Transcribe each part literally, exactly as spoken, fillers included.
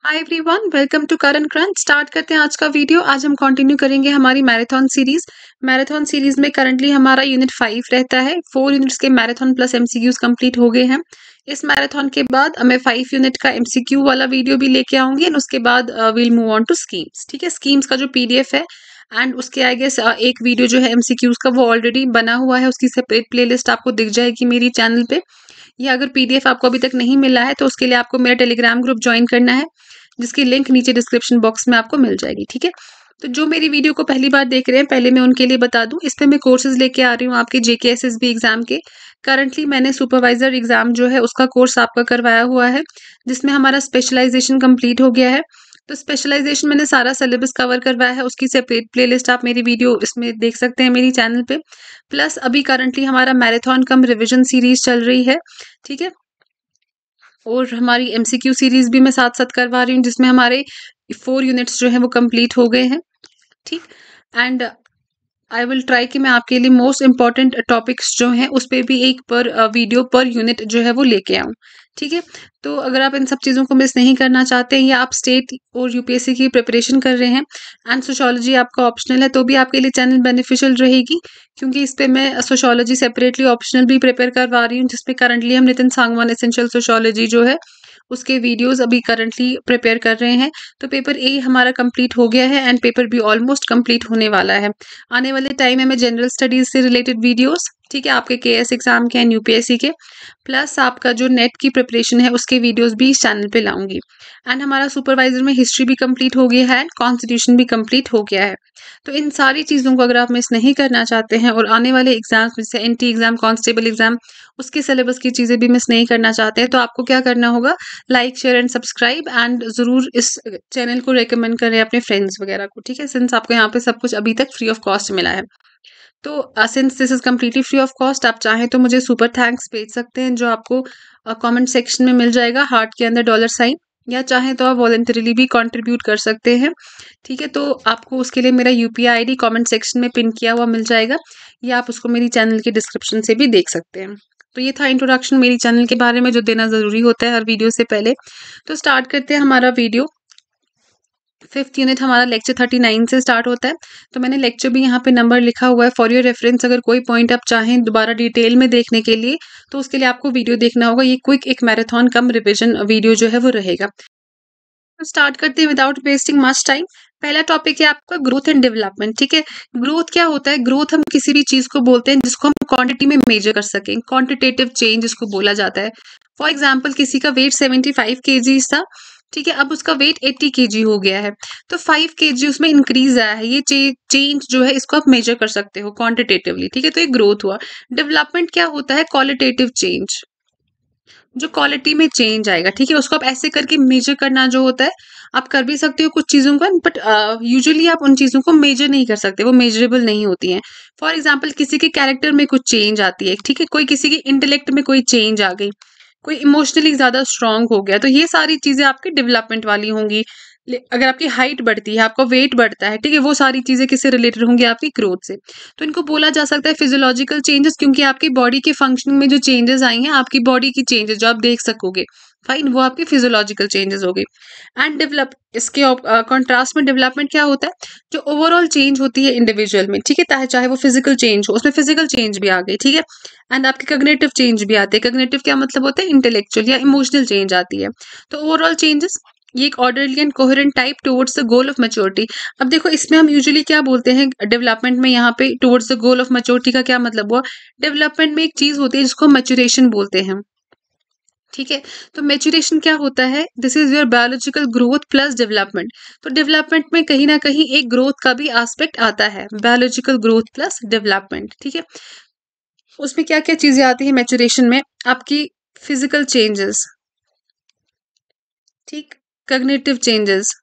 Hi everyone, welcome to current crunch. Start करते हैं आज का वीडियो। आज हम कंटिन्यू करेंगे हमारी मैराथन सीरीज। मैराथन सीरीज में करंटली हमारा यूनिट फाइव रहता है। फोर यूनिट्स के मैराथन प्लस एमसीक्यूज कंप्लीट हो गए हैं। इस मैराथन के बाद मैं फाइव यूनिट का एमसीक्यू वाला वीडियो भी लेके आऊंगी एंड उसके बाद will move on to schemes. ठीक है, स्कीम्स का जो पीडीएफ है एंड उसके आई गेस एक वीडियो जो है एमसीक्यूज का वो ऑलरेडी बना हुआ है, उसकी सेपरेट प्लेलिस्ट आपको दिख जाएगी मेरी चैनल पे। या अगर पीडीएफ आपको अभी तक नहीं मिला है तो उसके लिए आपको मेरा टेलीग्राम ग्रुप ज्वाइन करना है, जिसकी लिंक नीचे डिस्क्रिप्शन बॉक्स में आपको मिल जाएगी। ठीक है, तो जो मेरी वीडियो को पहली बार देख रहे हैं, पहले मैं उनके लिए बता दूं, इस पे मैं कोर्सेज लेके आ रही हूँ आपके जेके एसएसबी एग्जाम के। करंटली मैंने सुपरवाइजर एग्जाम जो है उसका कोर्स आपका करवाया हुआ है, जिसमें हमारा स्पेशलाइजेशन कंप्लीट हो गया है। तो स्पेशलाइजेशन मैंने सारा सिलेबस कवर करवाया है, उसकी सेपरेट प्लेलिस्ट आप मेरी वीडियो इसमें देख सकते हैं मेरी चैनल पे। प्लस अभी करंटली हमारा मैराथन कम रिविजन सीरीज चल रही है। ठीक है, और हमारी एमसीक्यू सीरीज भी मैं साथ साथ करवा रही हूँ, जिसमें हमारे फोर यूनिट्स जो है वो कंप्लीट हो गए हैं। ठीक, एंड आई विल ट्राई कि मैं आपके लिए मोस्ट इंपॉर्टेंट टॉपिक्स जो हैं उस पे भी एक पर वीडियो पर यूनिट जो है वो लेके आऊँ। ठीक है, तो अगर आप इन सब चीज़ों को मिस नहीं करना चाहते हैं या आप स्टेट और यूपीएससी की प्रिपरेशन कर रहे हैं एंड सोशोलॉजी आपका ऑप्शनल है, तो भी आपके लिए चैनल बेनिफिशियल रहेगी, क्योंकि इस पे मैं सोशोलॉजी सेपरेटली ऑप्शनल भी प्रिपेयर करवा रही हूँ, जिसपे करंटली हम नितिन सांगवान एसेंशियल सोशोलॉजी जो है उसके वीडियोस अभी करंटली प्रिपेयर कर रहे हैं। तो पेपर ए हमारा कंप्लीट हो गया है and paper B almost complete होने वाला है। आने वाले टाइम में मैं जनरल स्टडीज से रिलेटेड वीडियोस, ठीक है, आपके केएस एग्जाम के एंड यूपीएससी के, प्लस आपका जो नेट की प्रिपरेशन है उसके वीडियोस भी इस चैनल पे लाऊंगी। एंड हमारा सुपरवाइजर में हिस्ट्री भी कंप्लीट हो गया है एंड कॉन्स्टिट्यूशन भी कंप्लीट हो गया है। तो इन सारी चीज़ों को अगर आप मिस नहीं करना चाहते हैं और आने वाले एग्जाम्स जैसे एनटी एग्जाम, कांस्टेबल एग्जाम, उसके सिलेबस की चीज़ें भी मिस नहीं करना चाहते हैं, तो आपको क्या करना होगा, like share and subscribe and ज़रूर इस चैनल को रेकमेंड करें अपने फ्रेंड्स वगैरह को। ठीक है, सिंस आपको यहाँ पे सब कुछ अभी तक फ्री ऑफ कॉस्ट मिला है। तो since this is completely free of cost, आप चाहें तो मुझे सुपर थैंक्स भेज सकते हैं, जो आपको कमेंट uh, सेक्शन में मिल जाएगा, हार्ट के अंदर डॉलर साइन, या चाहें तो आप वॉलंटरीली भी कंट्रीब्यूट कर सकते हैं। ठीक है, तो आपको उसके लिए मेरा यूपीआई आईडी कमेंट सेक्शन में पिन किया हुआ मिल जाएगा, या आप उसको मेरी चैनल के डिस्क्रिप्शन से भी देख सकते हैं। तो ये था इंट्रोडक्शन मेरी चैनल के बारे में, जो देना ज़रूरी होता है हर वीडियो से पहले। तो स्टार्ट करते हैं हमारा वीडियो। फिफ्थ यूनिट हमारा लेक्चर थर्टी नाइन से स्टार्ट होता है। तो मैंने लेक्चर भी यहाँ पे नंबर लिखा हुआ है फॉर योर रेफरेंस। अगर कोई पॉइंट आप चाहें दोबारा डिटेल में देखने के लिए, तो उसके लिए आपको वीडियो देखना होगा। ये क्विक एक मैराथन कम रिविजन वीडियो जो है वो रहेगा। तो स्टार्ट करते हैं विदाउट वेस्टिंग मच टाइम। पहला टॉपिक है आपका ग्रोथ एंड डेवलपमेंट। ठीक है, ग्रोथ क्या होता है? ग्रोथ हम किसी भी चीज को बोलते हैं जिसको हम क्वांटिटी में मेजर कर सकें, क्वांटिटेटिव चेंज इसको बोला जाता है। फॉर एग्जाम्पल, किसी का वेट सेवेंटी फाइव केजी था, ठीक है, अब उसका वेट एट्टी केजी हो गया है, तो फाइव केजी उसमें इंक्रीज आया है। ये चेंज जो है इसको आप मेजर कर सकते हो क्वांटिटेटिवली। ठीक है, तो ये ग्रोथ हुआ। डेवलपमेंट क्या होता है? क्वालिटेटिव चेंज, जो क्वालिटी में चेंज आएगा। ठीक है, उसको आप ऐसे करके मेजर करना जो होता है, आप कर भी सकते हो कुछ चीज़ों का, बट यूजुअली आप उन चीज़ों को मेजर नहीं कर सकते, वो मेजरेबल नहीं होती हैं। फॉर एग्जाम्पल, किसी के कैरेक्टर में कुछ चेंज आती है, ठीक है, कोई किसी के इंटेलेक्ट में कोई चेंज आ गई, कोई इमोशनली ज़्यादा स्ट्रांग हो गया, तो ये सारी चीज़ें आपकी डेवलपमेंट वाली होंगी। ले- अगर आपकी हाइट बढ़ती है, आपका वेट बढ़ता है, ठीक है, वो सारी चीज़ें किससे रिलेटेड होंगी? आपकी ग्रोथ से। तो इनको बोला जा सकता है फिजियोलॉजिकल चेंजेस, क्योंकि आपकी बॉडी के फंक्शनिंग में जो चेंजेस आई हैं, आपकी बॉडी की चेंजेस जो आप देख सकोगे, फाइन, वो आपकी फिजियोलॉजिकल चेंजेस हो गई। एंड डेवलप, इसके कॉन्ट्रास्ट में डेवलपमेंट क्या होता है? जो ओवरऑल चेंज होती है इंडिविजुअल में, ठीक है, चाहे चाहे वो फिजिकल चेंज हो, उसमें फिजिकल चेंज भी आ गई, ठीक है, एंड आपके कग्निटिव चेंज भी आते हैं। कग्निटिव क्या मतलब होता है? इंटेलेक्चुअल या इमोशनल चेंज आती है। तो ओवरऑल चेंजेस, ये एक orderly and coherent type towards the goal of maturity. अब देखो, इसमें हम यूजुअली क्या बोलते हैं डेवलपमेंट में, यहाँ पे towards the goal of maturity का क्या मतलब हुआ? डेवलपमेंट में एक चीज होती है जिसको मैच्योरेशन बोलते हैं। ठीक है, तो मैच्योरेशन क्या होता है? This is your biological growth plus development. तो डेवलपमेंट में कहीं ना कहीं एक ग्रोथ का भी एस्पेक्ट आता है, बायोलॉजिकल ग्रोथ प्लस डेवलपमेंट। ठीक है, उसमें क्या क्या चीजें आती है मैच्योरेशन में? आपकी फिजिकल चेंजेस, ठीक, कग्निटिव चेंजेस,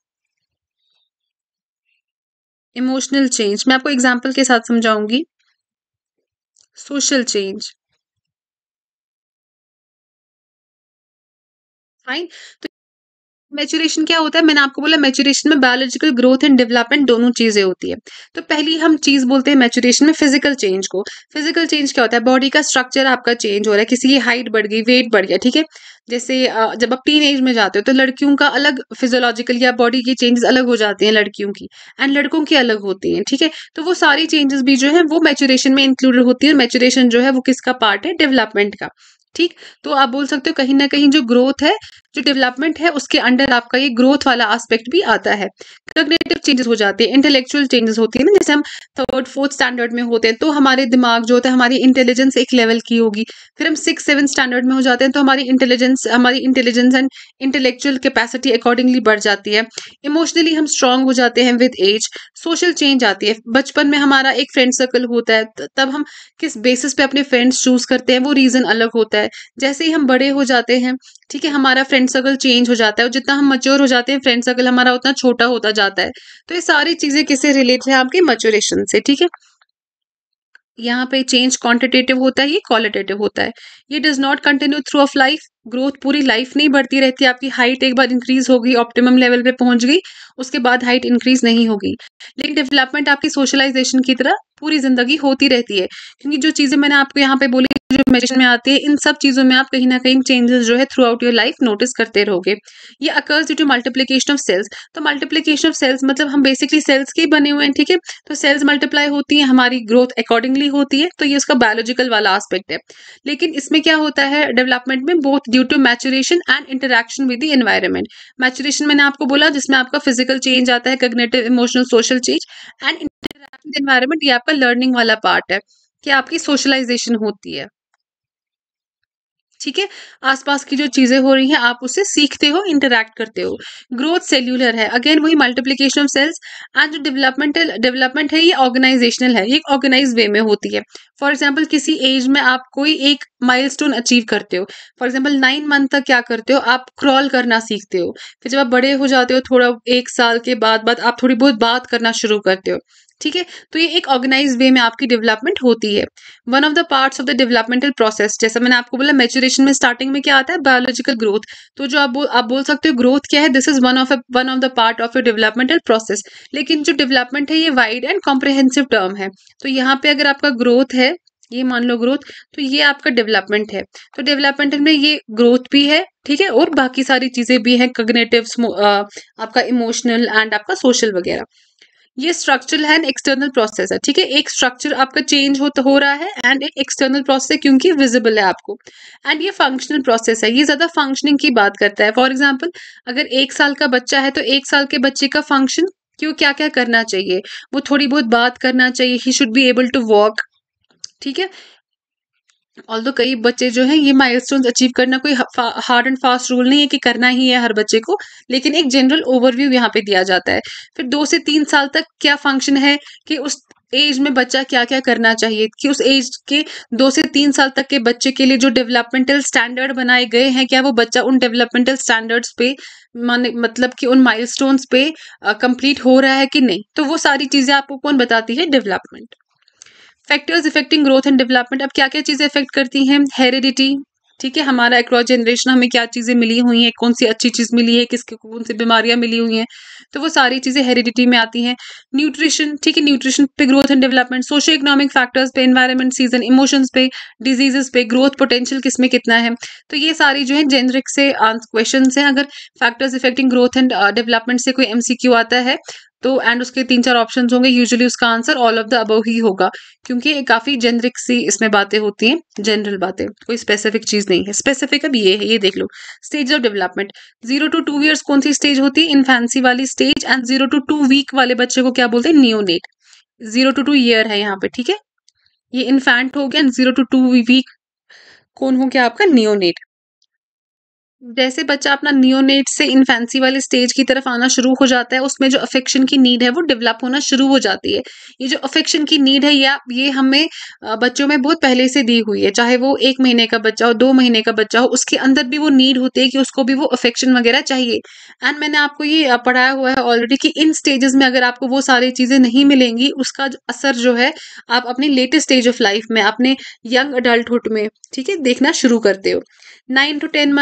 इमोशनल चेंज, मैं आपको एग्जांपल के साथ समझाऊंगी, सोशल चेंज, फाइन। मैच्योरेशन क्या होता है? मैंने आपको बोला मैच्योरेशन में बायोलॉजिकल ग्रोथ एंड डेवलपमेंट दोनों चीजें होती है। तो पहली हम चीज बोलते हैं मैच्योरेशन में फिजिकल चेंज को। फिजिकल चेंज क्या होता है? बॉडी का स्ट्रक्चर आपका चेंज हो रहा है, किसी की हाइट बढ़ गई, वेट बढ़ गया, ठीक है। जैसे अ, जब आप टीन एज में जाते हो तो लड़कियों का अलग फिजियोलॉजिकल या बॉडी की चेंजेस अलग हो जाती हैं लड़कियों की, एंड लड़कों की अलग होती हैं, ठीक है। तो वो सारी चेंजेस भी जो है वो मैच्योरेशन में इंक्लूडेड होती है। मैच्योरेशन जो है वो किसका पार्ट है? डेवलपमेंट का। ठीक। तो आप बोल सकते हो कहीं ना कहीं जो ग्रोथ है, जो डेवलपमेंट है, उसके अंडर आपका ये ग्रोथ वाला एस्पेक्ट भी आता है। कॉग्निटिव चेंजेस हो जाते हैं, इंटेलेक्चुअल चेंजेस होती है ना, जैसे हम थर्ड फोर्थ स्टैंडर्ड में होते हैं तो हमारे दिमाग जो होता है, हमारी इंटेलिजेंस एक लेवल की होगी। फिर हम सिक्स सेवन स्टैंडर्ड में हो जाते हैं तो हमारी इंटेलिजेंस हमारी intelligence and intellectual capacity accordingly बढ़ जाती है। इमोशनली हम स्ट्रांग हो जाते हैं विद एज। सोशल चेंज आती है। बचपन में हमारा एक फ्रेंड सर्कल होता है, त- तब हम किस बेसिस पे अपने फ्रेंड्स चूज करते हैं वो रीजन अलग होता है। जैसे ही हम बड़े हो जाते हैं, ठीक है, हमारा फ्रेंड सर्कल चेंज हो जाता है, और जितना हम मच्योर हो जाते हैं फ्रेंड सर्कल हमारा उतना छोटा होता जाता है। तो ये सारी चीजें किससे रिलेट है? आपके मैच्योरेशन से, ठीक है। यहाँ पे चेंज क्वांटिटेटिव होता है, ये क्वालिटेटिव होता है। ये does not continue through of life. Growth पूरी लाइफ नहीं बढ़ती रहती। आपकी हाइट एक बार इंक्रीज हो गई, ऑप्टिमम लेवल पे पहुंच गई, उसके बाद हाइट इंक्रीज नहीं होगी। लेकिन डेवलपमेंट आपकी सोशलाइजेशन की तरह पूरी जिंदगी होती रहती है, क्योंकि जो चीजें मैंने आपको यहाँ पे बोली जो मेडिसिन में आती है, इन सब चीजों में आप कहीं ना कहीं चेंजेस जो है throughout your life notice करते रहोगे। ये occurs due to multiplication of cells. तो मल्टीप्लीकेशन ऑफ सेल्स मतलब हम बेसिकली सेल्स के ही बने हुए हैं, ठीक है। तो सेल्स मल्टीप्लाई होती हैं, हमारी ग्रोथ अकॉर्डिंगली होती है, तो ये उसका बायोलॉजिकल वाला एस्पेक्ट है। लेकिन इसमें क्या होता है डेवलपमेंट में? Both due to maturation and interaction with the environment. Maturation मैंने आपको बोला जिसमें आपका फिजिकल चेंज आता है, cognitive emotional social change, and interaction with environment ये आपका लर्निंग वाला पार्ट है कि आपकी सोशलाइजेशन होती है, ठीक है। आसपास की जो चीजें हो रही हैं आप उससे सीखते हो, इंटरैक्ट करते हो। ग्रोथ सेल्यूलर है, अगेन वही मल्टीप्लिकेशन ऑफ सेल्स। एंड जो डेवलपमेंटल डेवलपमेंट है ये ऑर्गेनाइजेशनल है, ये एक ऑर्गेनाइज वे में होती है। फॉर एग्जाम्पल किसी एज में आप कोई एक माइलस्टोन अचीव करते हो। फॉर एग्जाम्पल नाइन मंथ तक क्या करते हो? आप क्रॉल करना सीखते हो। फिर जब आप बड़े हो जाते हो, थोड़ा एक साल के बाद बाद आप थोड़ी बहुत बात करना शुरू करते हो, ठीक है। तो ये एक ऑर्गेनाइज वे में आपकी डेवलपमेंट होती है। One of the parts of the developmental process, जैसा मैंने आपको बोला मैच्योरेशन में स्टार्टिंग में क्या आता है? Biological growth. तो जो आप बोल आप बोल सकते हो ग्रोथ क्या है? This is one of one of the part of your developmental process. लेकिन जो डेवलपमेंट है ये वाइड एंड कॉम्प्रिहेंसिव टर्म है। तो यहाँ पे अगर आपका ग्रोथ है, ये मान लो ग्रोथ, तो ये आपका डेवलपमेंट है। तो डेवलपमेंट में ये ग्रोथ भी है, ठीक है, और बाकी सारी चीजें भी हैं, कॉग्निटिव, आपका इमोशनल एंड आपका सोशल वगैरह। ये स्ट्रक्चरल एंड एक्सटर्नल प्रोसेस है, ठीक है। एक स्ट्रक्चर आपका चेंज हो हो रहा है, एंड एक एक्सटर्नल प्रोसेस है क्योंकि विजिबल है आपको। एंड ये फंक्शनल प्रोसेस है, ये ज्यादा फंक्शनिंग की बात करता है। फॉर एग्जाम्पल अगर एक साल का बच्चा है तो एक साल के बच्चे का फंक्शन क्यों क्या क्या करना चाहिए? वो थोड़ी बहुत बात करना चाहिए, he should be able to walk, ठीक है। ऑल्दो कई बच्चे जो हैं ये माइलस्टोन्स अचीव करना कोई हार्ड एंड फास्ट रूल नहीं है कि करना ही है हर बच्चे को, लेकिन एक जनरल ओवरव्यू यहाँ पे दिया जाता है। फिर दो से तीन साल तक क्या फंक्शन है कि उस एज में बच्चा क्या क्या करना चाहिए, कि उस एज के दो से तीन साल तक के बच्चे के लिए जो डेवलपमेंटल स्टैंडर्ड बनाए गए हैं, क्या वो बच्चा उन डेवलपमेंटल स्टैंडर्ड्स पे माने मतलब कि उन माइलस्टोन्स पे कंप्लीट हो रहा है कि नहीं। तो वो सारी चीजें आपको कौन बताती है? Development. Factors affecting growth and development. अब क्या क्या चीजें इफेक्ट करती हैं? हेरिडिटी, ठीक है, हमारा अक्रॉस जनरेशन हमें क्या चीजें मिली हुई हैं, कौन सी अच्छी चीज मिली है, किसके कौन सी बीमारियां मिली हुई हैं, तो वो सारी चीजें हेरिडिटी में आती हैं। न्यूट्रिशन, ठीक है, न्यूट्रिशन पे growth and development. Socio economic factors पे, एनवायरनमेंट, सीजन, इमोशंस पे, डिजीजेस पे, ग्रोथ पोटेंशियल किसमें कितना है। तो ये सारी जो है जेनरिक से क्वेश्चन है। अगर factors affecting growth and development से कोई एमसीक्यू आता है तो एंड उसके तीन चार ऑप्शन होंगे, यूजुअली उसका answer all of the above ही होगा, क्योंकि काफी जेनरिक सी इसमें बातें होती हैं, जनरल बातें, कोई स्पेसिफिक चीज नहीं है। स्पेसिफिक अब ये है, ये देख लो। Stage of development, zero to two years कौन सी स्टेज होती है? इन्फेंसी वाली stage. And zero to two week वाले बच्चे को क्या बोलते हैं? Neonate. Zero to two year है यहाँ पे, ठीक है। ये इन्फेंट हो गया, जीरो टू टू वीक कौन हो गया? आपका नियोनेट। जैसे बच्चा अपना नियोनेट से इन्फेंसी वाले स्टेज की तरफ आना शुरू हो जाता है, उसमें जो अफेक्शन की नीड है वो डेवलप होना शुरू हो जाती है। ये जो अफेक्शन की नीड है या ये हमें अ, बच्चों में बहुत पहले से दी हुई है, चाहे वो एक महीने का बच्चा हो, दो महीने का बच्चा हो, उसके अंदर भी वो नीड होती है कि उसको भी वो अफेक्शन वगैरह चाहिए। एंड मैंने आपको ये अ, पढ़ाया हुआ है ऑलरेडी कि इन स्टेजेस में अगर आपको वो सारी चीजें नहीं मिलेंगी, उसका जो असर जो है आप अपनी लेटेस्ट स्टेज ऑफ लाइफ में, अपने यंग अडल्टहुड में, ठीक है, देखना शुरू करते हो। नाइन टू टेन मंथ का जो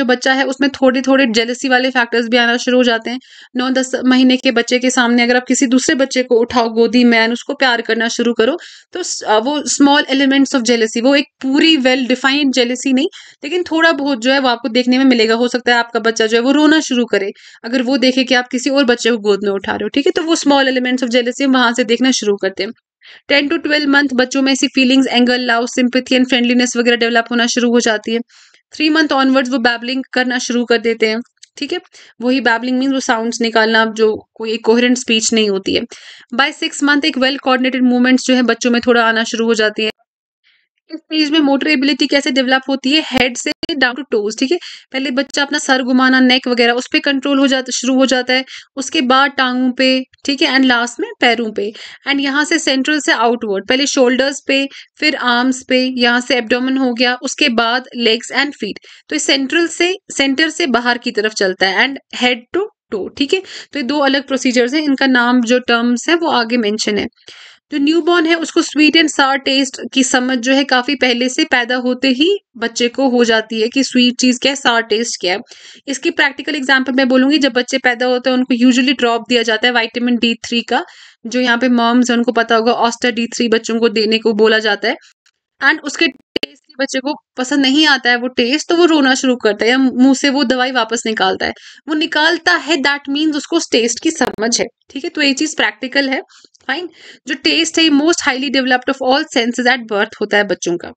जो बच्चा है उसमें थोड़े-थोड़े जेलसी वाले फैक्टर्स भी आना शुरू हो जाते हैं। नौ दस महीने के बच्चे के सामने अगर आप किसी दूसरे बच्चे को उठाओ गोदी में एंड उसको प्यार करना शुरू करो, तो स अ, वो स्मॉल एलिमेंट्स ऑफ जेलसी, वो एक पूरी वेल डिफाइंड जेलसी नहीं, लेकिन थोड़ा बहुत जो है वो आपको देखने में मिलेगा। हो सकता है आपका बच्चा जो है वो रोना शुरू करे, अगर वो देखे कि आप किसी और बच्चे को गोद में उठा रहे हो, ठीक है? तो वो स्मॉल एलिमेंट्स ऑफ जेलसी हम वहाँ से देखना शुरू करते हैं। टेन टू ट्वेल्व मंथ बच्चों में ऐसी feelings, anger, love, sympathy and friendliness वगैरह डेवलप होना शुरू हो जाती है। थ्री मंथ ऑनवर्ड्स वो बैबलिंग करना शुरू कर देते हैं, ठीक है? वही बैबलिंग मीन्स वो साउंड्स निकालना जो कोई कोहेरेंट स्पीच नहीं होती है। बाय सिक्स मंथ एक वेल कोऑर्डिनेटेड मूवमेंट्स जो है बच्चों में थोड़ा आना शुरू हो जाती है। इस स्टेज में मोटर एबिलिटी कैसे डेवलप होती है? हेड से डाउन टू टोज, ठीक है? पहले बच्चा अपना सर घुमाना, नेक वगैरह उस पे कंट्रोल हो जाता शुरू हो जाता है, उसके बाद टांगों पे, ठीक है? एंड लास्ट में पैरों पे, एंड यहाँ से सेंट्रल से आउटवर्ड, पहले शोल्डर्स पे, फिर आर्म्स पे, यहाँ से एब्डोमेन हो गया, उसके बाद लेग्स एंड फीट। तो इस सेंट्रल से सेंटर से बाहर की तरफ चलता है एंड हेड टू टो, ठीक है? तो ये दो अलग प्रोसीजर्स हैं, इनका नाम जो टर्म्स है वो आगे मेंशन है। जो न्यूबॉर्न है उसको स्वीट एंड सार टेस्ट की समझ जो है काफी पहले से पैदा होते ही बच्चे को हो जाती है कि स्वीट चीज क्या है, सार टेस्ट क्या है। इसकी प्रैक्टिकल एग्जांपल मैं बोलूंगी, जब बच्चे पैदा होते हैं उनको यूजुअली ड्रॉप दिया जाता है विटामिन डी थ्री का, जो यहाँ पे मॉम्स है उनको पता होगा, ऑस्टर डी थ्री बच्चों को देने को बोला जाता है। एंड उसके टेस्ट के बच्चे को पसंद नहीं आता है वो टेस्ट, तो वो रोना शुरू करता है या मुंह से वो दवाई वापस निकालता है। वो निकालता है, दैट मीन्स उसको उस टेस्ट की समझ है, ठीक है? तो ये चीज प्रैक्टिकल है, फाइन। जो टेस्ट है most highly developed of all senses at birth होता है बच्चों का।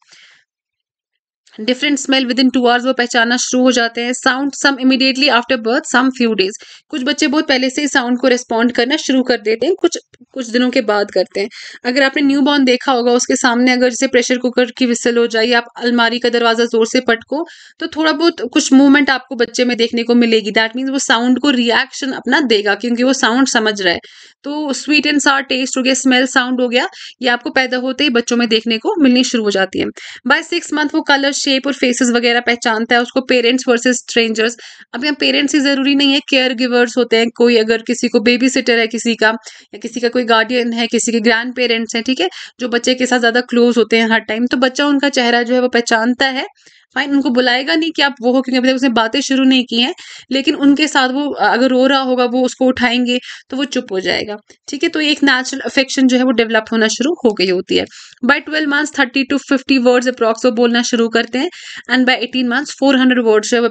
Different smell within two hours वो पहचानना शुरू हो जाते हैं। Sound some immediately after birth, some few days. कुछ बच्चे बहुत पहले से ही साउंड को रिस्पॉन्ड करना शुरू कर देते हैं, कुछ कुछ दिनों के बाद करते हैं। अगर आपने न्यूबॉर्न देखा होगा, उसके सामने अगर जैसे प्रेशर कुकर की विसल हो जाए या आप अलमारी का दरवाजा जोर से पटको, तो थोड़ा बहुत कुछ मूवमेंट आपको बच्चे में देखने को मिलेगी। दैट मीन्स वो साउंड को रिएक्शन अपना देगा, क्योंकि वो साउंड समझ रहा है। तो स्वीट एंड सार टेस्ट हो गया, स्मेल, साउंड हो गया, ये आपको पैदा होते ही बच्चों में देखने को मिलनी शुरू हो जाती है। बाय सिक्स मंथ वो कलर, शेप और फेसेस वगैरह पहचानता है, उसको पेरेंट्स वर्सेस स्ट्रेंजर्स। अब यहाँ पेरेंट्स ही जरूरी नहीं है, केयर गिवर्स होते हैं, कोई अगर किसी को बेबी सिटर है किसी का, या किसी का कोई गार्डियन है, किसी के ग्रैंड पेरेंट्स हैं, ठीक है, जो बच्चे के साथ ज्यादा क्लोज होते हैं हर टाइम, तो बच्चा उनका चेहरा जो है वो पहचानता है। फाइन, उनको बुलाएगा नहीं कि आप वो हो, क्योंकि अभी तक उसने बातें शुरू नहीं की हैं, लेकिन उनके साथ वो अगर रो रहा होगा वो उसको उठाएंगे तो वो चुप हो जाएगा, ठीक है? तो एक नेचुरल अफेक्शन जो है वो डेवलप होना शुरू हो गई होती है। By twelve months thirty to fifty words approx वो बोलना शुरू करते हैं, and by eighteen months four hundred words जो है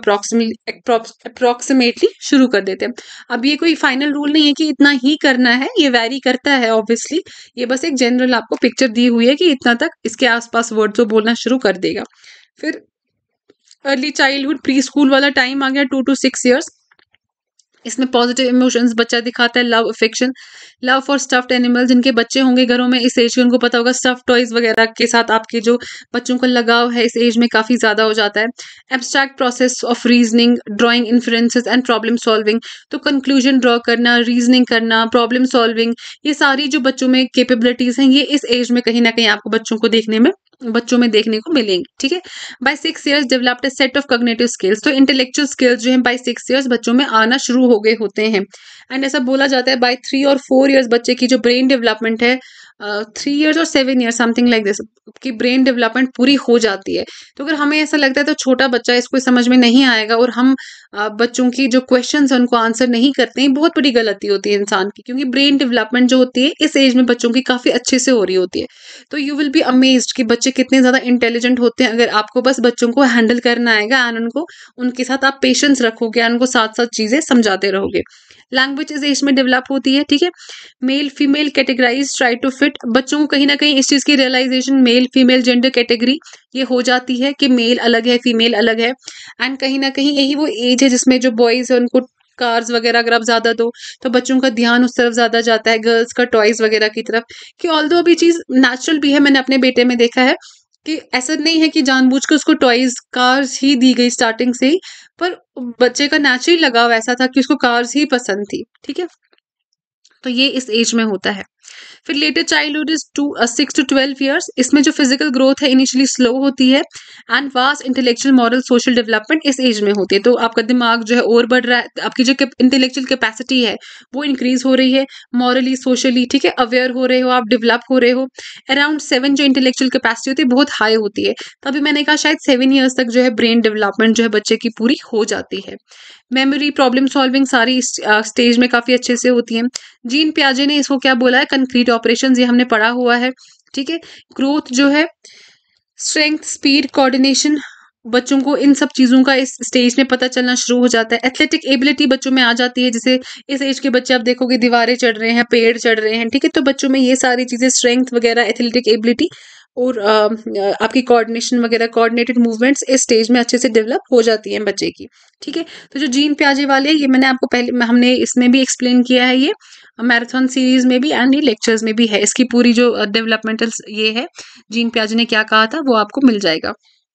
अप्रोक्सीमेटली शुरू कर देते हैं। अब ये कोई फाइनल रूल नहीं है कि इतना ही करना है, ये वैरी करता है ऑब्वियसली, ये बस एक जनरल आपको पिक्चर दी हुई है कि इतना तक इसके आसपास वर्ड्स वो बोलना शुरू कर देगा। फिर अर्ली चाइल्डहुड, प्री स्कूल वाला टाइम आ गया, टू टू सिक्स ईयर्स। इसमें पॉजिटिव इमोशंस बच्चा दिखाता है, love, affection, love for stuffed animals. जिनके बच्चे होंगे घरों में इस एज के, उनको पता होगा स्टफ टॉयज वगैरह के साथ आपके जो बच्चों का लगाव है इस एज में काफी ज्यादा हो जाता है। Abstract process of reasoning, drawing inferences and problem solving. तो कंक्लूजन ड्रॉ करना, रीजनिंग करना, प्रॉब्लम सॉल्विंग, ये सारी जो बच्चों में कैपेबिलिटीज हैं, ये इस एज में कहीं ना कहीं आपको बच्चों को देखने में बच्चों में देखने को मिलेंगी, ठीक है? By six years developed set of cognitive skills. तो इंटेलेक्चुअल स्किल्स जो है बाय सिक्स इयर्स बच्चों में आना शुरू हो गए होते हैं। एंड ऐसा बोला जाता है बाय थ्री और फोर इयर्स बच्चे की जो ब्रेन डेवलपमेंट है, थ्री इयर्स और seven years something like this, की ब्रेन डेवलपमेंट पूरी हो जाती है। तो अगर हमें ऐसा लगता है तो छोटा बच्चा इसको समझ में नहीं आएगा और हम uh, बच्चों की जो क्वेश्चंस हैं उनको आंसर नहीं करते हैं, बहुत बड़ी गलती होती है इंसान की, क्योंकि ब्रेन डेवलपमेंट जो होती है इस एज में बच्चों की काफी अच्छे से हो रही होती है। तो यू विल बी अमेज्ड कि बच्चे कितने ज्यादा इंटेलिजेंट होते हैं, अगर आपको बस बच्चों को हैंडल करना आएगा एंड उनको उनके साथ आप पेशेंस रखोगे एंड उनको साथ साथ चीजें समझाते रहोगे। लैंग्वेज इस एज में डेवलप होती है, ठीक है? Male female categorize, try to fit. बच्चों को कहीं ना कहीं इस चीज की realization, male female gender category ये हो जाती है कि मेल अलग है, फीमेल अलग है। एंड कहीं ना कहीं यही वो एज है जिसमें जो बॉयज है उनको कार्स वगैरह अगर आप ज्यादा दो तो बच्चों का ध्यान उस तरफ ज्यादा जाता है, गर्ल्स का टॉयज वगैरह की तरफ। कि ऑल्दो अभी चीज नेचुरल भी है, मैंने अपने बेटे में देखा है कि ऐसा नहीं है कि जानबूझ के उसको टॉयज कार्स ही दी गई स्टार्टिंग से ही, पर बच्चे का नेचुरल लगाव ऐसा था कि उसको कार्स ही पसंद थी, ठीक है? तो ये इस एज में होता है। फिर later childhood is two six to twelve years, इसमें जो फिजिकल ग्रोथ है इनिशियली स्लो होती है and vast intellectual moral social development इस एज में होती है। तो आपका दिमाग जो है और बढ़ रहा है, आपकी जो इंटेलेक्चुअल कैपेसिटी है वो इंक्रीज हो रही है, मॉरली सोशली, ठीक है, अवेयर हो रहे हो, आप डेवलप हो रहे हो। अराउंड सेवन जो इंटेलेक्चुअल कैपेसिटी होती है बहुत हाई होती है, तभी मैंने कहा शायद सेवन ईयर्स तक जो है ब्रेन डेवलपमेंट जो है बच्चे की पूरी हो जाती है। मेमोरी, प्रॉब्लम सॉल्विंग सारी स्टेज में काफी अच्छे से होती है। जीन पियाजे ने इसको क्या बोला है, कंक्रीट ऑपरेशंस, ये हमने पढ़ा हुआ है, ठीक है। ग्रोथ जो है, स्ट्रेंथ, स्पीड, कोऑर्डिनेशन, बच्चों को इन सब चीजों का इस स्टेज में पता चलना शुरू हो जाता है। एथलेटिक एबिलिटी बच्चों में आ जाती है, जैसे इस एज के बच्चे आप देखोगे दीवारें चढ़ रहे हैं, पेड़ चढ़ रहे हैं, ठीक है। तो बच्चों में ये सारी चीजें, स्ट्रेंथ वगैरह, एथलेटिक एबिलिटी और आ, आपकी कोऑर्डिनेशन वगैरह, कोऑर्डिनेटेड मूवमेंट्स इस स्टेज में अच्छे से डेवलप हो जाती हैं बच्चे की, ठीक है। तो जो जीन पियाजे वाले ये मैंने आपको पहले हमने इसमें भी एक्सप्लेन किया है, ये मैराथन सीरीज में भी एंड ये लेक्चर्स में भी है, इसकी पूरी जो डेवलपमेंटल ये है जीन पियाजे ने क्या कहा था वो आपको मिल जाएगा।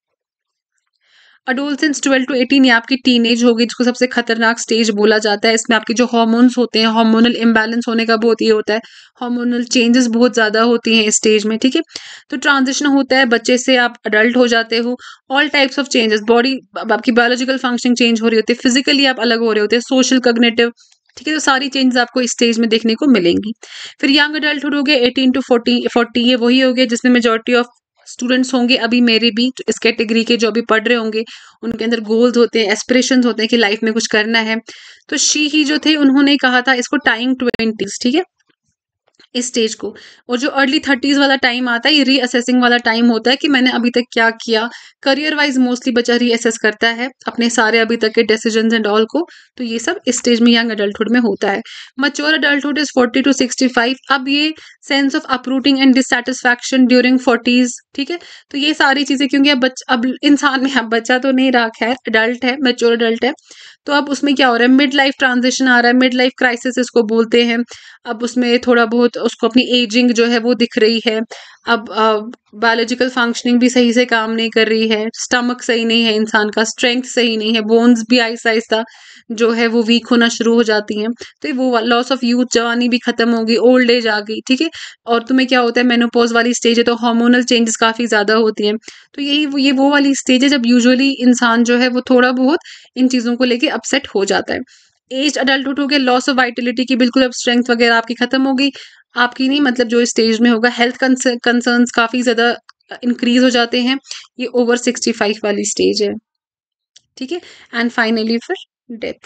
अडोलसेंस ट्वेल्व टू एटीन, ये आपकी टीनेज होगी, जिसको सबसे खतरनाक स्टेज बोला जाता है। इसमें आपके जो हार्मोन्स होते हैं, हार्मोनल इम्बैलेंस होने का बहुत ये होता है, हार्मोनल चेंजेस बहुत ज्यादा होती हैं इस स्टेज में, ठीक है। तो ट्रांजिशन होता है, बच्चे से आप अडल्ट हो जाते हो, all types of changes, body आपकी बायोलॉजिकल फंक्शनिंग चेंज हो रही होती है, फिजिकली आप अलग हो रहे होते हैं, सोशल, कॉग्निटिव, ठीक है। तो सारी चेंजेस आपको इस स्टेज में देखने को मिलेंगी। फिर यंग अडल्टहुड हो गया एटीन टू फोर्टी फोर्टी, ये वही हो गया जिसमें मेजोरिटी ऑफ स्टूडेंट्स होंगे अभी मेरे भी इस कैटेगरी के जो अभी पढ़ रहे होंगे, उनके अंदर गोल्स होते हैं, एस्पिरेशंस होते हैं कि लाइफ में कुछ करना है। तो शी ही जो थे उन्होंने कहा था इसको टाइम ट्वेंटीज, ठीक है, इस स्टेज को। और जो अर्ली थर्टीज वाला टाइम आता है ये रीअसेसिंग वाला टाइम होता है कि मैंने अभी तक क्या किया, करियर वाइज मोस्टली बच्चा रीअसेस करता है अपने सारे अभी तक के डिसीजंस एंड ऑल को। तो ये सब इस स्टेज में यंग अडल्टहुड में होता है। Mature adulthood is forty to sixty five, अब ये sense of uprooting and dissatisfaction during forties, ठीक है। तो ये सारी चीजें, क्योंकि अब बच्चा, अब इंसान में, अब बच्चा तो नहीं रहा, खैर अडल्ट है, मैच्योर अडल्ट है, तो अब उसमें क्या हो रहा है, मिड लाइफ ट्रांजिशन आ रहा है, मिड लाइफ क्राइसिस इसको बोलते हैं। अब उसमें थोड़ा बहुत उसको अपनी एजिंग जो है वो दिख रही है, अब बायोलॉजिकल फंक्शनिंग भी सही से काम नहीं कर रही है, स्टमक सही नहीं है इंसान का, स्ट्रेंथ सही नहीं है, बोन्स भी आहिस्ता आहिस्ता जो है वो वीक होना शुरू हो जाती हैं। तो वो लॉस ऑफ यूथ, जवानी भी खत्म होगी, ओल्ड एज आ गई, ठीक है। और तुम्हें क्या होता है, मेनोपॉज वाली स्टेज है तो हार्मोनल चेंजेस काफी ज्यादा होती हैं। तो यही वो ये वो वाली स्टेज है जब यूजुअली इंसान जो है वो थोड़ा बहुत इन चीजों को लेके अपसेट हो जाता है। एज अडल्टहुड हो गया, लॉस ऑफ वाइटिलिटी की, बिल्कुल अब स्ट्रेंथ वगैरह आपकी खत्म हो गई, आपकी नहीं, मतलब जो स्टेज में होगा, हेल्थ कंसर्न्स काफी ज्यादा इंक्रीज हो जाते हैं, ये ओवर सिक्सटी फाइव वाली स्टेज है, ठीक है। एंड फाइनली फिर डेथ।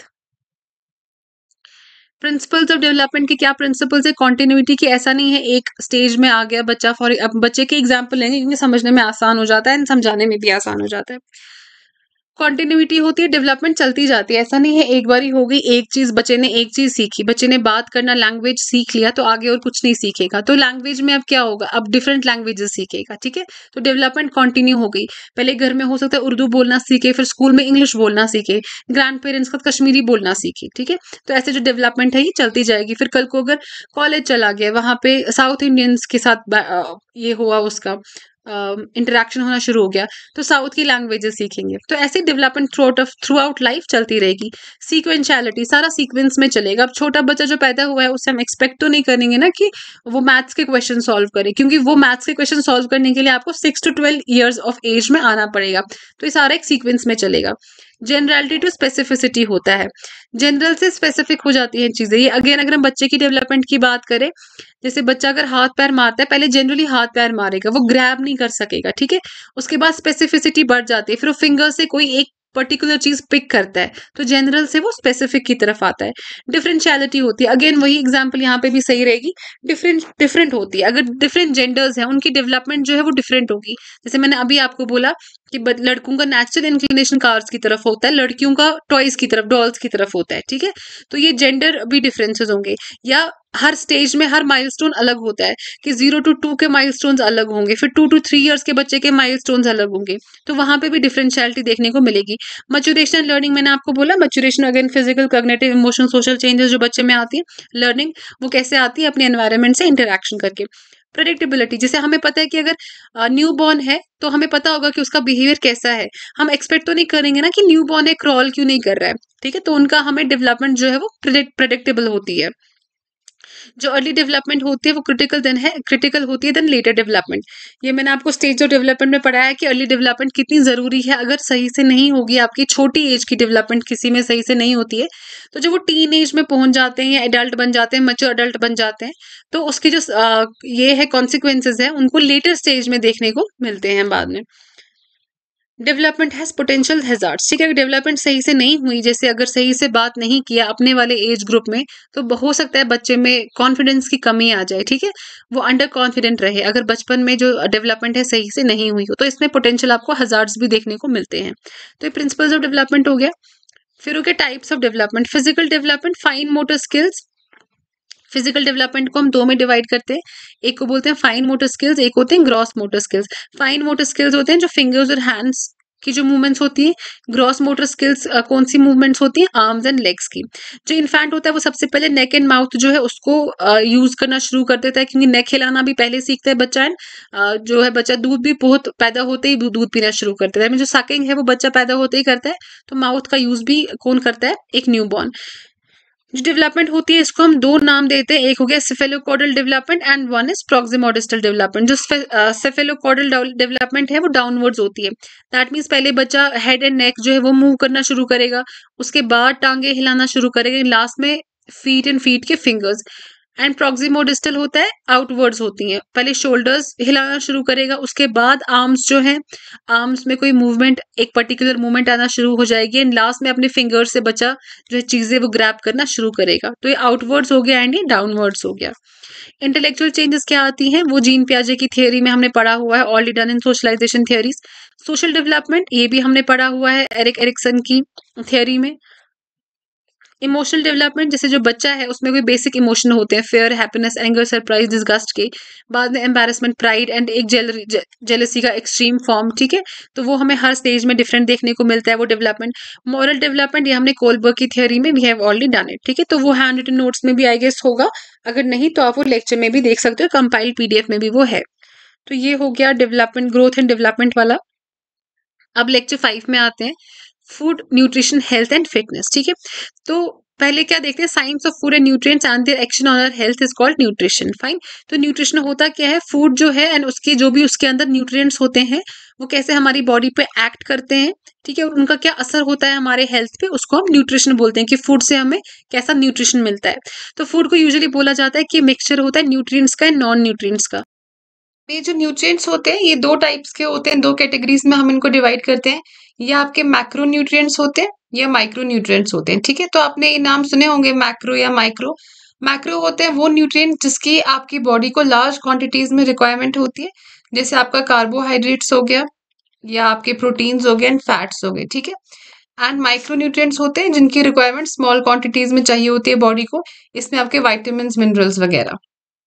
प्रिंसिपल्स ऑफ डेवलपमेंट के क्या प्रिंसिपल्स है, कॉन्टिन्यूटी की, ऐसा नहीं है एक स्टेज में आ गया बच्चा, फॉर अब बच्चे के एग्जाम्पल लेंगे क्योंकि समझने में आसान हो जाता है, समझाने में भी आसान हो जाता है। कॉन्टिन्यूटी होती है, डेवलपमेंट चलती जाती है, ऐसा नहीं है एक बारी हो गई एक चीज, बच्चे ने एक चीज सीखी, बच्चे ने बात करना, लैंग्वेज सीख लिया तो आगे और कुछ नहीं सीखेगा। तो लैंग्वेज में अब क्या होगा, अब डिफरेंट लैंग्वेजेस सीखेगा, ठीक है। तो डेवलपमेंट कंटिन्यू हो गई, पहले घर में हो सकता है उर्दू बोलना सीखे, फिर स्कूल में इंग्लिश बोलना सीखे, ग्रैंड पेरेंट्स का कश्मीरी बोलना सीखे, ठीक है। तो ऐसे जो डेवलपमेंट है ये चलती जाएगी। फिर कल को अगर कॉलेज चला गया, वहां पे साउथ इंडियंस के साथ ये हुआ, उसका इंटरेक्शन uh, होना शुरू हो गया, तो साउथ की लैंग्वेजेस सीखेंगे। तो ऐसी development throughout throughout life चलती रहेगी। सीक्वेंशियलिटी, सारा सीक्वेंस में चलेगा। अब छोटा बच्चा जो पैदा हुआ है उससे हम एक्सपेक्ट तो नहीं करेंगे ना कि वो मैथ्स के क्वेश्चन सॉल्व करे, क्योंकि वो मैथ्स के क्वेश्चन सॉल्व करने के लिए आपको six to twelve years of age में आना पड़ेगा। तो ये सारा एक सीक्वेंस में चलेगा। जनरलिटी टू स्पेसिफिसिटी होता है, जनरल से स्पेसिफिक हो जाती है चीजें। ये अगेन अगर हम बच्चे की डेवलपमेंट की बात करें, जैसे बच्चा अगर हाथ पैर मारता है, पहले जनरली हाथ पैर मारेगा, वो ग्रैब नहीं कर सकेगा, ठीक है। उसके बाद स्पेसिफिसिटी बढ़ जाती है, फिर वो फिंगर से कोई एक पर्टिकुलर चीज पिक करता है, तो जनरल से वो स्पेसिफिक की तरफ आता है। डिफरेंशियलिटी होती है, अगेन वही एग्जांपल यहाँ पे भी सही रहेगी, डिफरेंट डिफरेंट होती है। अगर डिफरेंट जेंडर्स हैं उनकी डेवलपमेंट जो है वो डिफरेंट होगी। जैसे मैंने अभी आपको बोला कि लड़कों का नेचुरल इंक्लिनेशन कार्स की तरफ होता है, लड़कियों का टॉयज की तरफ, डॉल्स की तरफ होता है, ठीक है। तो ये जेंडर भी डिफरेंसेस होंगे, या हर स्टेज में हर माइलस्टोन अलग होता है कि जीरो टू टू के माइलस्टोन्स अलग होंगे, फिर टू टू थ्री इयर्स के बच्चे के माइलस्टोन्स अलग होंगे, तो वहां पे भी डिफरेंशियलिटी देखने को मिलेगी। मैच्योरेशन लर्निंग, मैंने आपको बोला maturation again physical, cognitive, emotional, social changes जो बच्चे में आती है। लर्निंग वो कैसे आती है, अपने एनवायरनमेंट से इंटरेक्शन करके। प्रेडिक्टेबिलिटी, जैसे हमें पता है कि अगर न्यू बॉर्न है तो हमें पता होगा कि उसका बिहेवियर कैसा है, हम एक्सपेक्ट तो नहीं करेंगे ना कि न्यू बॉर्न है क्रॉल क्यों नहीं कर रहा है, ठीक है। तो उनका हमें डेवलपमेंट जो है वो प्रेडिक्टेबल होती है। जो अर्ली डेवलपमेंट होती है वो क्रिटिकल देन है क्रिटिकल होती है देन लेटर डेवलपमेंट। ये मैंने आपको स्टेज ऑफ डेवलपमेंट में पढ़ाया है कि अर्ली डेवलपमेंट कितनी ज़रूरी है। अगर सही से नहीं होगी, आपकी छोटी एज की डेवलपमेंट किसी में सही से नहीं होती है, तो जब वो टीन एज में पहुंच जाते हैं या एडल्ट बन जाते हैं, मैच्योर अडल्ट बन जाते हैं, तो उसकी जो अ, ये है कॉन्सिक्वेंसेज है, उनको लेटर स्टेज में देखने को मिलते हैं बाद में। डेवलपमेंट हैज पोटेंशियल हैजार्ड्स, ठीक है। डेवलपमेंट सही से नहीं हुई, जैसे अगर सही से बात नहीं किया अपने वाले एज ग्रुप में, तो हो सकता है बच्चे में कॉन्फिडेंस की कमी आ जाए, ठीक है। वो अंडर कॉन्फिडेंट रहे अगर बचपन में जो डेवलपमेंट है सही से नहीं हुई हो, तो इसमें पोटेंशियल आपको हैजार्ड्स भी देखने को मिलते हैं। तो ये प्रिंसिपल्स ऑफ डेवलपमेंट हो गया। फिर हो गया types of development. Physical development, fine motor skills. Physical development को हम दो में डिवाइड करते हैं, एक को बोलते हैं फाइन मोटर स्किल्स, एक होते हैं gross motor skills. Fine motor skills होते हैं जो फिंगर्स और हैंड्स की जो मूवमेंट्स होती हैं। ग्रॉस मोटर स्किल्स कौन सी मूवमेंट्स होती हैं? आर्म्स एंड लेग्स की। जो इन्फेंट होता है वो सबसे पहले नेक एंड माउथ जो है उसको यूज uh, करना शुरू कर देता है, क्योंकि नेक हिलाना भी पहले सीखता है बच्चा। एंड uh, जो है बच्चा दूध भी बहुत पैदा होते ही दूध पीना शुरू कर देता है। जो सकिंग है वो बच्चा पैदा होते ही करता है। तो माउथ का यूज भी कौन करता है? एक न्यूबॉर्न। जो डेवलपमेंट होती है इसको हम दो नाम देते हैं, एक हो गया cephalocaudal development and one is proximodistal development. जो सेफेलोकॉर्डल डेवलपमेंट है वो डाउनवर्ड्स होती है। दैट मीन्स पहले बच्चा हेड एंड नेक जो है वो मूव करना शुरू करेगा, उसके बाद टांगे हिलाना शुरू करेगा, लास्ट में फीट एंड फीट के फिंगर्स। एंड प्रॉक्सिमोडिस्टल होता है आउटवर्ड्स होती हैं, पहले शोल्डर्स हिलाना शुरू करेगा, उसके बाद आर्म्स जो है आर्म्स में कोई मूवमेंट, एक पर्टिकुलर मूवमेंट आना शुरू हो जाएगी, एंड लास्ट में अपने फिंगर्स से बच्चा जो है चीजें वो ग्रैब करना शुरू करेगा। तो ये आउटवर्ड्स हो गया एंड ये डाउनवर्ड्स हो गया। इंटेलेक्चुअल चेंजेस क्या आती हैं? वो जीन पियाजे की थियोरी में हमने पढ़ा हुआ है, already done in socialization theories. Social development ये भी हमने पढ़ा हुआ है एरिक एरिक्सन की थियोरी में। इमोशनल डेवलपमेंट, जैसे जो बच्चा है उसमें कोई बेसिक इमोशन होते हैं, fear, happiness, anger, surprise, disgust के बाद में एम्बैरेसमेंट, प्राइड एंड एक जेलसी का एक्सट्रीम फॉर्म, ठीक है। तो वो हमें हर स्टेज में डिफरेंट देखने को मिलता है वो डेवलपमेंट। मॉरल डेवलपमेंट ये हमने कोलबर्ग की थियोरी में we have already done it, ठीक है। तो वो हैंड रिटन नोट्स में भी आई गेस होगा, अगर नहीं तो आप वो लेक्चर में भी देख सकते हो, कंपाइल्ड पीडीएफ में भी वो है। तो ये हो गया डेवलपमेंट, ग्रोथ एंड डेवलपमेंट वाला। अब लेक्चर फाइव में आते हैं, food, nutrition, health and fitness, ठीक है। तो पहले क्या देखते हैं? Science of food and nutrients and their action on our health is called nutrition. Fine. तो न्यूट्रिशन होता क्या है? फूड जो है एंड उसके जो भी उसके अंदर न्यूट्रिएंट्स होते हैं वो कैसे हमारी बॉडी पे एक्ट करते हैं, ठीक है, और उनका क्या असर होता है हमारे हेल्थ पे, उसको हम न्यूट्रिशन बोलते हैं कि फूड से हमें कैसा न्यूट्रिशन मिलता है। तो फूड को यूजुअली बोला जाता है कि मिक्सचर होता है न्यूट्रिएंट्स का एंड नॉन न्यूट्रिएंट्स का। ये जो न्यूट्रिएंट्स होते हैं ये दो टाइप्स के होते हैं, दो कैटेगरीज में हम इनको डिवाइड करते हैं। ये आपके मैक्रो न्यूट्रिएंट्स होते हैं या माइक्रो न्यूट्रिएंट्स होते हैं, ठीक है। तो आपने ये नाम सुने होंगे मैक्रो या माइक्रो। मैक्रो होते हैं वो न्यूट्रिएंट जिसकी आपकी बॉडी को लार्ज क्वांटिटीज में रिक्वायरमेंट होती है, जैसे आपका कार्बोहाइड्रेट्स हो गया या आपके प्रोटीन्स हो गए एंड फैट्स हो गए, ठीक है। एंड माइक्रो न्यूट्रिएंट्स होते हैं जिनकी रिक्वायरमेंट स्मॉल क्वांटिटीज में चाहिए होती है बॉडी को, इसमें आपके वाइटामिन, मिनरल्स वगैरह,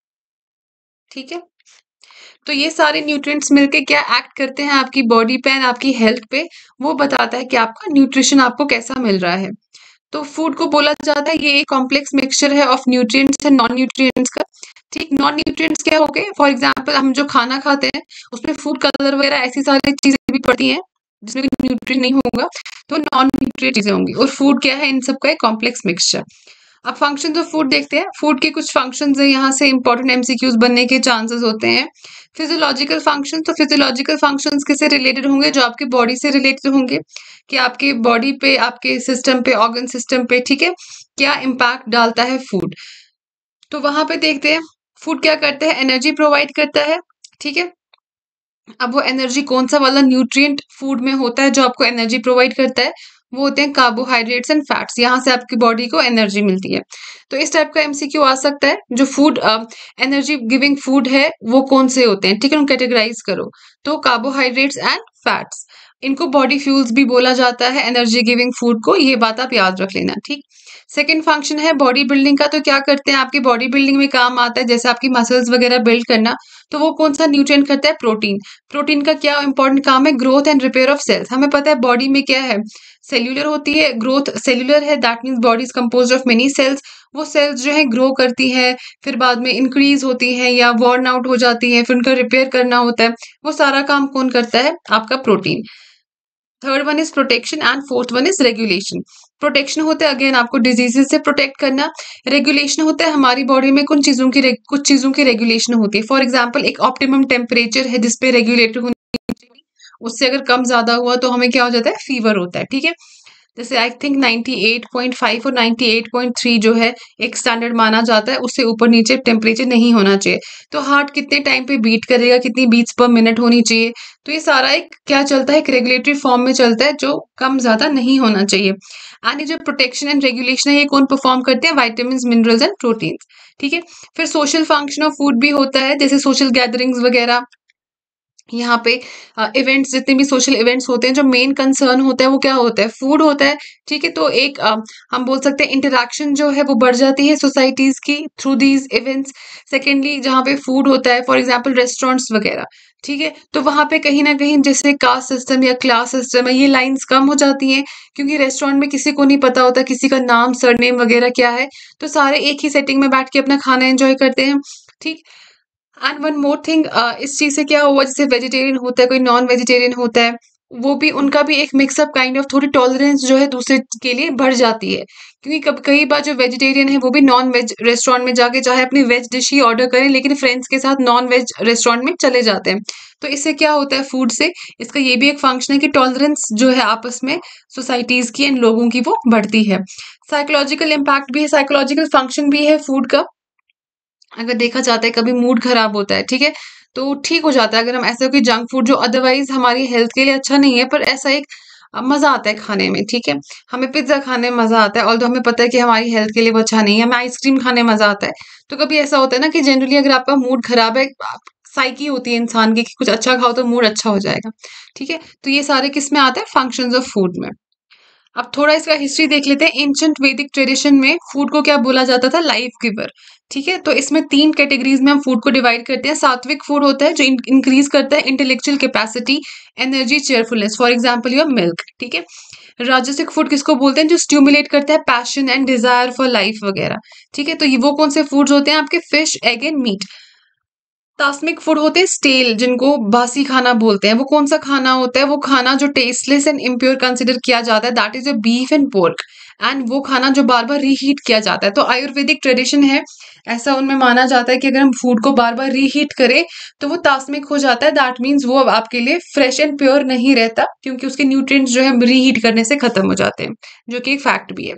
ठीक है। तो ये सारे न्यूट्रिएंट्स मिलके क्या एक्ट करते हैं आपकी बॉडी पे एंड आपकी हेल्थ पे, वो बताता है कि आपका न्यूट्रिशन आपको कैसा मिल रहा है। तो फूड को बोला जाता है ये एक कॉम्प्लेक्स मिक्सचर है of nutrients and non nutrients का, ठीक। नॉन न्यूट्रिएंट्स क्या हो गए? फॉर एग्जांपल हम जो खाना खाते हैं उसमें फूड कलर वगैरह ऐसी सारी चीजें भी पड़ती हैं जिसमें न्यूट्रिएंट नहीं होगा, तो नॉन न्यूट्रिएंट चीजें होंगी। और फूड क्या है? इन सब का एक कॉम्प्लेक्स मिक्सचर। अब फंक्शंस ऑफ फूड देखते हैं। फूड के कुछ फंक्शंस हैं, यहाँ से इंपॉर्टेंट एमसीक्यूज बनने के चांसेस होते हैं। फिजियोलॉजिकल फंक्शन, तो फिजियोलॉजिकल फंक्शंस किससे रिलेटेड होंगे? जो आपकी बॉडी से रिलेटेड होंगे, कि आपके बॉडी पे, आपके सिस्टम पे, ऑर्गन सिस्टम पे, ठीक है, क्या इम्पैक्ट डालता है फूड। तो वहां पे देखते हैं फूड क्या करता है? एनर्जी प्रोवाइड करता है, ठीक है। अब वो एनर्जी कौन सा वाला न्यूट्रिएंट फूड में होता है जो आपको एनर्जी प्रोवाइड करता है? वो होते हैं कार्बोहाइड्रेट्स एंड फैट्स। यहाँ से आपकी बॉडी को एनर्जी मिलती है। तो इस टाइप का एमसीक्यू आ सकता है, जो फूड एनर्जी गिविंग फूड है वो कौन से होते हैं, ठीक है, उनको कैटेगराइज करो। तो कार्बोहाइड्रेट्स एंड फैट्स, इनको बॉडी फ्यूल्स भी बोला जाता है एनर्जी गिविंग फूड को, ये बात आप याद रख लेना, ठीक। सेकेंड फंक्शन है बॉडी बिल्डिंग का। तो क्या करते हैं? आपकी बॉडी बिल्डिंग में काम आता है, जैसे आपकी मसल्स वगैरह बिल्ड करना। तो वो कौन सा न्यूट्रिएंट करता है? प्रोटीन। प्रोटीन का क्या इंपॉर्टेंट काम है? Growth and repair of cells. हमें पता है बॉडी में क्या है, सेल्यूलर होती है, ग्रोथ सेल्यूलर है, that means body is composed of many cells. वो सेल्स जो है ग्रो करती है, फिर बाद में इंक्रीज होती है या वॉर्न आउट हो जाती है, फिर उनका रिपेयर करना होता है। वो सारा काम कौन करता है? आपका protein. Third one is protection and fourth one is regulation. Protection होता है अगेन आपको डिजीजेस से प्रोटेक्ट करना। रेगुलेशन होता है हमारी बॉडी में कुछ चीज़ों की कुछ चीज़ों की रेगुलेशन होती है। फॉर एग्जांपल एक ऑप्टिमम टेम्परेचर है जिस पे रेगुलेटर होनी चाहिए, उससे अगर कम ज़्यादा हुआ तो हमें क्या हो जाता है, फीवर होता है। ठीक है, जैसे I think ninety eight point five और नाइंटी एट पॉइंट थ्री जो है एक स्टैंडर्ड माना जाता है, उससे ऊपर नीचे टेम्परेचर नहीं होना चाहिए। तो हार्ट कितने टाइम पे बीट करेगा, कितनी बीट्स पर मिनट होनी चाहिए, तो ये सारा एक क्या चलता है, एक रेगुलेटरी फॉर्म में चलता है जो कम ज्यादा नहीं होना चाहिए। एंड ये जो प्रोटेक्शन एंड रेगुलेशन है ये कौन परफॉर्म करते हैं, वाइटामिन, मिनरल्स एंड प्रोटीन्स। ठीक है, फिर सोशल फंक्शन ऑफ फूड भी होता है, जैसे सोशल गैदरिंग्स वगैरह। यहाँ पे इवेंट्स, जितने भी सोशल इवेंट्स होते हैं, जो मेन कंसर्न होता है वो क्या होता है, फूड होता है। ठीक है, तो एक अ, हम बोल सकते हैं इंटरेक्शन जो है वो बढ़ जाती है सोसाइटीज की थ्रू दीज इवेंट्स। सेकेंडली जहाँ पे फूड होता है, फॉर एग्जांपल रेस्टोरेंट्स वगैरह, ठीक है, तो वहां पे कहीं ना कहीं जैसे कास्ट सिस्टम या क्लास सिस्टम है, ये लाइंस कम हो जाती हैं, क्योंकि रेस्टोरेंट में किसी को नहीं पता होता किसी का नाम सरनेम वगैरह क्या है, तो सारे एक ही सेटिंग में बैठ के अपना खाना एंजॉय करते हैं। ठीक, एंड वन मोर थिंग, इस चीज से क्या हुआ, जैसे वेजिटेरियन होता है, कोई नॉन वेजिटेरियन होता है, वो भी उनका भी एक मिक्सअप काइंड ऑफ थोड़ी टॉलरेंस जो है दूसरे के लिए बढ़ जाती है, क्योंकि कब कई बार जो वेजिटेरियन है वो भी नॉन वेज रेस्टोरेंट में जाके चाहे अपनी वेज डिश ही ऑर्डर करें, लेकिन फ्रेंड्स के साथ नॉन वेज रेस्टोरेंट में चले जाते हैं। तो इससे क्या होता है फूड से, इसका ये भी एक फंक्शन है कि टॉलरेंस जो है आपस में सोसाइटीज की एंड लोगों की वो बढ़ती है। साइकोलॉजिकल इम्पैक्ट भी है, साइकोलॉजिकल फंक्शन भी है फूड का। अगर देखा जाता है कभी मूड खराब होता है, ठीक है, तो ठीक हो जाता है अगर हम ऐसा कोई जंक फूड जो अदरवाइज हमारी हेल्थ के लिए अच्छा नहीं है, पर ऐसा एक अ, मजा आता है खाने में। ठीक है, हमें पिज्जा खाने में मजा आता है, ऑल्दो हमें पता है कि हमारी हेल्थ के लिए वो अच्छा नहीं है, हमें आइसक्रीम खाने में मजा आता है। तो कभी ऐसा होता है ना कि जनरली अगर आपका मूड खराब है, साइकी होती है इंसान की कि कुछ अच्छा खाओ तो मूड अच्छा हो जाएगा। ठीक है, तो ये सारे किस में आते हैं, फंक्शंस ऑफ फूड में। अब थोड़ा इसका हिस्ट्री देख लेते हैं। एंशिएंट वैदिक ट्रेडिशन में फूड को क्या बोला जाता था, लाइफ गिवर। ठीक है, तो इसमें तीन कैटेगरीज में हम फूड को डिवाइड करते हैं। सात्विक फूड होता है जो इंक्रीज करता है intellectual capacity, energy, cheerfulness, for example your milk. ठीक है, राजसिक फूड किसको बोलते हैं, जो स्टिमुलेट करता है passion and desire for life वगैरह। ठीक है, तो ये वो कौन से फूड्स होते हैं आपके, फिश, एग एंड मीट। तास्मिक फूड होते हैं स्टेल, जिनको बासी खाना बोलते हैं। वो कौन सा खाना होता है, वो खाना जो टेस्टलेस एंड इम्प्योर कंसिडर किया जाता है, that is a beef and pork. And वो खाना जो बार बार रीहीट किया जाता है, तो आयुर्वेदिक ट्रेडिशन है, ऐसा उनमें माना जाता है कि अगर हम फूड को बार बार रीहीट करें तो वो तास्मिक हो जाता है। दैट मीन्स वो अब आपके लिए फ्रेश एंड प्योर नहीं रहता, क्योंकि उसके न्यूट्रिएंट्स जो है रीहीट करने से खत्म हो जाते हैं, जो कि एक फैक्ट भी है।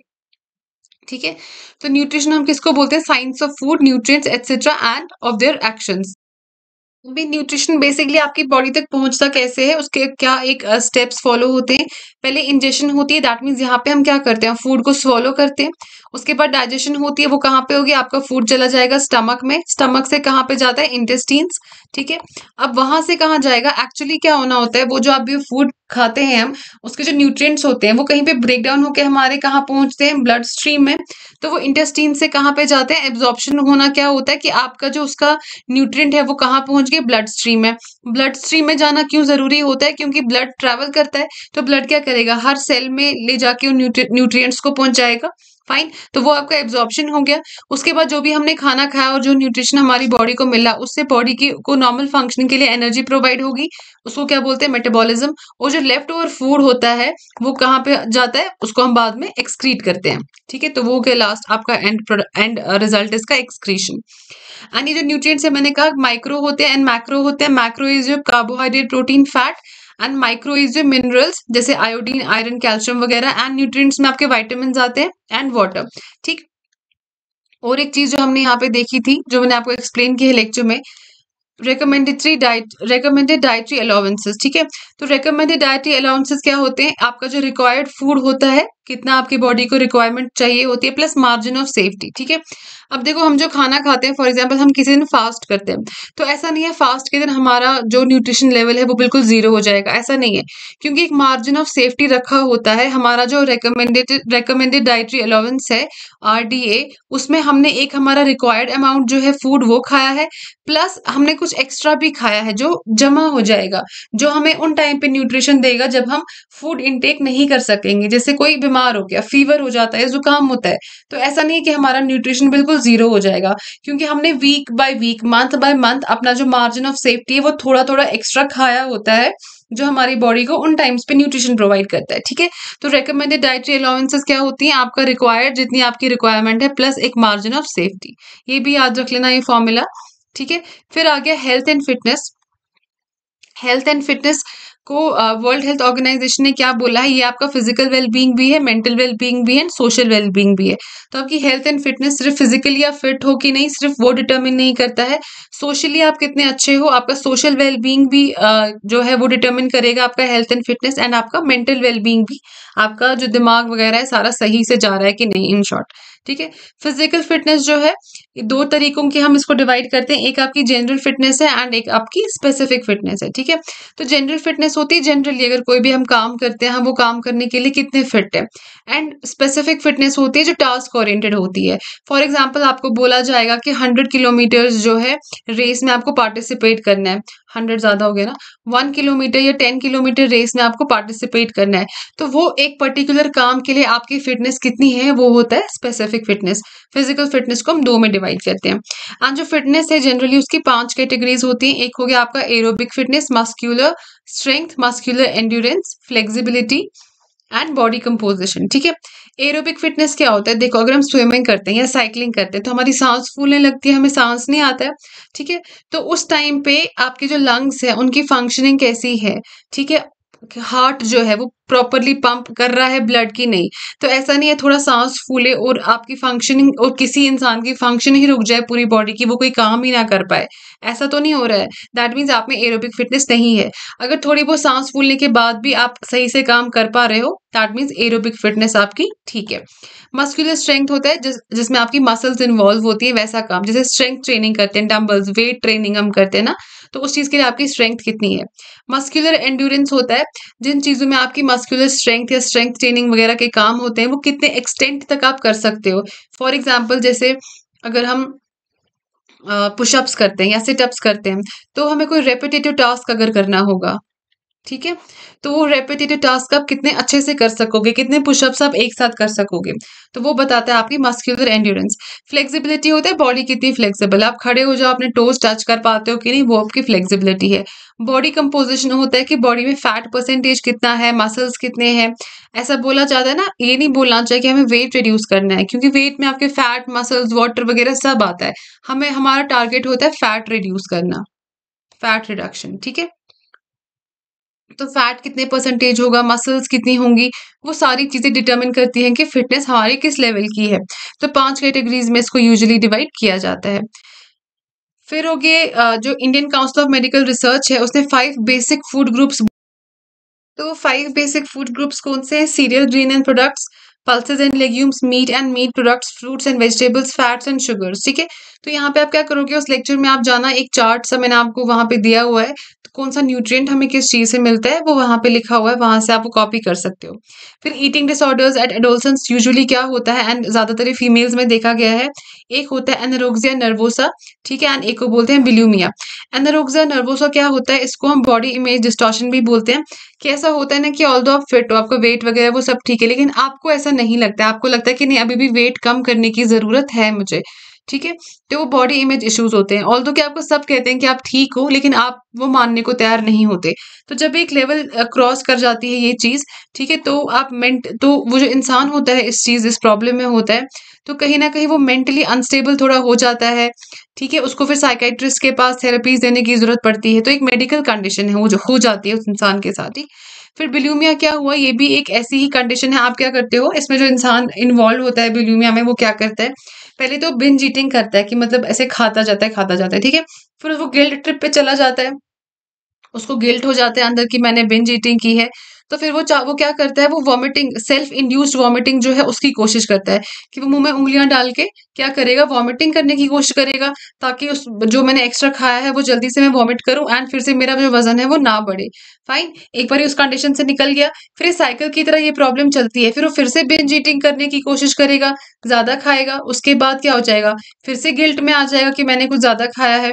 ठीक है, तो न्यूट्रिशन हम किसको बोलते हैं, science of food, nutrients etcetera and of their actions. भी न्यूट्रिशन बेसिकली आपकी बॉडी तक पहुंचता कैसे है, उसके क्या एक स्टेप्स फॉलो होते हैं। पहले इंजेशन होती है, दैट मीन्स यहाँ पे हम क्या करते हैं, फूड को स्वॉलो करते हैं। उसके बाद डाइजेशन होती है, वो कहाँ पे होगी, आपका फूड चला जाएगा स्टमक में, स्टमक से कहाँ पे जाता है, इंटेस्टीन्स। ठीक है, अब वहां से कहाँ जाएगा, एक्चुअली क्या होना होता है, वो जो आप भी फूड खाते हैं हम, उसके जो न्यूट्रिएंट्स होते हैं वो कहीं पे ब्रेक डाउन होकर हमारे कहाँ पहुंचते हैं, ब्लड स्ट्रीम में। तो वो इंटेस्टीन से कहाँ पे जाते हैं, एब्जॉर्प्शन होना क्या होता है कि आपका जो उसका न्यूट्रिएंट है वो कहाँ पहुंच गए, ब्लड स्ट्रीम में। ब्लड स्ट्रीम में जाना क्यों जरूरी होता है, क्योंकि ब्लड ट्रैवल करता है, तो ब्लड क्या करेगा, हर सेल में ले जाके उन न्यूट्रिएंट्स को पहुंचाएगा। फाइन, तो वो आपका एब्जॉर्प्शन हो गया। उसके बाद जो भी हमने खाना खाया और जो न्यूट्रिशन हमारी बॉडी को मिला, उससे बॉडी की को नॉर्मल फंक्शनिंग के लिए एनर्जी प्रोवाइड होगी, उसको क्या बोलते हैं, मेटाबॉलिज्म। और जो लेफ्ट ओवर फूड होता है वो कहाँ पे जाता है, उसको हम बाद में एक्सक्रीट करते हैं। ठीक है, तो वो के लास्ट आपका एंड एंड रिजल्ट इसका एक्सक्रीशन। एंड ये जो न्यूट्रिएंट्स है मैंने कहा माइक्रो होते हैं एंड मैक्रो होते हैं। मैक्रो इज जो carbohydrate, protein, fat, and micro is जो मिनरल्स जैसे आयोडीन, आयरन, कैल्शियम वगैरह। एंड न्यूट्रिएंट्स में आपके वाइटामिन आते हैं एंड वाटर। ठीक, और एक चीज जो हमने यहाँ पे देखी थी, जो मैंने आपको एक्सप्लेन की है लेक्चर में, recommendatory diet recommended dietary allowances. ठीक है, तो रिकमेंडेड डाइटरी अलाउंसेस क्या होते हैं, आपका जो रिक्वायर्ड फूड होता है, कितना आपकी बॉडी को रिक्वायरमेंट चाहिए होती है, प्लस मार्जिन ऑफ सेफ्टी। ठीक है, अब देखो हम जो खाना खाते हैं, फॉर एग्जांपल हम किसी दिन फास्ट करते हैं, तो ऐसा नहीं है फास्ट के दिन हमारा जो न्यूट्रिशन लेवल है वो बिल्कुल जीरो हो जाएगा, ऐसा नहीं है, क्योंकि एक मार्जिन ऑफ सेफ्टी रखा होता है। हमारा जो रिकमेंडेड रिकमेंडेड डाइटरी अलाउंस है, आरडीए, उसमें हमने एक हमारा रिक्वायर्ड अमाउंट जो है फूड वो खाया है, प्लस हमने कुछ एक्स्ट्रा भी खाया है जो जमा हो जाएगा, जो हमें उन टाइम पे न्यूट्रिशन देगा जब हम फूड इनटेक नहीं कर सकेंगे। जैसे कोई बीमार हो गया, फीवर हो जाता है, जुकाम होता है, तो ऐसा नहीं है कि हमारा न्यूट्रिशन बिल्कुल जीरो हो जाएगा, क्योंकि हमने week by week, month by month अपना जो मार्जिन ऑफ सेफ्टी है वो थोड़ा थोड़ा एक्स्ट्रा खाया होता है, जो हमारी बॉडी को उन टाइम्स पे न्यूट्रिशन प्रोवाइड करता है, ठीक है। तो रिकमेंडेड डाइटरी अलाउंसेस क्या होती हैं, आपका रिक्वायर्ड जितनी आपकी रिक्वायरमेंट है प्लस एक मार्जिन ऑफ सेफ्टी, ये भी याद रख लेना ये फॉर्मूला, ठीक है। फिर आ गया health and fitness. Health and fitness को वर्ल्ड हेल्थ ऑर्गेनाइजेशन ने क्या बोला है, ये आपका फिजिकल वेलबींग भी है, मेंटल वेलबींग भी है, सोशल वेलबींग भी है। तो आपकी हेल्थ एंड फिटनेस सिर्फ फिजिकली आप फिट हो कि नहीं, सिर्फ वो डिटरमिन नहीं करता है, सोशली आप कितने अच्छे हो, आपका सोशल वेलबींग भी uh, जो है वो डिटरमिन करेगा आपका हेल्थ एंड फिटनेस, एंड आपका मेंटल वेलबींग भी, आपका जो दिमाग वगैरह है सारा सही से जा रहा है कि नहीं, इन शॉर्ट, ठीक है। फिजिकल फिटनेस जो है दो तरीकों की हम इसको डिवाइड करते हैं, एक आपकी जनरल फिटनेस है एंड एक आपकी स्पेसिफिक फिटनेस है, ठीक है। तो जनरल फिटनेस होती है जनरली अगर कोई भी हम काम करते हैं, हम वो काम करने के लिए कितने फिट है, एंड स्पेसिफिक फिटनेस होती है जो टास्क ओरिएंटेड होती है। फॉर एग्जाम्पल आपको बोला जाएगा कि हंड्रेड किलोमीटर्स जो है रेस में आपको पार्टिसिपेट करना है, हंड्रेड ज्यादा हो गया ना, वन किलोमीटर या टेन किलोमीटर रेस में आपको पार्टिसिपेट करना है, तो वो एक पर्टिकुलर काम के लिए आपकी फिटनेस कितनी है वो होता है स्पेसिफिक फिटनेस। फिजिकल फिटनेस को हम दो में डिवाइड करते हैं, एंड जो फिटनेस है जनरली उसकी पांच कैटेगरीज होती हैं। एक हो गया आपका aerobic fitness, muscular strength, muscular endurance, flexibility and body composition, ठीक है। एरोबिक फिटनेस क्या होता है, देखो अगर हम स्विमिंग करते हैं या साइकिलिंग करते हैं तो हमारी सांस फूलने लगती है, हमें सांस नहीं आता है, ठीक है। तो उस टाइम पे आपके जो लंग्स है उनकी फंक्शनिंग कैसी है, ठीक है, हार्ट जो है वो प्रॉपरली पंप कर रहा है ब्लड की नहीं, तो ऐसा नहीं है थोड़ा सांस फूले और आपकी फंक्शनिंग और किसी इंसान की फंक्शन ही रुक जाए पूरी बॉडी की, वो कोई काम ही ना कर पाए, ऐसा तो नहीं हो रहा है, दैट मीन्स आप में एरोबिक फिटनेस नहीं है। अगर थोड़ी बहुत सांस फूलने के बाद भी आप सही से काम कर पा रहे हो, दैट मीन्स एरोबिक फिटनेस आपकी ठीक है। मस्कुलर स्ट्रेंथ होता है जिस जिसमें आपकी मसल्स इन्वॉल्व होती है, वैसा काम जैसे स्ट्रेंथ ट्रेनिंग करते हैं, डंबल्स वेट ट्रेनिंग हम करते हैं ना, तो उस चीज के लिए आपकी स्ट्रेंथ कितनी है। मस्कुलर एंड्योरेंस होता है जिन चीजों में आपकी मस्कुलर स्ट्रेंथ या स्ट्रेंथ ट्रेनिंग वगैरह के काम होते हैं वो कितने एक्सटेंट तक आप कर सकते हो। फॉर एग्जाम्पल जैसे अगर हम पुशअप्स करते हैं या सिटअप्स करते हैं, तो हमें कोई रेपिटेटिव टास्क अगर करना होगा, ठीक है, तो वो रेपिटेटिव टास्क आप कितने अच्छे से कर सकोगे, कितने पुशअप्स आप एक साथ कर सकोगे, तो वो बताता है आपकी मस्कुलर एंड्योरेंस। फ्लेक्सिबिलिटी होता है बॉडी कितनी फ्लेक्सिबल, आप खड़े हो जाओ अपने टोज टच कर पाते हो कि नहीं, वो आपकी फ्लेक्सिबिलिटी है। बॉडी कंपोजिशन होता है कि बॉडी में फैट परसेंटेज कितना है, मसल्स कितने हैं, ऐसा बोला जाता है ना, ये नहीं बोलना चाहिए कि हमें वेट रिड्यूस करना है, क्योंकि वेट में आपके फैट मसल्स वाटर वगैरह सब आता है, हमें हमारा टारगेट होता है फैट रिड्यूस करना, फैट रिडक्शन, ठीक है। तो फैट कितने परसेंटेज होगा, मसल्स कितनी होंगी, वो सारी चीजें डिटरमिन करती हैं कि फिटनेस हमारी किस लेवल की है। तो पांच कैटेगरीज में इसको यूजुअली डिवाइड किया जाता है। फिर हो गए जो Indian council of medical research है उसने फाइव बेसिक फूड ग्रुप्स, तो फाइव बेसिक फूड ग्रुप्स कौन से हैं, cereal green and products, pulses and legumes, meat and meat products, fruits and vegetables, fats and sugars, ठीक है। तो यहाँ पे आप क्या करोगे, उस लेक्चर में आप जाना, एक चार्ट सा मैंने आपको वहां पे दिया हुआ है, तो कौन सा न्यूट्रिएंट हमें किस चीज से मिलता है वो वहां पे लिखा हुआ है, वहां से आप वो कॉपी कर सकते हो। फिर eating disorders at adolescence usually क्या होता है, एंड ज्यादातर फीमेल्स में देखा गया है, एक होता है एनोरेक्सिया नर्वोसा, ठीक है, एंड एक को बोलते हैं बुलिमिया। एनोरेक्सिया नर्वोसा क्या होता है, इसको हम बॉडी इमेज डिस्टॉर्शन भी बोलते हैं, कि ऐसा होता है ना कि ऑल्दो आप फिट हो, आपका वेट वगैरह वो सब ठीक है, लेकिन आपको ऐसा नहीं लगता है, आपको लगता है कि नहीं अभी भी वेट कम करने की जरूरत है मुझे, ठीक है। तो वो बॉडी इमेज इश्यूज होते हैं, ऑल्दो कि आपको सब कहते हैं कि आप ठीक हो, लेकिन आप वो मानने को तैयार नहीं होते। तो जब एक लेवल क्रॉस कर जाती है ये चीज, ठीक है, तो आप मेंट तो वो जो इंसान होता है इस चीज इस प्रॉब्लम में होता है, तो कहीं ना कहीं वो मेंटली अनस्टेबल थोड़ा हो जाता है, ठीक है, उसको फिर साइकेट्रिस्ट के पास थेरेपीज देने की जरूरत पड़ती है, तो एक मेडिकल कंडीशन है वो जो हो जाती है उस इंसान के साथ ही। फिर बुलिमिया क्या हुआ, ये भी एक ऐसी ही कंडीशन है, आप क्या करते हो, इसमें जो इंसान इन्वॉल्व होता है बुलिमिया में वो क्या करता है, पहले तो बिंज ईटिंग करता है कि मतलब ऐसे खाता जाता है खाता जाता है, ठीक है, फिर वो गिल्ट ट्रिप पे चला जाता है, उसको गिल्ट हो जाता है अंदर कि मैंने बिंज ईटिंग की है, तो फिर वो वो क्या करता है, वो वॉमिटिंग सेल्फ इंड्यूस्ड वॉमिटिंग जो है उसकी कोशिश करता है कि वो मुंह में उंगलियां डाल के क्या करेगा, वॉमिटिंग करने की कोशिश करेगा, ताकि उस जो मैंने एक्स्ट्रा खाया है वो जल्दी से मैं वॉमिट करूं एंड फिर से मेरा जो वजन है वो ना बढ़े। फाइन, एक बार उस कंडीशन से निकल गया, फिर इस साइकिल की तरह ये प्रॉब्लम चलती है, फिर वो फिर से बिंज ईटिंग करने की कोशिश करेगा, ज्यादा खाएगा, उसके बाद क्या हो जाएगा, फिर से गिल्ट में आ जाएगा कि मैंने कुछ ज्यादा खाया है,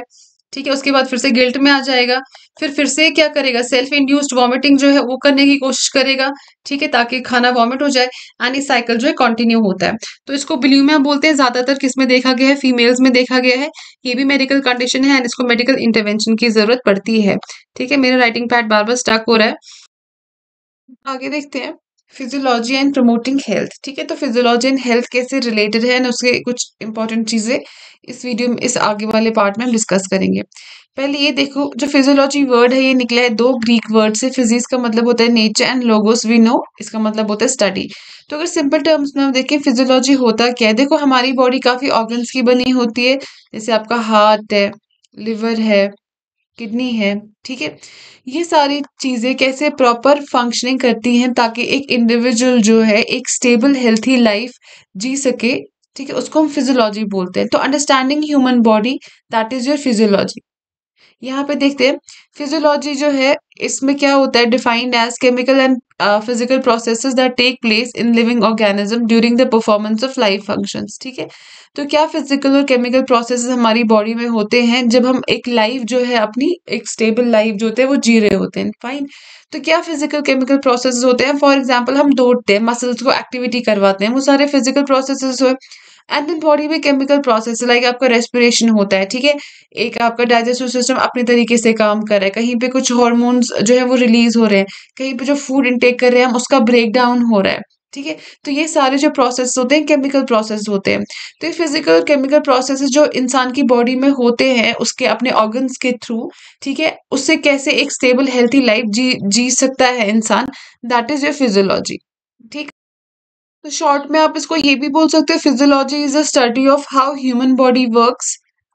ठीक है, उसके बाद फिर से गिल्ट में आ जाएगा, फिर फिर से क्या करेगा, सेल्फ इंड्यूस्ड वॉमिटिंग जो है वो करने की कोशिश करेगा, ठीक है, ताकि खाना वॉमिट हो जाए एंड ये साइकिल जो है कंटिन्यू होता है। तो इसको बुलिमिया बोलते हैं, ज्यादातर किसमें देखा गया है, फीमेल्स में देखा गया है। ये भी मेडिकल कंडीशन है एंड इसको मेडिकल इंटरवेंशन की जरूरत पड़ती है। ठीक है, मेरा राइटिंग पैड बार बार स्टक हो रहा है। आगे देखते हैं फिजियोलॉजी एंड प्रमोटिंग हेल्थ। ठीक है, तो फिजियोलॉजी एंड हेल्थ कैसे रिलेटेड है ना, उसके कुछ इंपॉर्टेंट चीजें इस वीडियो में, इस आगे वाले पार्ट में हम डिस्कस करेंगे। पहले ये देखो, जो फिजियोलॉजी वर्ड है ये निकला है दो ग्रीक वर्ड से। फिजिक्स का मतलब होता है nature and logos we know, इसका मतलब होता है स्टडी। तो अगर सिंपल टर्म्स में हम देखें फिजियोलॉजी होता क्या है, देखो हमारी बॉडी काफी ऑर्गन्स की बनी होती है, जैसे आपका हार्ट है, लिवर है, किडनी है। ठीक है, ये सारी चीजें कैसे प्रॉपर फंक्शनिंग करती हैं ताकि एक इंडिविजुअल जो है एक स्टेबल हेल्थी लाइफ जी सके। ठीक है, उसको हम फिजियोलॉजी बोलते हैं। तो understanding human body, that is your physiology. यहाँ पे देखते हैं फिजियोलॉजी जो है इसमें क्या होता है, defined as chemical and physical processes that take place in living organism during the performance of life functions. ठीक है, तो क्या फिजिकल और केमिकल प्रोसेसेस हमारी बॉडी में होते हैं जब हम एक लाइफ जो है अपनी एक स्टेबल लाइफ जो होते हैं वो जी रहे होते हैं। फाइन, तो क्या फिजिकल केमिकल प्रोसेसेस होते हैं, फॉर एग्जाम्पल हम दौड़ते हैं, मसल्स को एक्टिविटी करवाते हैं, वो सारे फिजिकल प्रोसेसेस हुए। एंड देन बॉडी में केमिकल प्रोसेस लाइक आपका रेस्पिरेशन होता है। ठीक है, एक आपका डाइजेस्टिव सिस्टम अपने तरीके से काम कर रहा है, कहीं पे कुछ हार्मोन्स जो है वो रिलीज हो रहे हैं, कहीं पे जो फूड इनटेक कर रहे हैं हम उसका ब्रेक डाउन हो रहा है। ठीक है, तो ये सारे जो प्रोसेस होते हैं केमिकल प्रोसेस होते हैं। तो ये फिजिकल और केमिकल प्रोसेस जो इंसान की बॉडी में होते हैं उसके अपने ऑर्गन्स के थ्रू, ठीक है, उससे कैसे एक स्टेबल हेल्थी लाइफ जी जी सकता है इंसान, दैट इज योर फिजियोलॉजी। ठीक, तो शॉर्ट में आप इसको ये भी बोल सकते हो, physiology is a study of how human body works,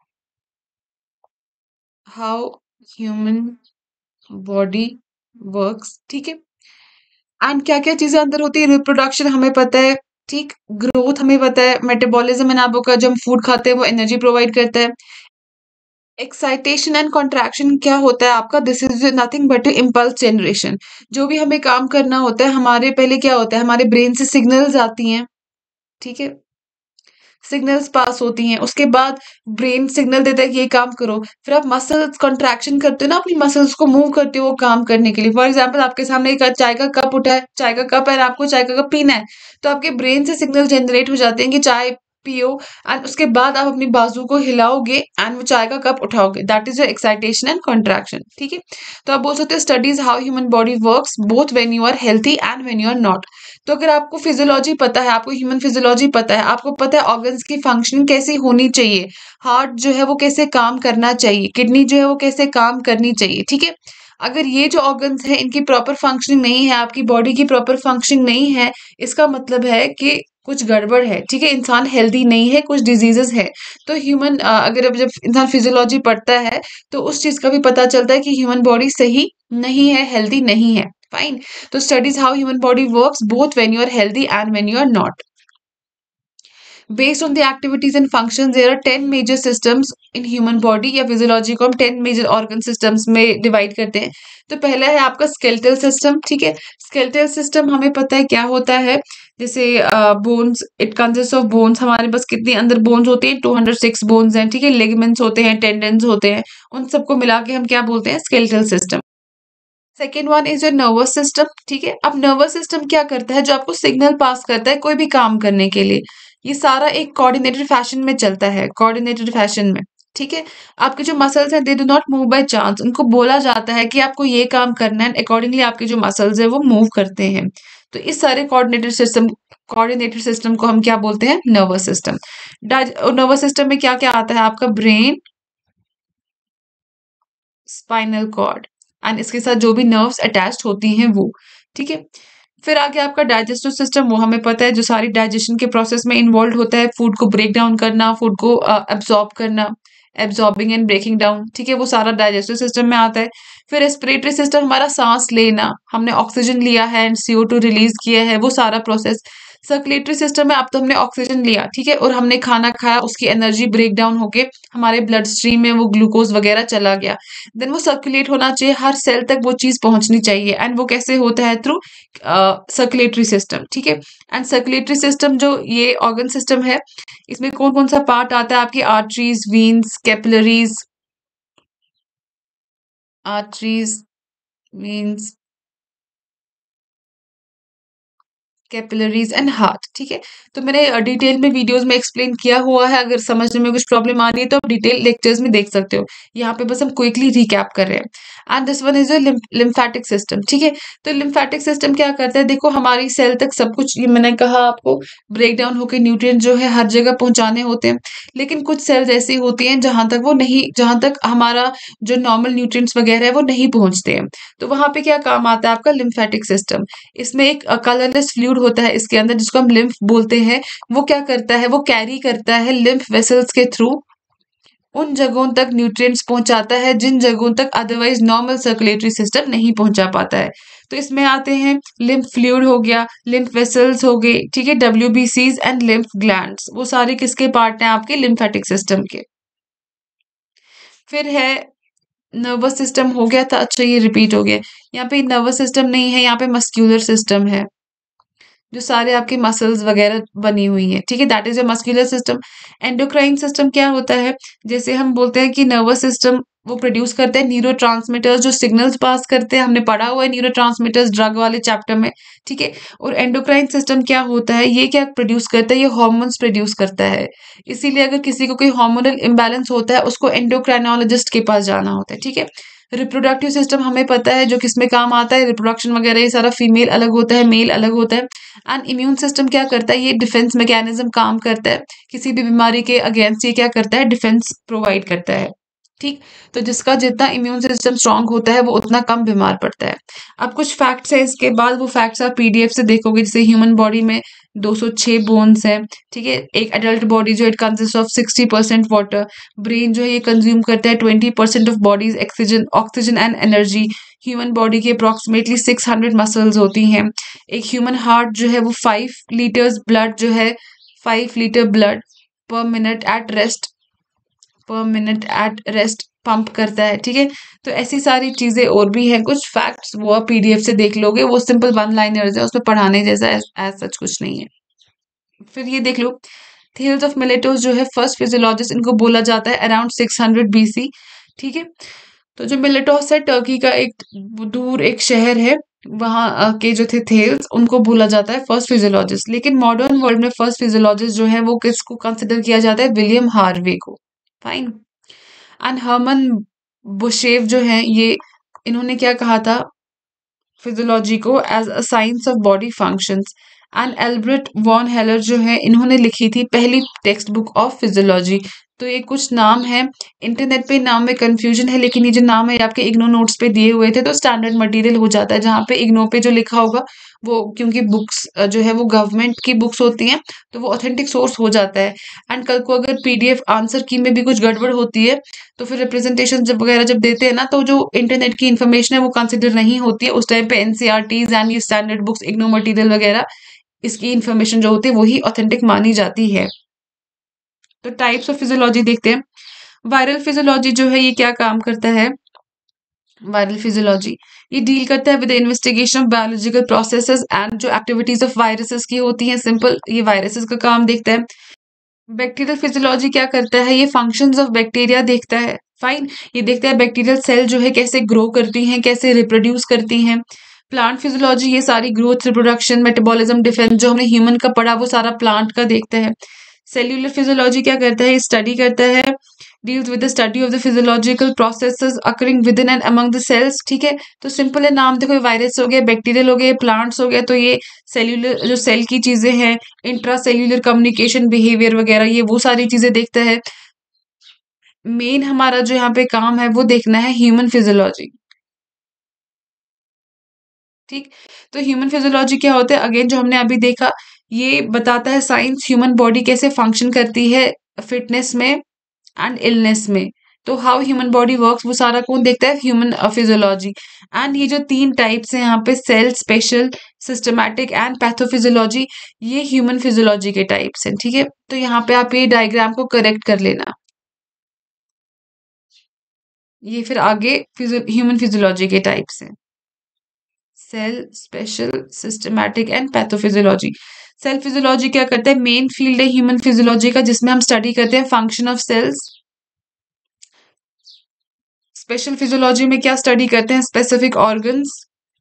how human body works. ठीक है, एंड क्या क्या चीजें अंदर होती है, रिप्रोडक्शन हमें पता है, ठीक, ग्रोथ हमें पता है, मेटाबॉलिज्म एंड आपको का जब हम फूड खाते हैं वो एनर्जी प्रोवाइड करता है। एक्साइटेशन एंड कॉन्ट्रैक्शन क्या होता है आपका, this is nothing but impulse generation. जो भी हमें काम करना होता है हमारे पहले क्या होता है, हमारे ब्रेन से सिग्नल्स आती हैं। ठीक है, सिग्नल्स पास होती हैं, उसके बाद ब्रेन सिग्नल देता है कि ये काम करो, फिर आप मसल्स कॉन्ट्रैक्शन करते हो ना, अपनी मसल्स को मूव करते हो वो काम करने के लिए। फॉर एग्जांपल आपके सामने एक चाय का कप उठा है, चाय का कप है, आपको चाय का कप पीना है, तो आपके ब्रेन से सिग्नल जनरेट हो जाते हैं कि चाय पियो, एंड उसके बाद आप अपनी बाजू को हिलाओगे एंड वो चाय का कप उठाओगे, that is your excitation and contraction. ठीक है, तो आप बोल सकते हो studies how human body works both when you are healthy and when you are not. तो अगर आपको फिजियोलॉजी पता है, आपको ह्यूमन फिजियोलॉजी पता है, आपको पता है ऑर्गन्स की फंक्शनिंग कैसी होनी चाहिए, हार्ट जो है वो कैसे काम करना चाहिए, किडनी जो है वो कैसे काम करनी चाहिए। ठीक है, अगर ये जो ऑर्गन्स हैं इनकी प्रॉपर फंक्शनिंग नहीं है, आपकी बॉडी की प्रॉपर फंक्शनिंग नहीं है, इसका मतलब है कि कुछ गड़बड़ है। ठीक है, इंसान हेल्दी नहीं है, कुछ डिजीजेस है। तो ह्यूमन अगर अब जब इंसान फिजियोलॉजी पढ़ता है तो उस चीज का भी पता चलता है कि ह्यूमन बॉडी सही नहीं है, हेल्दी नहीं है। फाइन, तो studies how human body works both when you are healthy and when you are not. Based on the activities and functions, there are ten major systems in human body, या physiology को हम ten major organ systems में divide करते हैं। तो पहला है आपका स्केलेटल सिस्टम। ठीक है, स्केलेटल सिस्टम हमें पता है क्या होता है, जैसे bones, it consist of bones, हमारे पास कितनी अंदर बोन्स होती हैं, टू हंड्रेड सिक्स बोन्स हैं। ठीक है, लिगामेंट्स होते हैं, टेंडन्स होते हैं, उन सबको मिला के हम क्या बोलते हैं, skeletal system. Second one is your nervous system. ठीक है, अब नर्वस सिस्टम क्या करता है, जो आपको सिग्नल पास करता है कोई भी काम करने के लिए, ये सारा एक कोऑर्डिनेटेड फैशन में चलता है, कोऑर्डिनेटेड फैशन में। ठीक है, आपके जो मसल्स हैं they do not move by chance, उनको बोला जाता है कि आपको ये काम करना है, अकॉर्डिंगली आपके जो मसल्स है वो मूव करते हैं। तो इस सारे कोऑर्डिनेटेड सिस्टम कोऑर्डिनेटेड सिस्टम को हम क्या बोलते हैं, नर्वस सिस्टम। नर्वस सिस्टम में क्या क्या आता है, आपका ब्रेन, स्पाइनल कॉर्ड एंड इसके साथ जो भी नर्व्स अटैच्ड होती हैं वो। ठीक है, फिर आगे आपका डाइजेस्टिव सिस्टम, वो हमें पता है जो सारी डाइजेशन के प्रोसेस में इन्वॉल्व होता है, फूड को ब्रेक डाउन करना, फूड को एब्जॉर्ब करना, एब्जॉर्बिंग एंड ब्रेकिंग डाउन। ठीक है, वो सारा डाइजेस्टिव सिस्टम में आता है। फिर रेस्पिरेटरी सिस्टम, हमारा सांस लेना, हमने ऑक्सीजन लिया है and C O two release किया है, वो सारा प्रोसेस। सर्कुलेटरी सिस्टम में अब तो हमने ऑक्सीजन लिया, ठीक है, और हमने खाना खाया, उसकी एनर्जी ब्रेक डाउन होके हमारे ब्लड स्ट्रीम में वो ग्लूकोज वगैरह चला गया, देन वो सर्कुलेट होना चाहिए, हर सेल तक वो चीज पहुंचनी चाहिए, एंड वो कैसे होता है, थ्रू सर्कुलेटरी सिस्टम। ठीक है, एंड सर्कुलेटरी सिस्टम जो ये ऑर्गन सिस्टम है, इसमें कौन कौन सा पार्ट आता है, आपकी arteries, veins, capillaries, arteries means capillaries and heart. ठीक है, तो मैंने डिटेल में वीडियोस में एक्सप्लेन किया हुआ है। अगर समझने में कुछ प्रॉब्लम आ रही है तो आप डिटेल लेक्चर्स में देख सकते हो। यहाँ पे बस हम क्विकली रिकैप कर रहे हैं। And this one is a lymphatic system. ठीक है, तो लिम्फेटिक सिस्टम क्या करता है, देखो हमारी सेल तक सब कुछ, ये मैंने कहा आपको, ब्रेक डाउन होकर न्यूट्रिएंट जो है हर जगह पहुंचाने होते हैं। लेकिन कुछ सेल्स ऐसी होती हैं जहां तक वो नहीं, जहां तक हमारा जो नॉर्मल न्यूट्रिएंट्स वगैरह है वो नहीं पहुंचते हैं। तो वहां पे क्या काम आता है आपका लिम्फेटिक सिस्टम। इसमें एक कलरलेस फ्लूइड होता है इसके अंदर जिसको हम लिम्फ बोलते हैं। वो क्या करता है, वो कैरी करता है लिम्फ वेसल्स के थ्रू उन जगहों तक न्यूट्रिएंट्स पहुंचाता है जिन जगहों तक अदरवाइज नॉर्मल सर्कुलेटरी सिस्टम नहीं पहुंचा पाता है। तो इसमें आते हैं लिम्फ फ्लूइड हो गया, लिम्फ वेसल्स हो गए, ठीक है, डब्ल्यूबीसीज एंड लिम्फ ग्लैंड्स, वो सारे किसके पार्ट हैं आपके लिम्फेटिक सिस्टम के। फिर है नर्वस सिस्टम, हो गया था, अच्छा ये रिपीट हो गया। यहाँ पे नर्वस सिस्टम नहीं है, यहाँ पे मस्क्यूलर सिस्टम है, जो सारे आपके मसल्स वगैरह बनी हुई हैं। ठीक है, that is a muscular system. Endocrine system क्या होता है, जैसे हम बोलते हैं कि नर्वस सिस्टम वो प्रोड्यूस करते हैं न्यूरोट्रांसमीटर्स जो सिग्नल्स पास करते हैं, हमने पढ़ा हुआ है न्यूरोट्रांसमीटर्स ड्रग वाले चैप्टर में। ठीक है, और एंडोक्राइन सिस्टम क्या होता है, ये क्या प्रोड्यूस करता है, ये हॉर्मोन्स प्रोड्यूस करता है। इसीलिए अगर किसी को कोई हार्मोनल इम्बैलेंस होता है उसको एंडोक्राइनोलॉजिस्ट के पास जाना होता है। ठीक है, रिप्रोडक्टिव सिस्टम हमें पता है जो किसमें काम आता है, रिप्रोडक्शन वगैरह ये सारा, फीमेल अलग होता है, मेल अलग होता है। एंड इम्यून सिस्टम क्या करता है, ये डिफेंस मैकेनिज्म काम करता है, किसी भी बीमारी के अगेंस्ट ये क्या करता है, डिफेंस प्रोवाइड करता है। ठीक, तो जिसका जितना इम्यून सिस्टम स्ट्रांग होता है वो उतना कम बीमार पड़ता है। अब कुछ फैक्ट्स है इसके बाद, वो फैक्ट्स आप पीडीएफ से देखोगे। जैसे ह्यूमन बॉडी में दो सौ छह बोन्स हैं। ठीक है, एक एडल्ट बॉडी जो it consist of sixty percent water. Brain जो है ये कंज्यूम करता है twenty percent of body's oxygen oxygen and energy. Human body की अप्रोक्सीमेटली सिक्स हंड्रेड मसल्स होती हैं। एक ह्यूमन हार्ट जो है वो फाइव लीटर्स ब्लड जो है, five litre blood per minute at rest per minute at rest pump करता है। ठीक है, तो ऐसी सारी चीजें और भी हैं, कुछ फैक्ट्स वो आप पीडीएफ से देख लोगे, वो सिंपल वन लाइनर्स है, उसमें पढ़ाने जैसा एज सच कुछ नहीं है। फिर ये देख लो, थेल्स ऑफ मिलेटोस जो है फर्स्ट फिजियोलॉजिस्ट, इनको बोला जाता है अराउंड सिक्स हंड्रेड बीसी। ठीक है, तो जो मिलेटोस है टर्की का एक दूर एक शहर है, वहां के जो थे थेल्स उनको बोला जाता है फर्स्ट फिजियोलॉजिस्ट। लेकिन मॉडर्न वर्ल्ड में फर्स्ट फिजियोलॉजिस्ट जो है वो किसको कंसिडर किया जाता है, विलियम हार्वे को। फाइन। एंड हर्मन बुशेव जो है ये, इन्होंने क्या कहा था फिजियोलॉजी को, as a science of body functions. And Albert von Haller जो है, इन्होंने लिखी थी पहली टेक्स्ट बुक ऑफ फिजियोलॉजी। तो ये कुछ नाम है, इंटरनेट पे नाम में कंफ्यूजन है, लेकिन ये जो नाम है आपके इग्नो नोट्स पे दिए हुए थे, तो स्टैंडर्ड मटेरियल हो जाता है। जहाँ पे इग्नो पे जो लिखा होगा वो, क्योंकि बुक्स जो है वो गवर्नमेंट की बुक्स होती हैं, तो वो ऑथेंटिक सोर्स हो जाता है। एंड कल को अगर पीडीएफ आंसर की में भी कुछ गड़बड़ होती है तो फिर रिप्रेजेंटेशन जब वगैरह जब देते हैं ना, तो जो इंटरनेट की इन्फॉर्मेशन है वो कंसिडर नहीं होती है उस टाइम पे। एनसीईआरटीज एंड ये स्टैंडर्ड बुक्स, इग्नो मटेरियल वगैरह, इसकी इन्फॉर्मेशन जो होती है वही ऑथेंटिक मानी जाती है। तो टाइप्स ऑफ फिजियोलॉजी देखते हैं। वायरल फिजियोलॉजी जो है ये क्या काम करता है, वायरल फिजियोलॉजी ये डील करता है with investigation of biological processes and जो एक्टिविटीज ऑफ वायरसेस की होती हैं, सिंपल ये वायरसेस का काम देखता है। बैक्टीरियल फिजियोलॉजी क्या करता है, ये फंक्शंस ऑफ बैक्टीरिया देखता है। फाइन, ये देखता है बैक्टीरियल सेल जो है कैसे ग्रो करती हैं, कैसे रिप्रोड्यूस करती हैं। प्लांट फिजियोलॉजी ये सारी ग्रोथ, रिप्रोडक्शन, मेटाबॉलिज्म, डिफेंस जो हमने ह्यूमन का पढ़ा वो सारा प्लांट का देखता है। सेल्यूलर फिजियोलॉजी क्या करता है, स्टडी करता है, deals with the study of the physiological processes occurring within and among the cells. ठीक है, तो सिंपल है, नाम देखो, वायरस हो गया, बैक्टीरियल हो गया, प्लांट्स हो गया, तो ये सेल्यूलर जो सेल की चीजें हैं, इंट्रा सेल्यूलर कम्युनिकेशन, बिहेवियर वगैरह, ये वो सारी चीजें देखता है। मेन हमारा जो यहाँ पे काम है वो देखना है ह्यूमन फिजियोलॉजी। ठीक, तो ह्यूमन फिजियोलॉजी क्या होता है, अगेन जो हमने अभी देखा, ये बताता है साइंस ह्यूमन बॉडी कैसे फंक्शन करती है फिटनेस में एंड इलनेस में। तो हाउ ह्यूमन बॉडी वर्क्स वो सारा कौन देखता है, ह्यूमन फिजियोलॉजी। एंड ये जो तीन टाइप्स हैं यहाँ पे, cell, special, systematic and pathophysiology, ये ह्यूमन फिजियोलॉजी के टाइप्स हैं। ठीक है, तो यहाँ पे आप ये डायग्राम को करेक्ट कर लेना। ये फिर आगे ह्यूमन फिजियोलॉजी के टाइप्स हैं, cell, special, systematic and pathophysiology. Cell physiology क्या करता है, मेन फील्ड है ह्यूमन फिजियोलॉजी का, जिसमें हम स्टडी करते हैं function of cells, special physiology में क्या स्टडी करते हैं? Specific organs.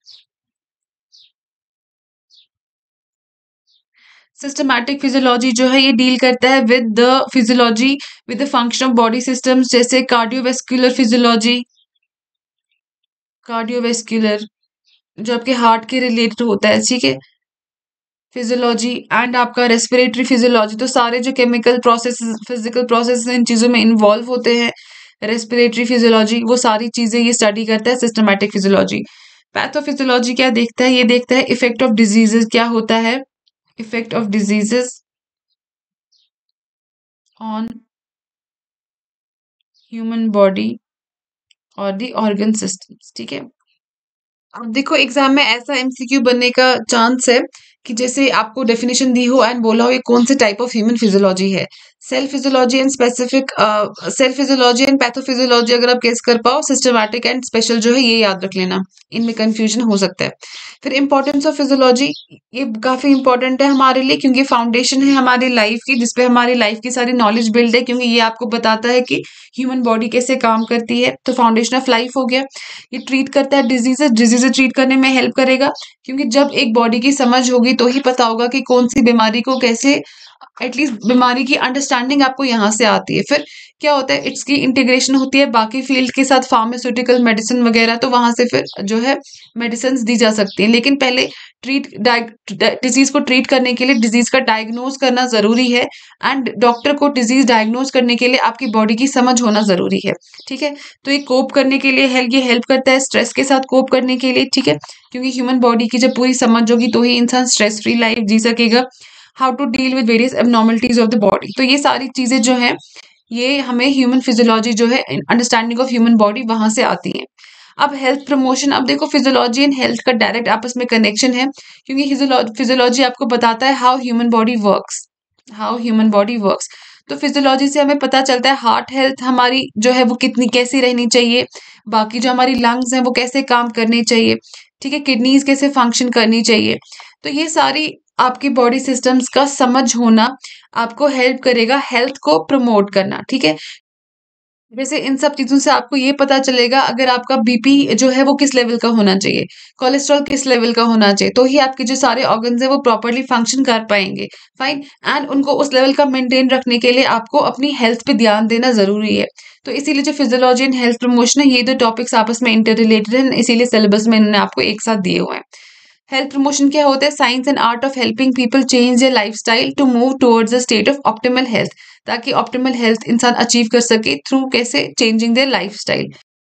सिस्टमैटिक फिजियोलॉजी जो है ये डील करता है with the physiology with the function of body systems, जैसे कार्डियोवेस्कुलर फिजियोलॉजी, कार्डियोवेस्कुलर जो आपके हार्ट के रिलेटेड होता है, ठीक है, फिजियोलॉजी, एंड आपका रेस्पिरेटरी फिजियोलॉजी, तो सारे जो केमिकल प्रोसेस, फिजिकल प्रोसेस इन चीजों में इन्वॉल्व होते हैं, रेस्पिरेटरी फिजियोलॉजी, वो सारी चीजें ये स्टडी करता है सिस्टमैटिक फिजियोलॉजी। पैथोफिजियोलॉजी क्या देखता है? ये देखता है इफेक्ट ऑफ डिजीजेस, क्या होता है effect of diseases on human body और दी ऑर्गन सिस्टम्स, ठीक है। अब देखो एग्जाम में ऐसा एमसीक्यू बनने का चांस है कि जैसे आपको डेफिनेशन दी हो एंड बोला हो ये कौन से टाइप ऑफ ह्यूमन फिजियोलॉजी है। Cell physiology and specific, cell physiology and pathophysiology अगर आप गेस कर पाओ, सिस्टमैटिक एंड स्पेशल जो है ये याद रख लेना, इनमें कंफ्यूजन हो सकता है। फिर इंपॉर्टेंस ऑफ फिजियोलॉजी, ये काफी इंपॉर्टेंट है हमारे लिए क्योंकि फाउंडेशन है हमारी लाइफ की, जिसपे हमारी लाइफ की सारी नॉलेज बिल्ड है, क्योंकि ये आपको बताता है कि ह्यूमन बॉडी कैसे काम करती है, तो फाउंडेशन ऑफ लाइफ हो गया। ये ट्रीट करता है डिजीजेस, डिजीजेस ट्रीट करने में हेल्प करेगा, क्योंकि जब एक बॉडी की समझ होगी तो ही पता होगा कि कौन सी बीमारी को कैसे, एटलीस्ट बीमारी की अंडरस्टैंडिंग आपको यहाँ से आती है। फिर क्या होता है, इसकी इंटीग्रेशन होती है बाकी फील्ड के साथ, फार्मास्यूटिकल मेडिसिन वगैरह, तो वहां से फिर जो है मेडिसिन दी जा सकती है। लेकिन पहले ट्रीट डिजीज को ट्रीट करने के लिए डिजीज का डायग्नोज करना जरूरी है, एंड डॉक्टर को डिजीज डायग्नोज करने के लिए आपकी बॉडी की समझ होना जरूरी है, ठीक है। तो ये कोप करने के लिए हेल्प ये हेल्प करता है, स्ट्रेस के साथ कोप करने के लिए, ठीक है, क्योंकि ह्यूमन बॉडी की जब पूरी समझ होगी तो ही इंसान स्ट्रेस फ्री लाइफ जी सकेगा। How to deal with various abnormalities of the body, तो ये सारी चीजें जो है ये हमें ह्यूमन फिजियोलॉजी जो है, अंडरस्टैंडिंग ऑफ ह्यूमन बॉडी वहां से आती है। अब हेल्थ प्रमोशन, अब देखो फिजियोलॉजी एंड हेल्थ का डायरेक्ट आपस में कनेक्शन है, क्योंकि फिजियोलॉजी आपको बताता है how human body works, how human body works. तो फिजियोलॉजी से हमें पता चलता है हार्ट हेल्थ हमारी जो है वो कितनी कैसी रहनी चाहिए, बाकी जो हमारी लंग्स हैं वो कैसे काम करने चाहिए, ठीक है, किडनीज कैसे फंक्शन करनी चाहिए। तो ये सारी आपकी बॉडी सिस्टम्स का समझ होना आपको हेल्प करेगा हेल्थ को प्रमोट करना, ठीक है। जैसे इन सब चीजों से आपको ये पता चलेगा अगर आपका बीपी जो है वो किस लेवल का होना चाहिए, कोलेस्ट्रॉल किस लेवल का होना चाहिए, तो ही आपके जो सारे ऑर्गन्स है वो प्रॉपरली फंक्शन कर पाएंगे, फाइन। एंड उनको उस लेवल का मेंटेन रखने के लिए आपको अपनी हेल्थ पे ध्यान देना जरूरी है। तो इसीलिए जो फिजियोलॉजी एंड हेल्थ प्रमोशन है, ये दो टॉपिक्स आपस में इंटर रिलेटेड है, इसीलिए सिलेबस में इन्होंने आपको एक साथ दिए हुए हैं। हेल्थ प्रमोशन क्या होता है? Science and art of helping people change their lifestyle to move towards a state of optimal health, ताकि ऑप्टिमल हेल्थ इंसान अचीव कर सके थ्रू कैसे चेंजिंग देयर लाइफस्टाइल।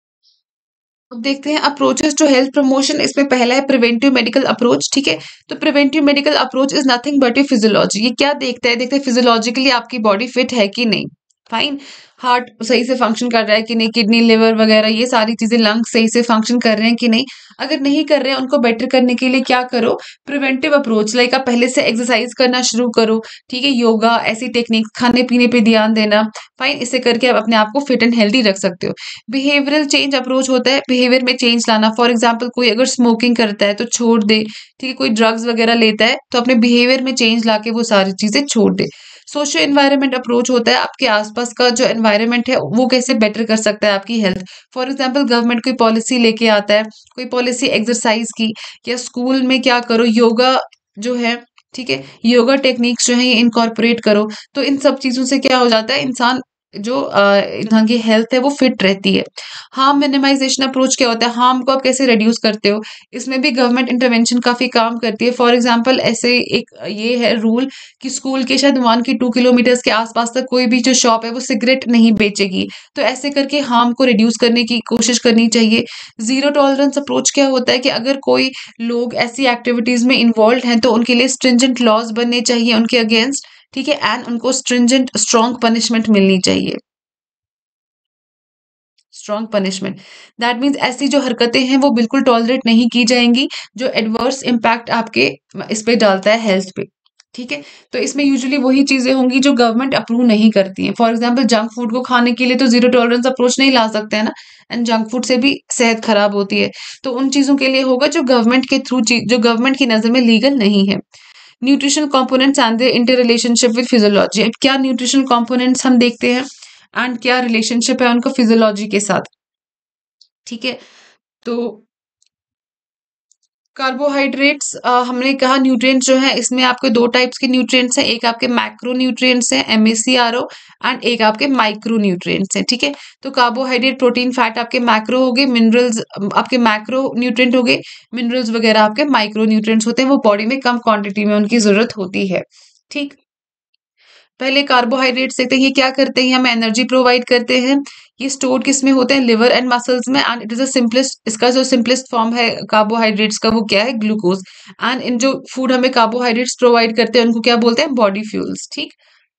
अब देखते हैं अप्रोचेस टू हेल्थ प्रमोशन। इसमें पहला है प्रिवेंटिव मेडिकल अप्रोच, ठीक है। तो preventive medical approach is nothing but your physiology. ये क्या देखता है? देखते हैं फिजियोलॉजिकली आपकी बॉडी फिट है कि नहीं, फाइन। हार्ट सही से फंक्शन कर रहा है कि नहीं, किडनी लिवर वगैरह ये सारी चीजें, लंग्स सही से फंक्शन कर रहे हैं कि नहीं। अगर नहीं कर रहे हैं उनको बेटर करने के लिए क्या करो? प्रिवेंटिव अप्रोच, लाइक आप पहले से एक्सरसाइज करना शुरू करो, ठीक है, योगा, ऐसी टेक्निक, खाने पीने पे ध्यान देना, फाइन। इससे करके आप अपने आप को फिट एंड हेल्दी रख सकते हो। बिहेवियरल चेंज अप्रोच होता है बिहेवियर में चेंज लाना। फॉर एग्जाम्पल कोई अगर स्मोकिंग करता है तो छोड़ दे, ठीक है, कोई ड्रग्स वगैरह लेता है तो अपने बिहेवियर में चेंज लाके वो सारी चीजें छोड़ दे। सोशल एनवायरनमेंट अप्रोच होता है आपके आसपास का जो एनवायरनमेंट है वो कैसे बेटर कर सकता है आपकी हेल्थ। फॉर एग्जाम्पल गवर्नमेंट कोई पॉलिसी लेके आता है, कोई पॉलिसी एक्सरसाइज की, या स्कूल में क्या करो, योगा जो है, ठीक है, योगा टेक्निक्स जो है ये इनकॉर्पोरेट करो। तो इन सब चीजों से क्या हो जाता है, इंसान जो अ, इंसान की हेल्थ है वो फिट रहती है। हार्म मिनिमाइजेशन अप्रोच क्या होता है? हार्म को आप कैसे रिड्यूस करते हो? इसमें भी गवर्नमेंट इंटरवेंशन काफी काम करती है। फॉर एग्जाम्पल ऐसे एक ये है रूल कि स्कूल के शायद वन की टू किलोमीटर्स के आसपास तक कोई भी जो शॉप है वो सिगरेट नहीं बेचेगी। तो ऐसे करके हार्म को रिड्यूस करने की कोशिश करनी चाहिए। जीरो टॉलरेंस अप्रोच क्या होता है कि अगर कोई लोग ऐसी एक्टिविटीज में इन्वॉल्व हैं तो उनके लिए स्ट्रिंजेंट लॉज बनने चाहिए उनके अगेंस्ट, ठीक है, एंड उनको स्ट्रिंजेंट स्ट्रॉन्ग पनिशमेंट मिलनी चाहिए। स्ट्रॉन्ग पनिशमेंट, दैट मीन्स ऐसी जो हरकतें हैं वो बिल्कुल टॉलरेट नहीं की जाएंगी जो एडवर्स इम्पैक्ट आपके इस पे डालता है, हेल्थ पे, ठीक है। तो इसमें यूजुअली वही चीजें होंगी जो गवर्नमेंट अप्रूव नहीं करती है। फॉर एग्जाम्पल जंक फूड को खाने के लिए तो जीरो टॉलरेंस अप्रोच नहीं ला सकते हैं ना, एंड जंक फूड से भी सेहत खराब होती है। तो उन चीजों के लिए होगा जो गवर्नमेंट के थ्रू, जो गवर्नमेंट की नजर में लीगल नहीं है। Nutritional components and the interrelationship with physiology. अब क्या न्यूट्रिशनल कंपोनेंट्स हम देखते हैं एंड क्या रिलेशनशिप है उनका फिजियोलॉजी के साथ। ठीक है। तो कार्बोहाइड्रेट्स अ, हमने कहा न्यूट्रिएंट्स जो है इसमें आपके दो टाइप्स के न्यूट्रिएंट्स हैं, एक आपके मैक्रो न्यूट्रिएंट्स हैं एमएसीआरओ एंड एक आपके माइक्रो न्यूट्रिएंट्स हैं। ठीक है, तो कार्बोहाइड्रेट प्रोटीन फैट आपके मैक्रो हो गए, मिनरल्स आपके मैक्रो न्यूट्रिएंट हो गए, मिनरल्स वगैरह आपके माइक्रो न्यूट्रिएंट्स होते हैं, वो बॉडी में कम क्वांटिटी में उनकी जरूरत होती है। ठीक, पहले कार्बोहाइड्रेट्स देखते हैं ये क्या करते हैं, हमें एनर्जी प्रोवाइड करते हैं। ये स्टोर किस में होते हैं, लिवर एंड मसल्स में, and it is the simplest, इसका जो सिंपलेस्ट फॉर्म है कार्बोहाइड्रेट्स का वो क्या है, ग्लूकोज। एंड इन जो फूड हमें कार्बोहाइड्रेट्स प्रोवाइड करते हैं उनको क्या बोलते हैं, बॉडी फ्यूल्स। ठीक,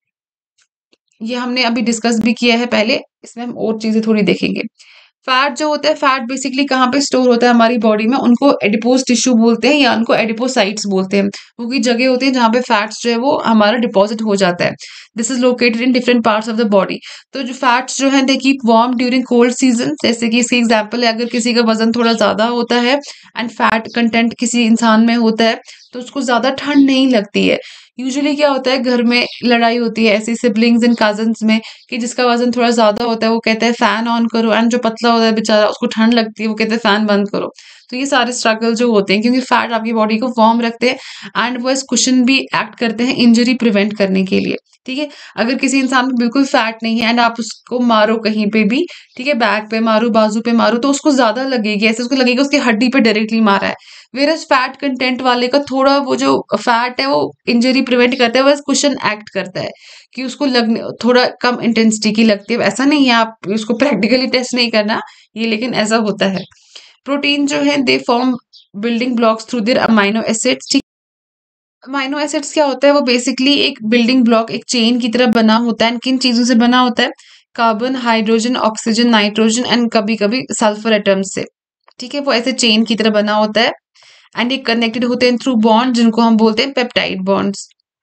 ये हमने अभी डिस्कस भी किया है पहले, इसमें हम और चीजें थोड़ी देखेंगे। फैट जो होता है, फैट बेसिकली कहाँ पे स्टोर होता है हमारी बॉडी में, उनको एडिपोज टिश्यू बोलते हैं या उनको एडिपोसाइट्स बोलते हैं। वो की जगह होती है जहाँ पे फैट्स जो है वो हमारा डिपॉजिट हो जाता है। This is located in different parts of the body. तो जो फैट्स जो है they keep warm during cold season, जैसे कि इसकी एग्जाम्पल है, अगर किसी का वजन थोड़ा ज्यादा होता है एंड फैट कंटेंट किसी इंसान में होता है तो उसको ज्यादा ठंड नहीं लगती है। यूजुअली क्या होता है, घर में लड़ाई होती है ऐसी सिबलिंग्स एंड कजन्स में कि जिसका वजन थोड़ा ज्यादा होता है वो कहता है फैन ऑन करो, एंड जो पतला होता है बेचारा उसको ठंड लगती है वो कहते हैं फैन बंद करो। तो ये सारे स्ट्रगल जो होते हैं क्योंकि फैट आपकी बॉडी को वार्म रखते हैं एंड वो एज कुशन भी एक्ट करते हैं इंजरी प्रिवेंट करने के लिए। ठीक है, अगर किसी इंसान में बिल्कुल फैट नहीं है एंड आप उसको मारो कहीं पे भी, ठीक है, बैक पे मारो, बाजू पे मारो, तो उसको ज्यादा लगेगी, ऐसे उसको लगेगा उसकी हड्डी पे डायरेक्टली मारा है। वेरस फैट कंटेंट वाले का थोड़ा वो जो फैट है वो इंजरी प्रिवेंट करता है, वो कुशन एक्ट करता है कि उसको लगने थोड़ा कम इंटेंसिटी की लगती है। ऐसा नहीं है, आप इसको प्रैक्टिकली टेस्ट नहीं करना ये, लेकिन ऐसा होता है। प्रोटीन जो है they form building blocks through their amino acids. ठीक, अमाइनो एसिड्स क्या होता है, वो बेसिकली एक बिल्डिंग ब्लॉक, एक चेन की तरह बना होता है। किन चीजों से बना होता है, carbon, hydrogen, oxygen, nitrogen and कभी कभी सल्फर एटम्स से। ठीक है, वो ऐसे चेन की तरह बना होता है एंड ये कनेक्टेड होते हैं थ्रू बॉन्ड जिनको हम बोलते हैं पेप्टाइड बॉन्ड्स,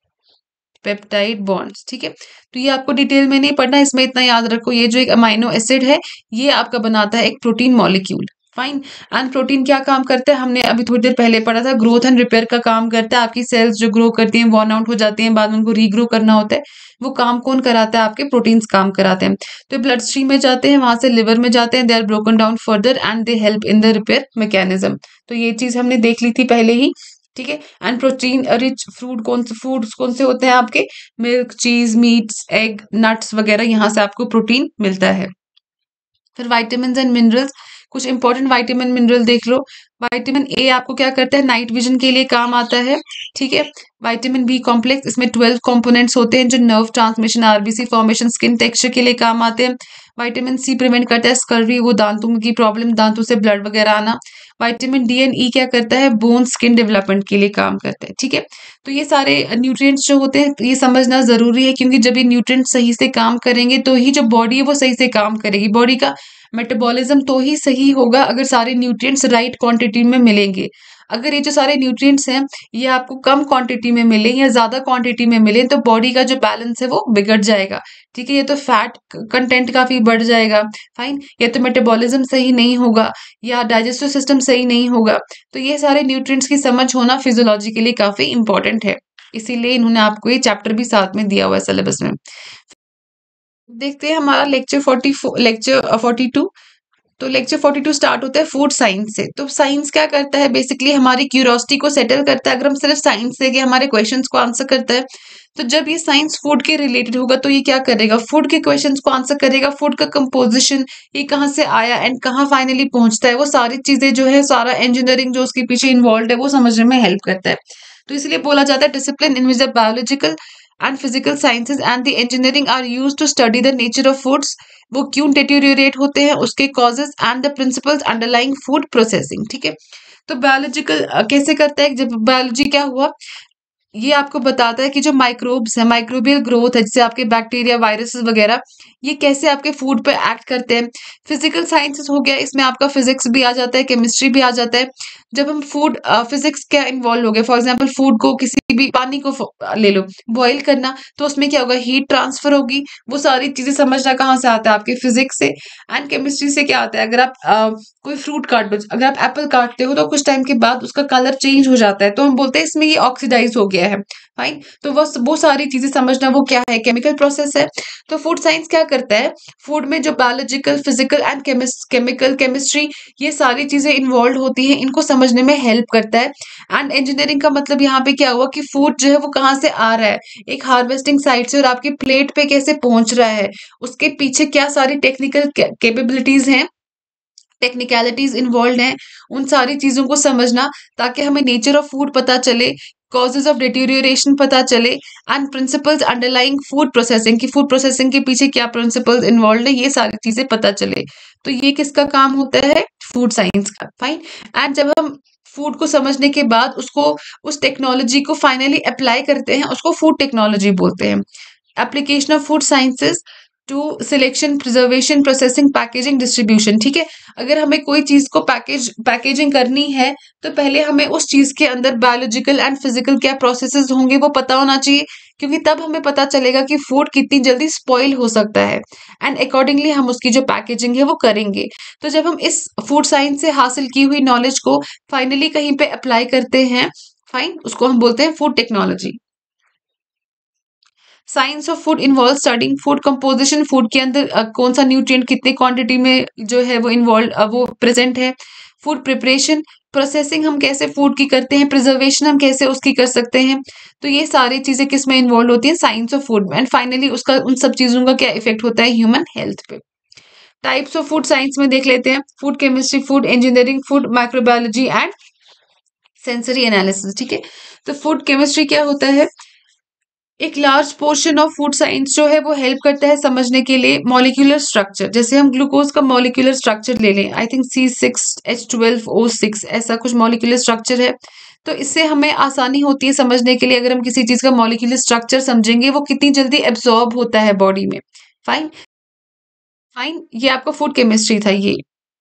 पेप्टाइड बॉन्ड्स। ठीक है, तो ये आपको डिटेल में नहीं पढ़ना, इसमें इतना याद रखो, ये जो एक अमाइनो एसिड है ये आपका बनाता है एक protein molecule. Fine, and protein क्या काम करता है, हमने अभी थोड़ी देर पहले पढ़ा था, ग्रोथ एंड रिपेयर का काम करता है। आपकी सेल्स जो ग्रो करती हैं वॉर्न आउट हो जाती हैं, बाद में उनको रीग्रो करना होता है, वो काम कौन कराता है, आपके प्रोटीन्स काम कराते हैं। तो ब्लड स्ट्रीम में जाते हैं, वहां से लिवर में जाते हैं, they are broken down further and they help in the repair mechanism. तो ये चीज हमने देख ली थी पहले ही। ठीक है, एंड प्रोटीन रिच फ्रूट कौन से फूड्स कौन से होते हैं आपके, मिल्क, चीज, मीट्स, एग, नट्स वगैरह, यहाँ से आपको प्रोटीन मिलता है। फिर वाइटामिन एंड मिनरल्स, कुछ इंपॉर्टेंट वाइटामिन मिनरल देख लो। वाइटामिन ए आपको क्या करता है, नाइट विजन के लिए काम आता है। ठीक है, वाइटामिन बी कॉम्प्लेक्स, इसमें ट्वेल्व कंपोनेंट्स होते हैं जो nerve transmission, RBC formation, skin texture के लिए काम आते हैं। वाइटामिन सी प्रिवेंट करता है स्कर्वी, वो दांतों की प्रॉब्लम, दांतों से ब्लड वगैरह आना। वाइटामिन डी एंड ई क्या करता है, बोन स्किन डेवलपमेंट के लिए काम करता है। ठीक है, तो ये सारे न्यूट्रिएंट्स जो होते हैं ये समझना जरूरी है क्योंकि जब ये न्यूट्रिएंट्स सही से काम करेंगे तो ही जो बॉडी है वो सही से काम करेगी। बॉडी का मेटाबॉलिज्म तो ही सही होगा अगर सारे न्यूट्रिएंट्स राइट क्वांटिटी में मिलेंगे। अगर ये जो सारे न्यूट्रिएंट्स हैं ये आपको कम क्वांटिटी में मिले या ज्यादा क्वांटिटी में मिले तो बॉडी का जो बैलेंस है वो बिगड़ जाएगा। ठीक है, ये तो फैट कंटेंट काफी बढ़ जाएगा। फाइन, या तो मेटाबॉलिज्म सही नहीं होगा या डाइजेस्टिव सिस्टम सही नहीं होगा। तो ये सारे न्यूट्रिएंट्स की समझ होना फिजियोलॉजिकली काफी इंपॉर्टेंट है, इसीलिए इन्होंने आपको ये चैप्टर भी साथ में दिया हुआ है सिलेबस में। देखते हैं हमारा lecture forty lecture forty two. तो लेक्चर फोर्टी टू स्टार्ट होता है फूड साइंस से। तो साइंस क्या करता है, बेसिकली हमारी क्यूरियोसिटी को सेटल करता है। अगर हम सिर्फ साइंस से हमारे क्वेश्चंस को आंसर करता है तो जब ये साइंस फूड के रिलेटेड होगा तो ये क्या करेगा, फूड के क्वेश्चंस को आंसर करेगा। फूड का कंपोजिशन, ये कहाँ से आया एंड कहाँ फाइनली पहुंचता है, वो सारी चीजें जो है, सारा इंजीनियरिंग जो उसके पीछे इन्वॉल्व है वो समझने में हेल्प करता है। तो इसलिए बोला जाता है discipline in which the biological and physical sciences and the engineering are used to study the nature of foods. वो क्यों डिटेरियोरेट होते हैं, उसके causes and the principles underlying food processing. ठीक है, तो बायोलॉजिकल कैसे करता है, जब बायोलॉजी क्या हुआ, ये आपको बताता है कि जो माइक्रोब्स है, माइक्रोबियल ग्रोथ है, जैसे आपके बैक्टीरिया, वायरसेस वगैरह, ये कैसे आपके फूड पे एक्ट करते हैं। फिजिकल साइंसेस हो गया, इसमें आपका फिजिक्स भी आ जाता है, केमिस्ट्री भी आ जाता है। जब हम फूड, फिजिक्स क्या इन्वॉल्व हो गया, फॉर एग्जाम्पल फूड को, किसी भी पानी को फ- ले लो, बॉईल करना, तो उसमें क्या होगा, हीट ट्रांसफर होगी। वो सारी चीजें समझना कहाँ से आता है, आपके फिजिक्स से। एंड केमिस्ट्री से क्या आता है, अगर आप अ, कोई फ्रूट काट लो, अगर आप एप्पल काटते हो तो कुछ टाइम के बाद उसका कलर चेंज हो जाता है, तो हम बोलते हैं इसमें ये ऑक्सीडाइज हो गया है। गया है। फाइन, तो वो वो सारी चीजें समझना वो क्या है, केमिकल प्रोसेस है। तो फूड साइंस क्या करता है, फूड में जो biological, physical and chemical, chemistry, ये सारी चीजें इन्वॉल्व होती हैं, इनको समझने में हेल्प करता है। एंड इंजीनियरिंग का मतलब यहाँ पे क्या हुआ कि फूड जो है वो कहाँ से आ रहा है, एक हार्वेस्टिंग साइट से, और आपकी प्लेट पे कैसे पहुंच रहा है, उसके पीछे क्या सारी टेक्निकल कैपेबिलिटीज हैं, टेक्निकलिटीज इन्वॉल्व हैं, उन सारी चीजों को समझना, ताकि हमें नेचर ऑफ फूड पता चले, कॉजेज ऑफ डिटीरियोरेशन पता चले, and principles underlying food processing की फूड प्रोसेसिंग के पीछे क्या प्रिंसिपल्स इन्वॉल्व है, ये सारी चीजें पता चले। तो ये किसका काम होता है, फूड साइंस का। फाइन, एंड जब हम फूड को समझने के बाद उसको, उस टेक्नोलॉजी को फाइनली अप्लाई करते हैं, उसको फूड टेक्नोलॉजी बोलते हैं। Application of food sciences to selection, preservation, processing, packaging, distribution. ठीक है, अगर हमें कोई चीज को पैकेज पैकेजिंग करनी है, तो पहले हमें उस चीज के अंदर बायोलॉजिकल एंड फिजिकल क्या प्रोसेसेस होंगे वो पता होना चाहिए, क्योंकि तब हमें पता चलेगा कि फूड कितनी जल्दी स्पॉइल हो सकता है, एंड अकॉर्डिंगली हम उसकी जो पैकेजिंग है वो करेंगे। तो जब हम इस फूड साइंस से हासिल की हुई नॉलेज को फाइनली कहीं पे अप्लाई करते हैं, फाइन, उसको हम बोलते हैं food technology. Science of food involve studying food composition, food के अंदर अ, कौन सा न्यूट्रिएंट कितनी क्वांटिटी में जो है वो इन्वॉल्व वो प्रेजेंट है। फूड प्रिपरेशन, प्रोसेसिंग हम कैसे फूड की करते हैं, प्रिजर्वेशन हम कैसे उसकी कर सकते हैं। तो ये सारी चीजें किस में इन्वॉल्व होती हैं, साइंस ऑफ फूड में। एंड फाइनली उसका, उन सब चीजों का क्या इफेक्ट होता है ह्यूमन हेल्थ पे। टाइप्स ऑफ फूड साइंस में देख लेते हैं, food chemistry, food engineering, food microbiology and sensory analysis. ठीक है, तो फूड केमिस्ट्री क्या होता है, एक large portion of food science जो है वो हेल्प करता है समझने के लिए मॉलिक्यूलर स्ट्रक्चर। जैसे हम ग्लूकोज का मॉलिक्यूलर स्ट्रक्चर ले लें, I think C six H twelve O six ऐसा कुछ मॉलिक्यूलर स्ट्रक्चर है। तो इससे हमें आसानी होती है समझने के लिए, अगर हम किसी चीज का मॉलिक्यूलर स्ट्रक्चर समझेंगे वो कितनी जल्दी एब्जॉर्ब होता है बॉडी में। फाइन, फाइन, ये आपका फूड केमिस्ट्री था। ये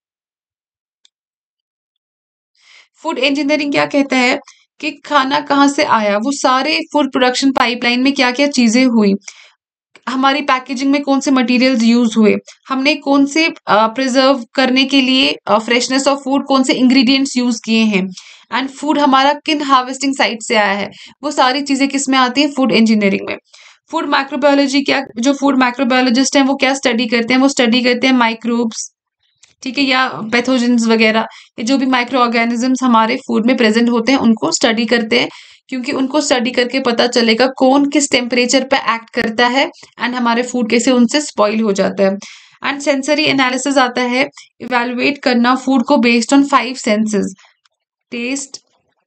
फूड इंजीनियरिंग क्या कहता है कि खाना कहाँ से आया, वो सारे फूड प्रोडक्शन पाइपलाइन में क्या क्या चीजें हुई, हमारी पैकेजिंग में कौन से मटेरियल्स यूज हुए, हमने कौन से प्रिजर्व करने के लिए फ्रेशनेस ऑफ फूड कौन से इंग्रेडिएंट्स यूज किए हैं, एंड फूड हमारा किन हार्वेस्टिंग साइट से आया है, वो सारी चीजें किस में आती हैं, फूड इंजीनियरिंग में। फूड माइक्रोबायोलॉजी, क्या जो फूड माइक्रोबायोलॉजिस्ट हैं वो क्या स्टडी करते हैं, वो स्टडी करते हैं माइक्रोब्स, ठीक है, या पैथोजेंस वगैरह, ये जो भी माइक्रो ऑर्गेनिजम्स हमारे फूड में प्रेजेंट होते हैं उनको स्टडी करते हैं, क्योंकि उनको स्टडी करके पता चलेगा कौन किस टेम्परेचर पे एक्ट करता है, एंड हमारे फूड कैसे उनसे स्पॉइल हो जाता है। एंड सेंसरी एनालिसिस आता है, इवेलुएट करना फूड को based on five senses, taste,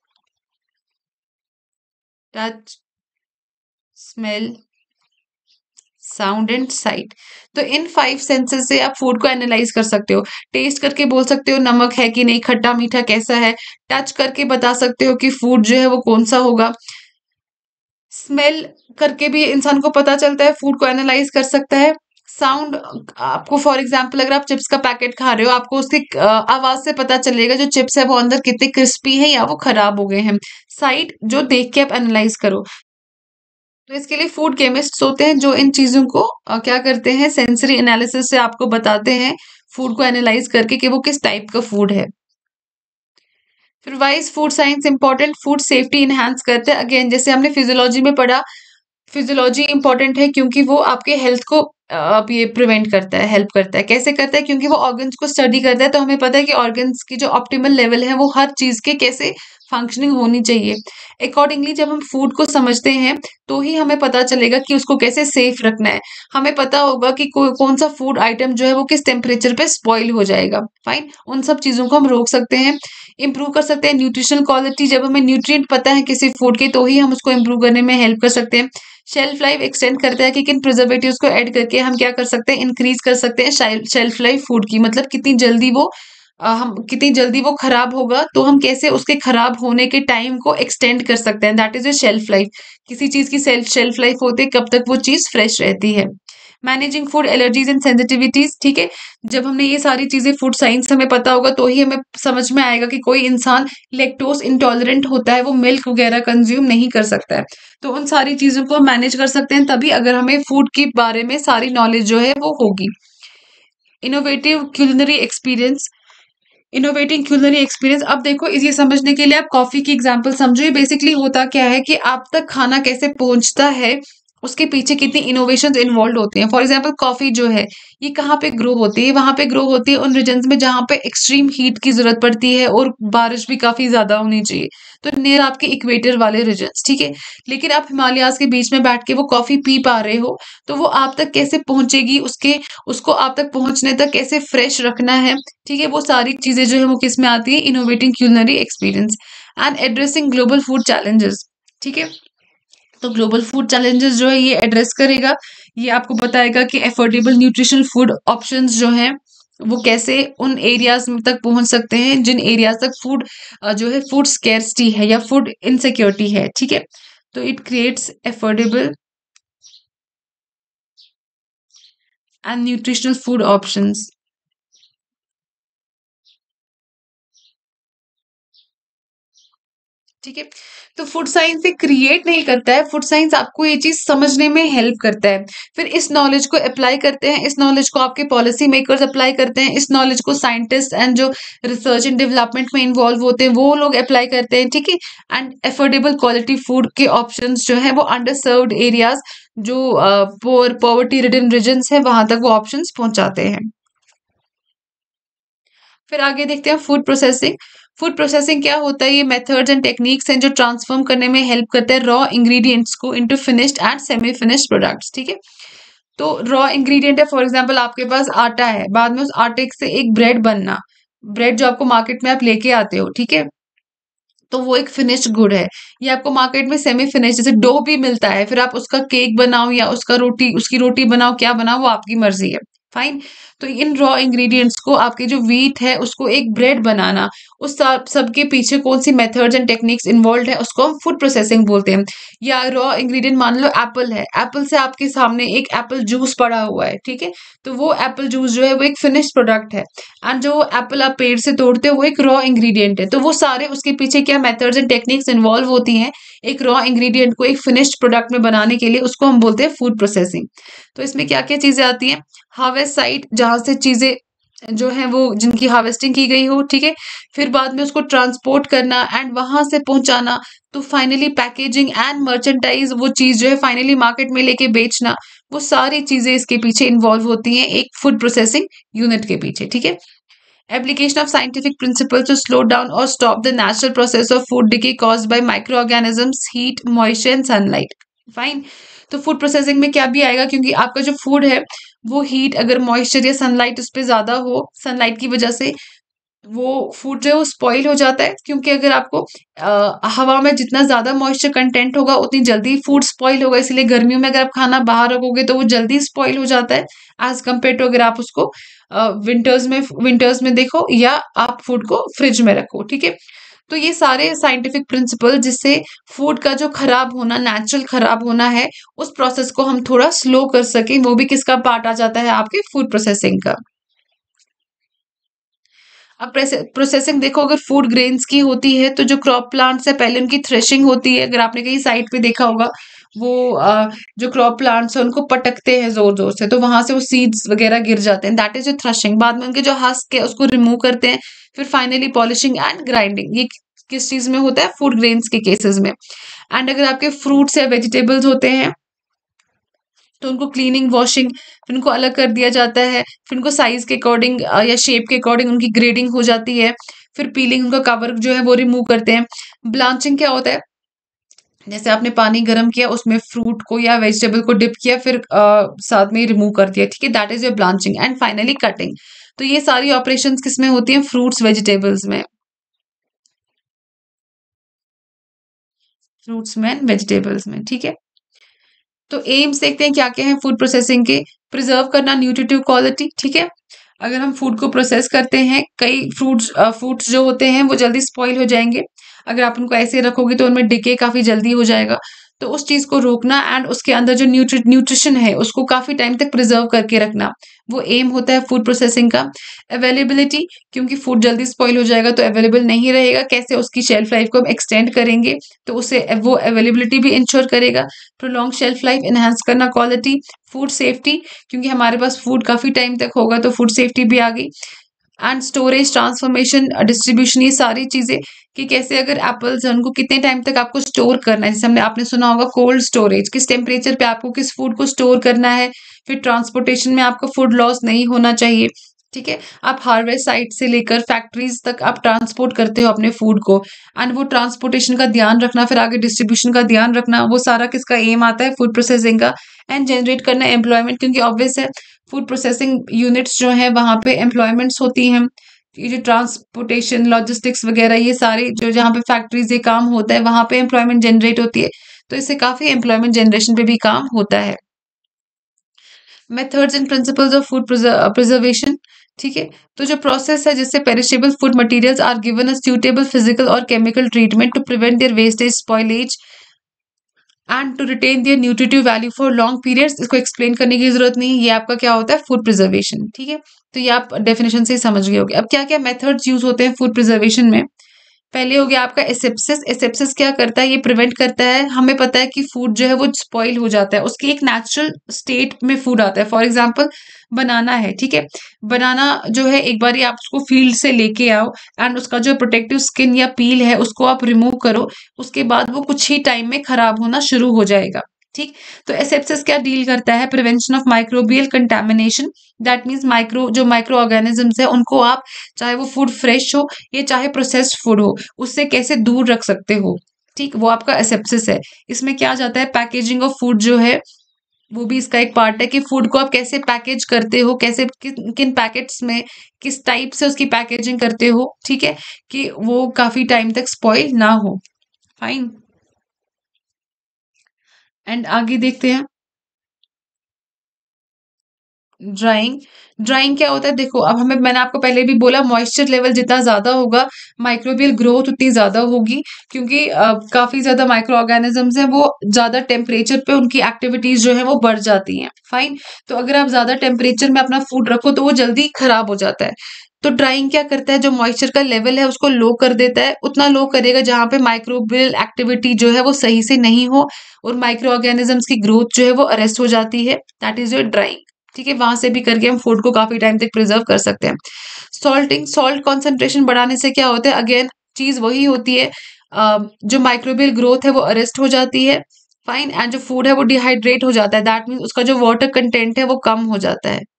touch, smell, sound and sight. तो इन फाइव सेंसेस से आप फूड को एनालाइज कर सकते हो। टेस्ट करके बोल सकते हो नमक है कि नहीं, खट्टा मीठा कैसा है। टच करके बता सकते हो कि फूड जो है वो कौन सा होगा। स्मेल करके भी इंसान को पता चलता है, फूड को एनालाइज कर सकता है। साउंड, आपको फॉर एग्जांपल अगर आप चिप्स का पैकेट खा रहे हो, आपको उसकी अ, आवाज से पता चलेगा जो चिप्स है वो अंदर कितने क्रिस्पी है या वो खराब हो गए हैं। साइट, जो देख के आप एनालाइज करो। तो इसके लिए फूड केमिस्ट्स होते हैं जो इन चीजों को अ, क्या करते हैं, सेंसरी एनालिसिस से आपको बताते हैं फूड को एनालाइज करके कि वो किस टाइप का फूड है। फिर wise food science important, food safety enhance करते हैं। अगेन जैसे हमने फिजियोलॉजी में पढ़ा, फिजियोलॉजी इंपॉर्टेंट है क्योंकि वो आपके हेल्थ को अ, आप ये प्रिवेंट करता है, हेल्प करता है। कैसे करता है, क्योंकि वो ऑर्गन्स को स्टडी करता है, तो हमें पता है कि ऑर्गन्स की जो ऑप्टिमल लेवल है वो हर चीज के कैसे फंक्शनिंग होनी चाहिए। अकॉर्डिंगली जब हम फूड को समझते हैं तो ही हमें पता चलेगा कि उसको कैसे सेफ रखना है। हमें पता होगा कि को, कौन सा फूड आइटम जो है वो किस टेम्परेचर पे स्पॉइल हो जाएगा। फाइन, उन सब चीजों को हम रोक सकते हैं, इंप्रूव कर सकते हैं। न्यूट्रिशनल क्वालिटी, जब हमें न्यूट्रिएंट पता है किसी फूड के तो ही हम उसको इंप्रूव करने में हेल्प कर सकते हैं। शेल्फ लाइफ एक्सटेंड करता है कि किन प्रिजर्वेटिव्स को ऐड करके हम क्या कर सकते हैं, इंक्रीज कर सकते हैं शेल्फ लाइफ फूड की, मतलब कितनी जल्दी वो अ, हम कितनी जल्दी वो खराब होगा, तो हम कैसे उसके खराब होने के टाइम को एक्सटेंड कर सकते हैं, that is a shelf life. किसी चीज की सेल्फ शेल्फ लाइफ होती है कब तक वो चीज फ्रेश रहती है। Managing food allergies and sensitivities, ठीक है, जब हमने ये सारी चीजें, फूड साइंस हमें पता होगा तो ही हमें समझ में आएगा कि कोई इंसान लेक्टोज इंटॉलरेंट होता है, वो मिल्क वगैरह कंज्यूम नहीं कर सकता है। तो उन सारी चीजों को हम मैनेज कर सकते हैं तभी, अगर हमें फूड के बारे में सारी नॉलेज जो है वो होगी। Innovative culinary experience, innovating culinary experience. अब देखो इसे समझने के लिए आप कॉफी की एग्जांपल समझो। ये बेसिकली होता क्या है कि आप तक खाना कैसे पहुंचता है, उसके पीछे कितनी इनोवेशंस इन्वॉल्व होते हैं। फॉर एग्जांपल कॉफी जो है ये कहाँ पे ग्रो होती है, वहां पे ग्रो होती है उन रीजन्स में जहां पे एक्सट्रीम हीट की जरूरत पड़ती है और बारिश भी काफी ज्यादा होनी चाहिए, तो नियर आपके इक्वेटर वाले रीजन्स, ठीक है। लेकिन आप हिमालयाज के बीच में बैठ के वो कॉफी पी पा रहे हो, तो वो आप तक कैसे पहुंचेगी, उसके उसको आप तक पहुंचने तक कैसे फ्रेश रखना है, ठीक है। वो सारी चीजें जो है वो किस में आती है, innovating culinary experience and addressing global food challenges, ठीक है। तो ग्लोबल फूड चैलेंजेस जो है ये एड्रेस करेगा, ये आपको बताएगा कि अफोर्डेबल न्यूट्रिशनल फूड ऑप्शंस जो हैं वो कैसे उन एरियाज तक पहुंच सकते हैं जिन एरियाज तक फूड जो है फूड स्केर्सिटी है या फूड इनसिक्योरिटी है, ठीक है। तो it creates affordable and nutritional food options, ठीक है। तो फूड साइंस से क्रिएट नहीं करता है, फूड साइंस आपको ये चीज समझने में हेल्प करता है। फिर इस नॉलेज को अप्लाई करते हैं, इस नॉलेज को आपके पॉलिसी मेकर्स अप्लाई करते हैं, इस नॉलेज को साइंटिस्ट एंड जो रिसर्च एंड डेवलपमेंट में इन्वॉल्व होते हैं वो लोग अप्लाई करते हैं, ठीक है। एंड अफोर्डेबल क्वालिटी फूड के ऑप्शंस जो है वो अंडर सर्व्ड एरियाज, जो पोअर पॉवर्टी रिडन रीजन्स है वहां तक वो ऑप्शंस पहुंचाते हैं। फिर आगे देखते हैं फूड प्रोसेसिंग। फूड प्रोसेसिंग क्या होता है, ये मेथड्स एंड टेक्निक्स हैं जो ट्रांसफॉर्म करने में हेल्प करते हैं रॉ इंग्रेडिएंट्स को into finished and semi finished products, ठीक है। तो रॉ इंग्रेडिएंट है, फॉर एग्जांपल आपके पास आटा है, बाद में उस आटे से एक ब्रेड बनना, ब्रेड जो आपको मार्केट में आप लेके आते हो, ठीक है, तो वो एक फिनिश्ड गुड है। ये आपको मार्केट में सेमी फिनिश्ड जैसे डो भी मिलता है, फिर आप उसका केक बनाओ या उसका रोटी उसकी रोटी बनाओ, क्या बनाओ वो आपकी मर्जी है, फाइन। तो इन रॉ इंग्रेडिएंट्स को आपके जो व्हीट है उसको एक ब्रेड बनाना, उस सब सब के पीछे कौन सी मेथड्स एंड टेक्निक्स इन्वॉल्व है उसको हम फूड प्रोसेसिंग बोलते हैं। या रॉ इंग्रेडिएंट मान लो एप्पल है, एप्पल से आपके सामने एक एप्पल जूस पड़ा हुआ है, ठीक है, तो वो एप्पल जूस जो है वो एक फिनिश्ड प्रोडक्ट है। एंड जो एप्पल आप पेड़ से तोड़ते हो वो एक रॉ इंग्रेडिएंट है, तो वो सारे उसके पीछे क्या मेथड्स एंड टेक्निक्स इन्वॉल्व होती हैं एक रॉ इंग्रेडिएंट को एक फिनिश्ड प्रोडक्ट में बनाने के लिए, उसको हम बोलते हैं फूड प्रोसेसिंग। तो इसमें क्या क्या चीजें आती हैं, हार्वेस्ट साइट जहां से चीजें जो है वो जिनकी हार्वेस्टिंग की गई हो, ठीक है, फिर बाद में उसको ट्रांसपोर्ट करना एंड वहां से पहुंचाना, तो फाइनली पैकेजिंग एंड मर्चेंटाइज, वो चीज जो है फाइनली मार्केट में लेके बेचना, वो सारी चीजें इसके पीछे इन्वॉल्व होती हैं एक फूड प्रोसेसिंग यूनिट के पीछे, ठीक है। Application of scientific principles to slow down or stop the natural process of food decay caused by microorganisms, heat, moisture and sunlight. Fine. तो फूड प्रोसेसिंग में क्या भी आएगा, क्योंकि आपका जो फूड है वो हीट अगर मॉइस्चर या सनलाइट उस पर ज्यादा हो, सनलाइट की वजह से वो फूड जो है वो स्पॉइल हो जाता है, क्योंकि अगर आपको आ, हवा में जितना ज्यादा मॉइस्चर कंटेंट होगा उतनी जल्दी फूड स्पॉइल होगा, इसलिए गर्मियों में अगर आप खाना बाहर रखोगे तो वो जल्दी स्पॉइल हो जाता है एज कम्पेयर टू अगर आप उसको विंटर्स में विंटर्स में देखो या आप फूड को फ्रिज में रखो, ठीक है। तो ये सारे साइंटिफिक प्रिंसिपल जिससे फूड का जो खराब होना, नेचुरल खराब होना है, उस प्रोसेस को हम थोड़ा स्लो कर सके, वो भी किसका पार्ट आ जाता है, आपके फूड प्रोसेसिंग का। अब प्रोसेसिंग देखो, अगर फूड ग्रेन्स की होती है तो जो क्रॉप प्लांट्स है पहले उनकी थ्रेशिंग होती है, अगर आपने कहीं साइड पे देखा होगा वो अ, जो क्रॉप प्लांट्स है उनको पटकते हैं जोर जोर से, तो वहां से वो सीड्स वगैरह गिर जाते हैं, दैट इज जो थ्रेशिंग। बाद में उनके जो हस्क है उसको रिमूव करते हैं, फिर फाइनली पॉलिशिंग एंड ग्राइंडिंग। ये किस चीज में होता है, फूड ग्रेन्स के केसेस में। एंड अगर आपके फ्रूट्स या वेजिटेबल्स होते हैं तो उनको क्लीनिंग, वॉशिंग, फिर उनको अलग कर दिया जाता है, फिर उनको साइज के अकॉर्डिंग या शेप के अकॉर्डिंग उनकी ग्रेडिंग हो जाती है, फिर पीलिंग, उनका कवर जो है वो रिमूव करते हैं। ब्लांचिंग क्या होता है, जैसे आपने पानी गर्म किया उसमें फ्रूट को या वेजिटेबल को डिप किया, फिर अ, साथ में रिमूव कर दिया, ठीक है, that is your blanching. And finally cutting. तो ये सारी ऑपरेशंस किसमें होती हैं, फ्रूट्स वेजिटेबल्स में, फ्रूट्स में एंड वेजिटेबल्स में, ठीक है। तो एम्स देखते हैं क्या क्या है फूड प्रोसेसिंग के। प्रिजर्व करना न्यूट्रिटिव क्वालिटी, ठीक है, अगर हम फूड को प्रोसेस करते हैं, कई फ्रूट्स फ्रूट्स जो होते हैं वो जल्दी स्पॉइल हो जाएंगे, अगर आप उनको ऐसे रखोगे तो उनमें डिके काफी जल्दी हो जाएगा, तो उस चीज को रोकना एंड उसके अंदर जो न्यूट्रि न्यूट्रिशन है उसको काफी टाइम तक प्रिजर्व करके रखना, वो एम होता है फूड प्रोसेसिंग का। अवेलेबिलिटी, क्योंकि फूड जल्दी स्पॉइल हो जाएगा तो अवेलेबल नहीं रहेगा, कैसे उसकी शेल्फ लाइफ को हम एक्सटेंड करेंगे, तो उसे वो अवेलेबिलिटी भी इंश्योर करेगा। प्रोलॉन्ग शेल्फ लाइफ, एनहांस करना क्वालिटी। फूड सेफ्टी, क्योंकि हमारे पास फूड काफी टाइम तक होगा तो फूड सेफ्टी भी आ गई। एंड स्टोरेज, ट्रांसफॉर्मेशन, डिस्ट्रीब्यूशन, ये सारी चीजें कि कैसे अगर एप्पल्स है उनको कितने टाइम तक आपको स्टोर करना है, जैसे हमने आपने सुना होगा कोल्ड स्टोरेज, किस टेम्परेचर पे आपको किस फूड को स्टोर करना है, फिर ट्रांसपोर्टेशन में आपका फूड लॉस नहीं होना चाहिए। ठीक है, आप हार्वेस्ट साइट से लेकर फैक्ट्रीज तक आप ट्रांसपोर्ट करते हो अपने फूड को, एंड वो ट्रांसपोर्टेशन का ध्यान रखना, फिर आगे डिस्ट्रीब्यूशन का ध्यान रखना, वो सारा किसका एम आता है, फूड प्रोसेसिंग का, एंड जनरेट करना एम्प्लॉयमेंट, क्योंकि ऑब्वियस है फूड प्रोसेसिंग यूनिट्स जो है वहां पे एम्प्लॉयमेंट्स होती हैं। ये जो ट्रांसपोर्टेशन, लॉजिस्टिक्स वगैरह, ये सारे जो जहाँ पे फैक्ट्रीज ये काम होता है वहां पे एम्प्लॉयमेंट जनरेट होती है, तो इससे काफी एम्प्लॉयमेंट जनरेशन पे भी काम होता है। Methods and principles of food preservation. ठीक है, तो जो प्रोसेस है जिससे perishable food materials are given a suitable physical और chemical treatment to prevent their wastage, spoilage and to retain their nutritive value for long periods, इसको explain करने की जरूरत नहीं है, ये आपका क्या होता है, फूड प्रिजर्वेशन। ठीक है, तो ये आप डेफिनेशन से ही समझ गए होगे। अब क्या क्या मेथड्स यूज होते हैं फूड प्रिजर्वेशन में। पहले हो गया आपका एसेप्सिस। एसेप्सिस क्या करता है, ये प्रिवेंट करता है, हमें पता है कि फूड जो है वो स्पॉइल हो जाता है, उसकी एक नेचुरल स्टेट में फूड आता है। फॉर एग्जांपल बनाना है, ठीक है, बनाना जो है एक बार आप उसको फील्ड से लेके आओ एंड उसका जो प्रोटेक्टिव स्किन या पील है उसको आप रिमूव करो, उसके बाद वो कुछ ही टाइम में खराब होना शुरू हो जाएगा। ठीक, तो एसेप्सिस क्या डील करता है, prevention of microbial contamination. That means micro जो माइक्रो ऑर्गेनिजम्स है उनको आप, चाहे वो फूड फ्रेश हो या चाहे प्रोसेस्ड फूड हो, उससे कैसे दूर रख सकते हो। ठीक, वो आपका एसेप्सिस है। इसमें क्या जाता है, पैकेजिंग ऑफ फूड जो है वो भी इसका एक पार्ट है कि फूड को आप कैसे पैकेज करते हो, कैसे किन किन पैकेट्स में किस टाइप से उसकी पैकेजिंग करते हो। ठीक है, कि वो काफी टाइम तक स्पॉइल ना हो। फाइन, एंड आगे देखते हैं ड्राइंग। ड्राइंग क्या होता है, देखो अब हमें, मैंने आपको पहले भी बोला, मॉइस्चर लेवल जितना ज्यादा होगा माइक्रोबियल ग्रोथ उतनी ज्यादा होगी, क्योंकि अ, काफी ज्यादा माइक्रो ऑर्गेनिजम्स हैं, वो ज्यादा टेम्परेचर पे उनकी एक्टिविटीज जो है वो बढ़ जाती हैं। फाइन, तो अगर आप ज्यादा टेम्परेचर में अपना फूड रखो तो वो जल्दी खराब हो जाता है। तो ड्राइंग क्या करता है, जो मॉइस्चर का लेवल है उसको लो कर देता है, उतना लो करेगा जहां पे माइक्रोबियल एक्टिविटी जो है वो सही से नहीं हो और माइक्रो ऑर्गेनिजम्स की ग्रोथ जो है वो अरेस्ट हो जाती है। That is your drying. ठीक है, वहां से भी करके हम फूड को काफी टाइम तक प्रिजर्व कर सकते हैं। सॉल्टिंग, सॉल्ट कॉन्सेंट्रेशन बढ़ाने से क्या होता है, अगेन चीज वही होती है, अ, जो माइक्रोबियल ग्रोथ है वो अरेस्ट हो जाती है। फाइन, एंड जो फूड है वो डिहाइड्रेट हो जाता है, दैट मीन्स उसका जो वाटर कंटेंट है वो कम हो जाता है।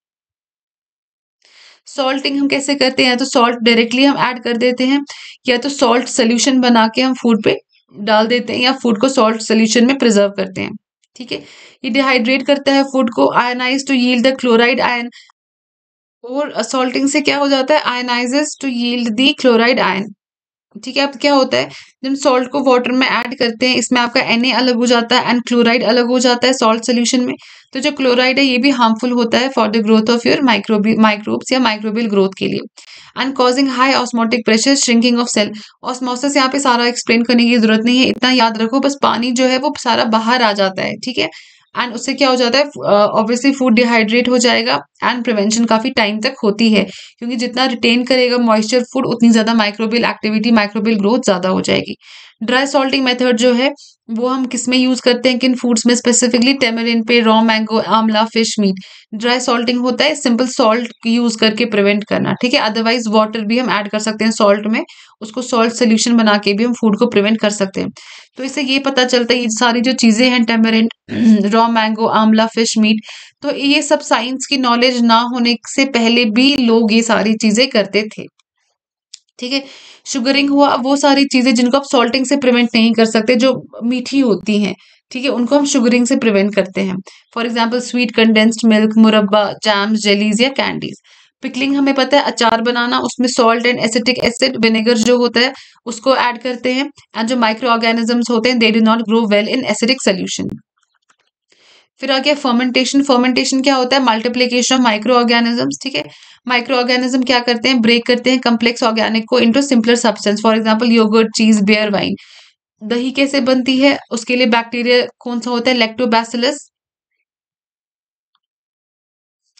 सॉल्टिंग हम कैसे करते हैं, तो सॉल्ट डायरेक्टली हम ऐड कर देते हैं, या तो सॉल्ट सोल्यूशन बना के हम फूड पे डाल देते हैं, या फूड को सॉल्ट सोल्यूशन में प्रिजर्व करते हैं। ठीक है, ये डिहाइड्रेट करता है फूड को, ionise to yield the chloride ion, और सॉल्टिंग से क्या हो जाता है, ionises to yield the chloride ion. ठीक है, अब क्या होता है, जब सॉल्ट को वाटर में ऐड करते हैं, इसमें आपका Na अलग हो जाता है एंड क्लोराइड अलग हो जाता है सॉल्ट सोल्यूशन में। तो जो क्लोराइड है ये भी हार्मफुल होता है for the growth of your microbe microbes या माइक्रोबियल ग्रोथ के लिए, and causing high osmotic pressure, shrinking of cell. Osmosis यहाँ पे सारा एक्सप्लेन करने की जरूरत नहीं है, इतना याद रखो बस, पानी जो है वो सारा बाहर आ जाता है। ठीक है, एंड उससे क्या हो जाता है, ऑब्वियसली फूड डिहाइड्रेट हो जाएगा, एंड प्रिवेंशन काफी टाइम तक होती है, क्योंकि जितना रिटेन करेगा मॉइस्चर फूड उतनी ज्यादा माइक्रोबियल एक्टिविटी, माइक्रोबियल ग्रोथ ज्यादा हो जाएगी। ड्राई सॉल्टिंग मेथड जो है वो हम किस में यूज करते हैं, किन फूड्स में, स्पेसिफिकली टेमरिन पे, raw mango, amla, fish, meat. Dry salting होता है सिंपल सॉल्ट यूज करके प्रिवेंट करना। ठीक है, अदरवाइज वाटर भी हम ऐड कर सकते हैं सॉल्ट में, उसको सॉल्ट सोल्यूशन बना के भी हम फूड को प्रिवेंट कर सकते हैं। तो इससे ये पता चलता है ये सारी जो चीजें हैं, tamarind, raw mango, amla, fish, meat, तो ये सब साइंस की नॉलेज ना होने से पहले भी लोग ये सारी चीजें करते थे। ठीक है, शुगरिंग हुआ, वो सारी चीजें जिनको आप सॉल्टिंग से प्रिवेंट नहीं कर सकते, जो मीठी होती हैं। ठीक है, उनको हम शुगरिंग से प्रिवेंट करते हैं। For example sweet condensed milk, मुरब्बा, जैम्स, जेलीज या कैंडीज। पिकलिंग हमें पता है, अचार बनाना, उसमें salt and acetic acid, vinegar जो होता है उसको ऐड करते हैं, एंड जो माइक्रो ऑर्गेनिजम्स होते हैं they do not grow well in acidic solution. फिर आ गया फर्मेंटेशन। फर्मेंटेशन क्या होता है, मल्टीप्लीकेशन ऑफ माइक्रो ऑर्गेनिजम्स। ठीक है, माइक्रो ऑर्गेनिज्म क्या करते हैं, ब्रेक करते हैं कम्प्लेक्स ऑर्गेनिक को into simpler substance. For example yoghurt, cheese, beer, wine. दही कैसे बनती है, उसके लिए बैक्टीरिया कौन सा होता है, लैक्टोबैसिलस।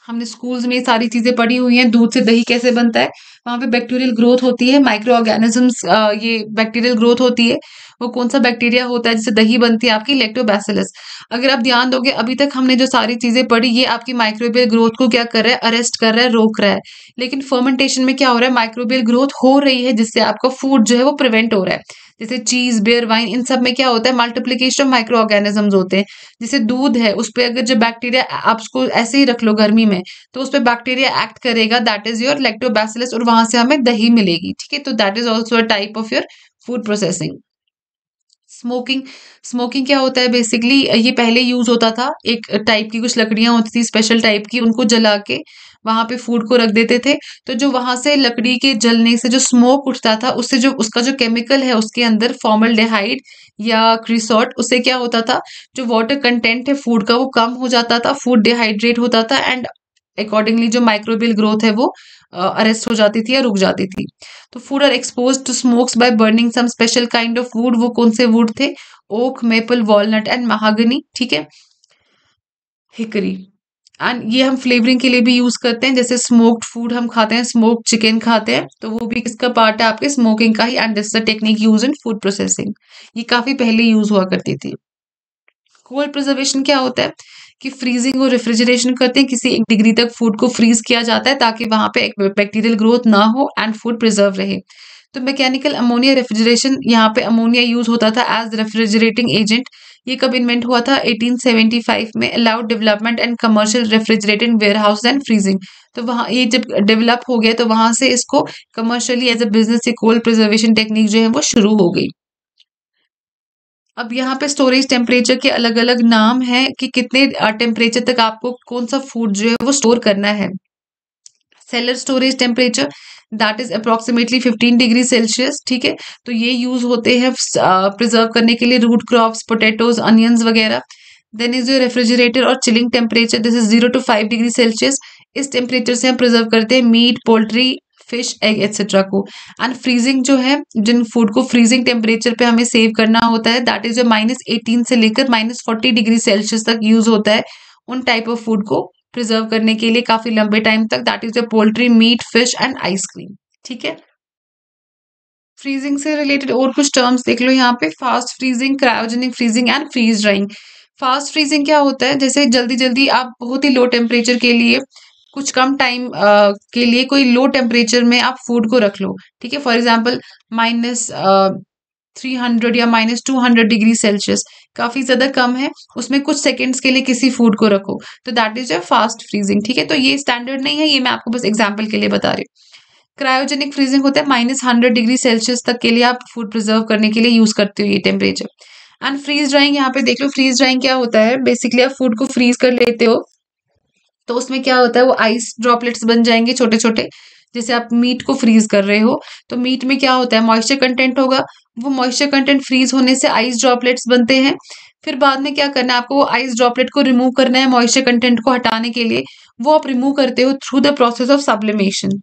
हमने स्कूल्स में ये सारी चीजें पढ़ी हुई हैं, दूध से दही कैसे बनता है, वहां पे बैक्टीरियल ग्रोथ होती है, माइक्रो ऑर्गेनिजम्स, ये बैक्टीरियल ग्रोथ होती है। वो कौन सा बैक्टीरिया होता है जिससे दही बनती है, आपकी लैक्टोबैसिलस। अगर आप ध्यान दोगे, अभी तक हमने जो सारी चीजें पढ़ी, ये आपकी माइक्रोबियल ग्रोथ को क्या कर रहा है, अरेस्ट कर रहा है, रोक रहा है। लेकिन फर्मेंटेशन में क्या हो रहा है, माइक्रोबियल ग्रोथ हो रही है, जिससे आपका फूड जो है वो प्रिवेंट हो रहा है। जैसे चीज, बियर, वाइन, इन सब में क्या होता है, मल्टीप्लीकेशन ऑफ माइक्रो ऑर्गेनिजम्स होते हैं। जैसे दूध है, उस पे अगर जो बैक्टीरिया, आप उसको ऐसे ही रख लो गर्मी में, तो उस पे बैक्टीरिया एक्ट करेगा, दैट इज योर लैक्टोबैसिलस, और वहां से हमें दही मिलेगी। ठीक है, तो that is also a type of your food processing. Smoking, smoking क्या होता है बेसिकली, ये पहले यूज होता था, एक टाइप की कुछ लकड़ियां होती थी स्पेशल टाइप की, उनको जला के वहां पे फूड को रख देते थे। तो जो वहां से लकड़ी के जलने से जो स्मोक उठता था, उससे जो उसका जो केमिकल है उसके अंदर फॉर्मल्डेहाइड या क्रिसॉट, उससे क्या होता था, जो वाटर कंटेंट है फूड का वो कम हो जाता था, फूड डिहाइड्रेट होता था, एंड अकॉर्डिंगली जो माइक्रोबियल ग्रोथ है वो अरेस्ट हो जाती थी या रुक जाती थी। तो food are expose to smokes by burning some special kind of wood, वो कौन से वुड थे, oak, maple, walnut and mahogany. ठीक है, हिकरी। एंड ये हम फ्लेवरिंग के लिए भी यूज करते हैं, जैसे स्मोक्ड फूड हम खाते हैं, स्मोक्ड चिकन खाते हैं, तो वो भी किसका पार्ट है, आपके स्मोकिंग का ही। And this the technique use in food processing, ये काफी पहले यूज हुआ करती थी। कोल्ड प्रिजर्वेशन क्या होता है कि फ्रीजिंग और रेफ्रिजरेशन करते हैं, किसी एक डिग्री तक फूड को फ्रीज किया जाता है ताकि वहां पे बैक्टीरियल ग्रोथ ना हो एंड फूड प्रिजर्व रहे। तो मैकेनिकल अमोनिया रेफ्रिजरेशन, यहाँ पे अमोनिया यूज होता था एज रेफ्रिजरेटिंग एजेंट। ये कब इन्वेंट हुआ था, एटीन सेवेंटी फाइव में। Allowed development and commercial refrigerating warehouse and freezing, तो वहां ये जब डेवलप हो गया तो वहां से इसको commercially as a business cold preservation technique जो है वो शुरू हो गई। अब यहाँ पे स्टोरेज टेम्परेचर के अलग अलग नाम हैं कि कितने टेम्परेचर तक आपको कौन सा फूड जो है वो स्टोर करना है। Cellar storage temperature, that is approximately fifteen degree Celsius. ठीक है, तो ये यूज होते हैं प्रिजर्व करने के लिए रूट क्रॉप्स, पोटैटोज, अनियंस वगैरह। देन इज योर रेफ्रिजरेटर और chilling temperature, this is zero to five degree Celsius. इस टेम्परेचर से हम प्रिजर्व करते हैं meat, poultry, fish, egg etcetera को। एंड फ्रीजिंग जो है, जिन फूड को फ्रीजिंग टेम्परेचर पे हमें सेव करना होता है, दैट इज माइनस एटीन से लेकर माइनस फोर्टी डिग्री सेल्सियस तक यूज होता है उन टाइप ऑफ फूड को प्रिजर्व करने के लिए काफी लंबे टाइम तक, that is poultry, meat, fish and ice cream. ठीक है, फ्रीजिंग से रिलेटेड और कुछ टर्म्स देख लो यहाँ पे, fast freezing, cryogenic freezing and freeze drying. Fast freezing क्या होता है, जैसे जल्दी जल्दी आप बहुत ही लो टेम्परेचर के लिए, कुछ कम टाइम के लिए कोई लो टेम्परेचर में आप फूड को रख लो। ठीक है, for example minus three hundred या minus two hundred degree Celsius, काफी ज्यादा कम है, उसमें कुछ सेकेंड्स के लिए किसी फूड को रखो, तो that is a fast freezing. ठीक है, तो ये स्टैंडर्ड नहीं है, ये मैं आपको बस एग्जाम्पल के लिए बता रही हूँ। क्रायोजेनिक फ्रीजिंग होता है माइनस हंड्रेड डिग्री सेल्सियस तक के लिए आप फूड प्रिजर्व करने के लिए यूज करते हो ये टेम्परेचर। एंड फ्रीज ड्राइंग, यहाँ पे देख लो, फ्रीज ड्राइंग क्या होता है, बेसिकली आप फूड को फ्रीज कर लेते हो, तो उसमें क्या होता है, वो आइस ड्रॉपलेट्स बन जाएंगे छोटे छोटे। जैसे आप मीट को फ्रीज कर रहे हो, तो मीट में क्या होता है, मॉइस्चर कंटेंट होगा, वो मॉइस्चर कंटेंट फ्रीज होने से आइस ड्रॉपलेट्स बनते हैं। फिर बाद में क्या करना है आपको, वो आइस ड्रॉपलेट को रिमूव करना है मॉइस्चर कंटेंट को हटाने के लिए, वो आप रिमूव करते हो through the process of sublimation.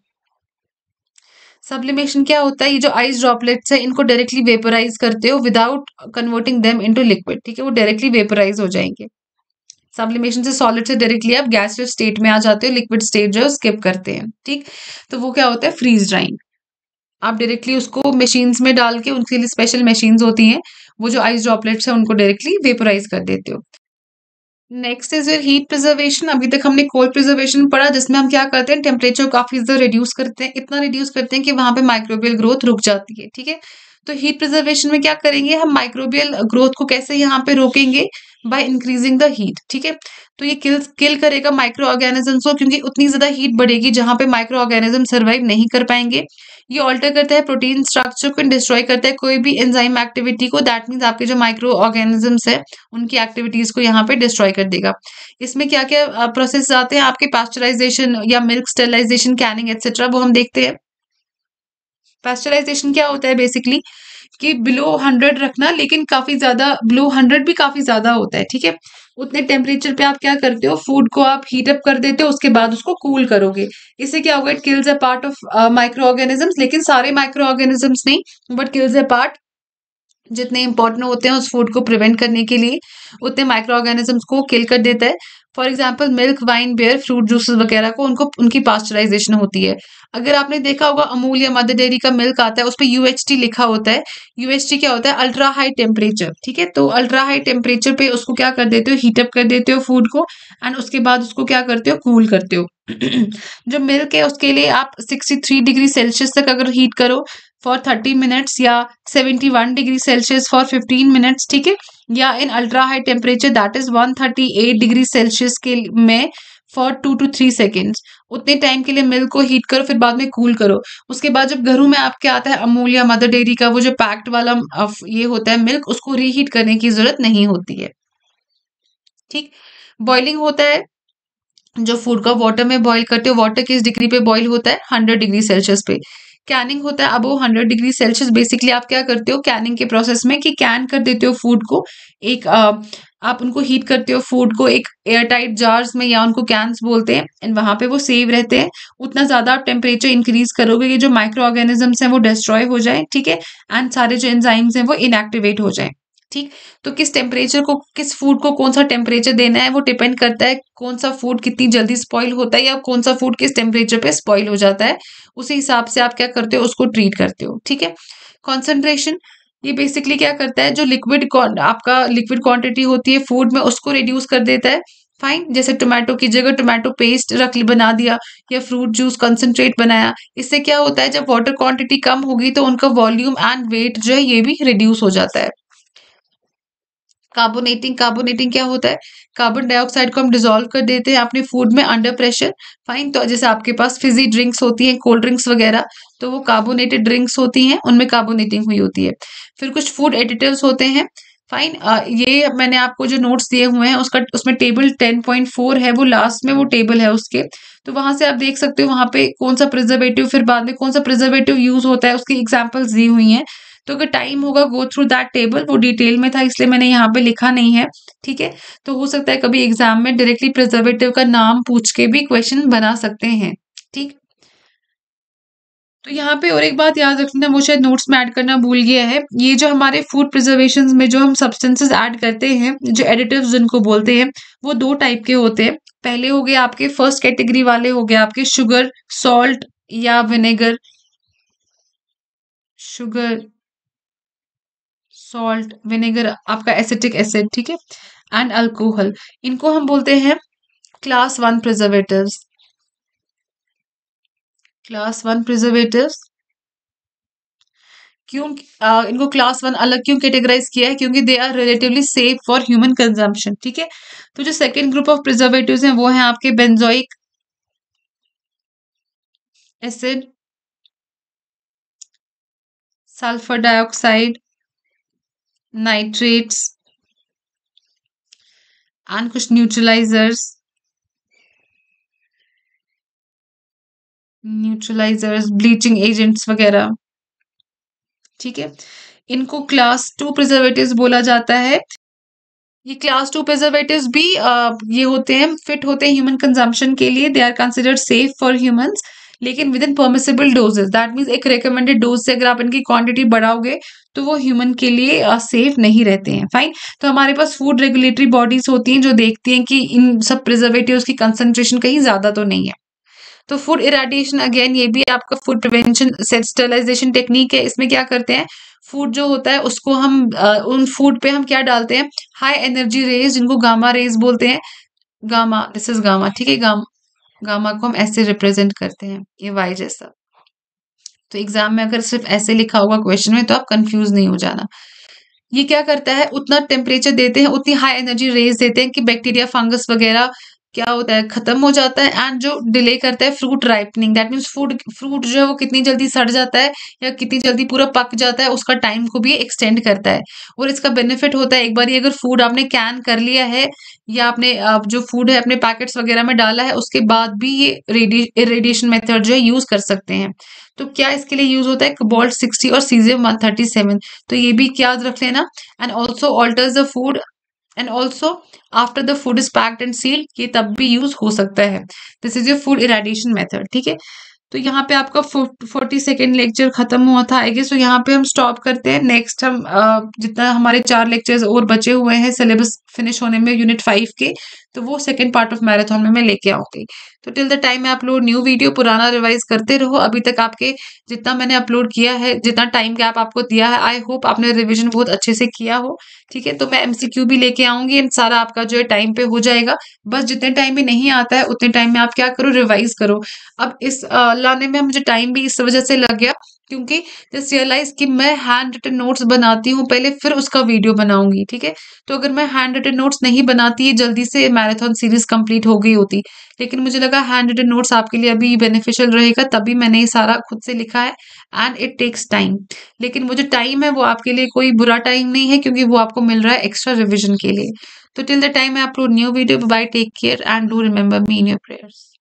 Sublimation क्या होता है, ये जो आइस ड्रॉपलेट्स है इनको डायरेक्टली वेपराइज करते हो without converting them into liquid. ठीक है, वो डायरेक्टली वेपराइज हो जाएंगे। सब्लिमेशन से सॉलिड से डायरेक्टली आप गैसियस स्टेट में आ जाते हो, लिक्विड स्टेट जो है स्किप करते हैं। ठीक, तो वो क्या होता है, फ्रीज ड्राइंग। आप डायरेक्टली उसको मशीन्स में डाल के, उनके लिए स्पेशल मशीन्स होती हैं, वो जो आइस ड्रॉपलेट्स है उनको डायरेक्टली वेपराइज कर देते हो। Next is your heat preservation. अभी तक हमने कोल्ड प्रिजर्वेशन पढ़ा, जिसमें हम क्या करते हैं, टेम्परेचर काफी ज्यादा रिड्यूस करते हैं, इतना रिड्यूस करते हैं कि वहां पे माइक्रोबियल ग्रोथ रुक जाती है। ठीक है, तो हीट प्रिजर्वेशन में क्या करेंगे हम, माइक्रोबियल ग्रोथ को कैसे यहाँ पे रोकेंगे, बाय इंक्रीजिंग द हीट। ठीक है, तो ये किल किल करेगा माइक्रो ऑर्गेनिजम्स को, क्योंकि उतनी ज्यादा हीट बढ़ेगी जहां पे माइक्रो ऑर्गेनिज्म सर्वाइव नहीं कर पाएंगे। ये ऑल्टर करता है प्रोटीन स्ट्रक्चर को, डिस्ट्रॉय करता है कोई भी एंजाइम एक्टिविटी को, दैट मीन्स आपके जो माइक्रो ऑर्गेनिजम्स है उनकी एक्टिविटीज को यहाँ पे डिस्ट्रॉय कर देगा। इसमें क्या क्या प्रोसेस आते हैं आपके, पास्चराइजेशन या मिल्क स्टेरिलाइजेशन, कैनिंग एक्सेट्रा, वो हम देखते हैं। पास्चराइजेशन क्या होता है बेसिकली, कि बिलो हंड्रेड रखना, लेकिन काफी ज्यादा, बिलो हंड्रेड भी काफी ज्यादा होता है। ठीक है, उतने टेम्परेचर पे आप क्या करते हो, फूड को आप हीट अप कर देते हो, उसके बाद उसको कूल करोगे। इससे क्या होगा, it kills a part of micro organisms, लेकिन सारे माइक्रो ऑर्गेनिजम्स नहीं, बट किल्स अ पार्ट, जितने इंपॉर्टेंट होते हैं उस फूड को प्रिवेंट करने के लिए, उतने माइक्रो ऑर्गेनिजम्स को किल कर देता है। For example milk, wine, beer, fruit juices वगैरह को उनको उनकी पास्चराइजेशन होती है। अगर आपने देखा होगा अमूल या मदर डेयरी का मिल्क आता है, उस पर यूएचटी लिखा होता है। यूएचटी क्या होता है? Ultra high temperature. ठीक है, तो अल्ट्रा हाई टेम्परेचर पे उसको क्या कर देते हो? हीटअप कर देते हो फूड को, एंड उसके बाद उसको क्या करते हो? कूल करते हो। जो मिल्क है उसके लिए आप सिक्सटी थ्री डिग्री सेल्सियस तक अगर हीट करो फॉर थर्टी मिनट्स, या seventy one degree Celsius for fifteen minutes, ठीक है, या in ultra high temperature that is one thirty eight degree Celsius के में for two two three seconds, उतने टाइम के लिए मिल्क को हीट करो, फिर बाद में कूल करो। उसके बाद जब घरों में आपके आता है अमूल या मदर डेयरी का वो जो पैक्ड वाला अफ, ये होता है मिल्क, उसको रीहीट करने की जरूरत नहीं होती है। ठीक, बॉइलिंग होता है जो फूड का वाटर में बॉईल करते हो, वाटर किस डिग्री पे बॉईल होता है? हंड्रेड डिग्री सेल्सियस पे। कैनिंग होता है above hundred degree Celsius. Basically आप क्या करते हो कैनिंग के प्रोसेस में कि कैन कर देते हो फूड को, एक आ, आप उनको हीट करते हो फूड को एक एयर टाइट जार्स में, या उनको कैंस बोलते हैं, एंड वहां पे वो सेव रहते हैं। उतना ज्यादा आप टेम्परेचर इंक्रीज करोगे कि जो माइक्रो ऑर्गेनिजम्स हैं वो डिस्ट्रॉय हो जाए, ठीक है, एंड सारे जो एंजाइम्स हैं वो इनएक्टिवेट हो जाए। ठीक, तो किस टेम्परेचर को, किस फूड को कौन सा टेम्परेचर देना है वो डिपेंड करता है कौन सा फूड कितनी जल्दी स्पॉइल होता है, या कौन सा फूड किस टेम्परेचर पे स्पॉइल हो जाता है। उसी हिसाब से आप क्या करते हो? उसको ट्रीट करते हो। ठीक है, कॉन्सेंट्रेशन, ये बेसिकली क्या करता है? जो लिक्विड आपका लिक्विड क्वांटिटी होती है फूड में उसको रिड्यूस कर देता है। फाइन, जैसे टोमेटो की जगह टोमेटो पेस्ट रख बना दिया, या फ्रूट जूस कंसंट्रेट बनाया। इससे क्या होता है? जब वाटर क्वांटिटी कम होगी तो उनका वॉल्यूम एंड वेट जो है ये भी रिड्यूस हो जाता है। कार्बोनेटिंग, कार्बोनेटिंग क्या होता है? कार्बन डाइऑक्साइड को हम डिसॉल्व कर देते हैं अपने फूड में अंडर प्रेशर। फाइन, तो जैसे आपके पास फिजी ड्रिंक्स होती हैं, कोल्ड ड्रिंक्स वगैरह, तो वो कार्बोनेटेड ड्रिंक्स होती हैं, उनमें कार्बोनेटिंग हुई होती है। फिर कुछ फूड एडिटिव्स होते हैं। फाइन, ये मैंने आपको जो नोट्स दिए हुए हैं उसका उसमें टेबल टेन पॉइंट फोर है, वो लास्ट में वो टेबल है उसके, तो वहां से आप देख सकते हो वहां पे कौन सा प्रिजर्वेटिव, फिर बाद में कौन सा प्रिजर्वेटिव यूज होता है, उसकी एग्जाम्पल्स दी हुई हैं। तो अगर टाइम होगा गो थ्रू दैट टेबल, वो डिटेल में था इसलिए मैंने यहाँ पे लिखा नहीं है। ठीक है, तो हो सकता है कभी एग्जाम में डायरेक्टली प्रिजर्वेटिव का नाम पूछ के भी क्वेश्चन बना सकते हैं। ठीक, तो यहाँ पे और एक बात याद रखना, वो शायद नोट्स में ऐड करना भूल गया है, ये जो हमारे फूड प्रिजर्वेशन में जो हम सब्सटेंसेस ऐड करते हैं, जो एडिटिव्स जिनको बोलते हैं, वो दो टाइप के होते हैं। पहले हो गए आपके फर्स्ट कैटेगरी वाले, हो गए आपके शुगर, सॉल्ट या विनेगर, शुगर, सॉल्ट, विनेगर, आपका एसिटिक एसिड, ठीक है, एंड अल्कोहल, इनको हम बोलते हैं class one preservatives. Class one preservatives क्यों आ, इनको क्लास वन अलग क्यों कैटेगराइज किया है? क्योंकि they are relatively safe for human consumption. ठीक है, तो जो सेकेंड ग्रुप ऑफ प्रिजर्वेटिव्स हैं वो हैं आपके benzoic acid, sulphur dioxide, nitrates, and कुछ न्यूट्रलाइजर्स, न्यूट्रलाइजर्स ब्लीचिंग एजेंट्स वगैरह। ठीक है, इनको क्लास टू प्रिजर्वेटिव्स बोला जाता है। ये क्लास टू प्रिजर्वेटिव्स भी आ, ये होते हैं, फिट होते हैं ह्यूमन कंजम्पशन के लिए, they are considered safe for humans, लेकिन within permissible doses, that means एक रिकमेंडेड डोज से अगर आप इनकी क्वांटिटी बढ़ाओगे तो वो ह्यूमन के लिए सेफ नहीं रहते हैं। फाइन, तो हमारे पास फूड रेगुलेटरी बॉडीज होती हैं जो देखती हैं कि इन सब प्रिजर्वेटिव्स की कंसंट्रेशन कहीं ज्यादा तो नहीं है। तो फूड इरेडिएशन, अगेन ये भी आपका फूड प्रिवेंशन स्टरलाइजेशन टेक्निक है। इसमें क्या करते हैं, फूड जो होता है उसको हम आ, उन फूड पे हम क्या डालते हैं? हाई एनर्जी रेज, जिनको गामा रेज बोलते हैं। गामा, दिस इज गामा, ठीक है, गामा, गामा को हम ऐसे रिप्रेजेंट करते हैं, ये वाई जैसा। तो एग्जाम में अगर सिर्फ ऐसे लिखा होगा क्वेश्चन में तो आप कंफ्यूज नहीं हो जाना। ये क्या करता है, उतना टेम्परेचर देते हैं, उतनी हाई एनर्जी रेज देते हैं कि बैक्टीरिया, फंगस वगैरह क्या होता है, खत्म हो जाता है, एंड जो डिले करता है fruit ripening, that means food fruit जो है वो कितनी जल्दी सड़ जाता है या कितनी जल्दी पूरा पक जाता है, उसका टाइम को भी एक्सटेंड करता है। और इसका बेनिफिट होता है, एक बार अगर फूड आपने कैन कर लिया है, या आपने आप जो फूड है अपने पैकेट्स वगैरह में डाला है, उसके बाद भी ये रेडिएशन मेथड जो है यूज कर सकते हैं। तो क्या इसके लिए यूज होता है? कोबाल्ट सिक्सटी और सीजियम वन थर्टी सेवन, तो ये भी याद रख लेना। And also alters the food, and also after the food is packed and sealed, ये तब भी यूज हो सकता है। This is your food irradiation method. ठीक है, तो यहाँ पे आपका फोर्टी सेकेंड लेक्चर खत्म हुआ था आई गेस, तो यहाँ पे हम स्टॉप करते हैं। नेक्स्ट हम uh, जितना हमारे चार लेक्चर्स और बचे हुए हैं सिलेबस फिनिश होने में यूनिट फाइव के, तो वो सेकंड पार्ट ऑफ मैराथन में मैं लेके आऊंगी। तो टिल द टाइम मैं अपलोड न्यू वीडियो, पुराना रिवाइज करते रहो। अभी तक आपके जितना मैंने अपलोड किया है, जितना टाइम गैप आपको दिया है, आई होप आपने रिविजन बहुत अच्छे से किया हो। ठीक है, तो मैं एमसीक्यू भी लेके आऊंगी एंड सारा आपका जो है टाइम पे हो जाएगा। बस जितने टाइम में नहीं आता है उतने टाइम में आप क्या करो, रिवाइज करो। अब इस अ, लाने में मुझे टाइम भी इस वजह से लग गया क्योंकि जस्ट रियलाइज कि मैं हैंड रिटन नोट्स बनाती हूँ पहले, फिर उसका वीडियो बनाऊंगी। ठीक है, तो अगर मैं हैंड रिटन नोट्स नहीं बनाती, जल्दी से मैराथन सीरीज कंप्लीट हो गई होती। लेकिन मुझे लगा हैंड रिटन नोट्स आपके लिए अभी बेनिफिशियल रहेगा, तभी मैंने ये सारा खुद से लिखा है एंड इट टेक्स टाइम। लेकिन वो जो टाइम है वो आपके लिए कोई बुरा टाइम नहीं है, क्योंकि वो आपको मिल रहा है एक्स्ट्रा रिविजन के लिए। तो till the time I upload new video, bye, take care and do remember me in your prayers.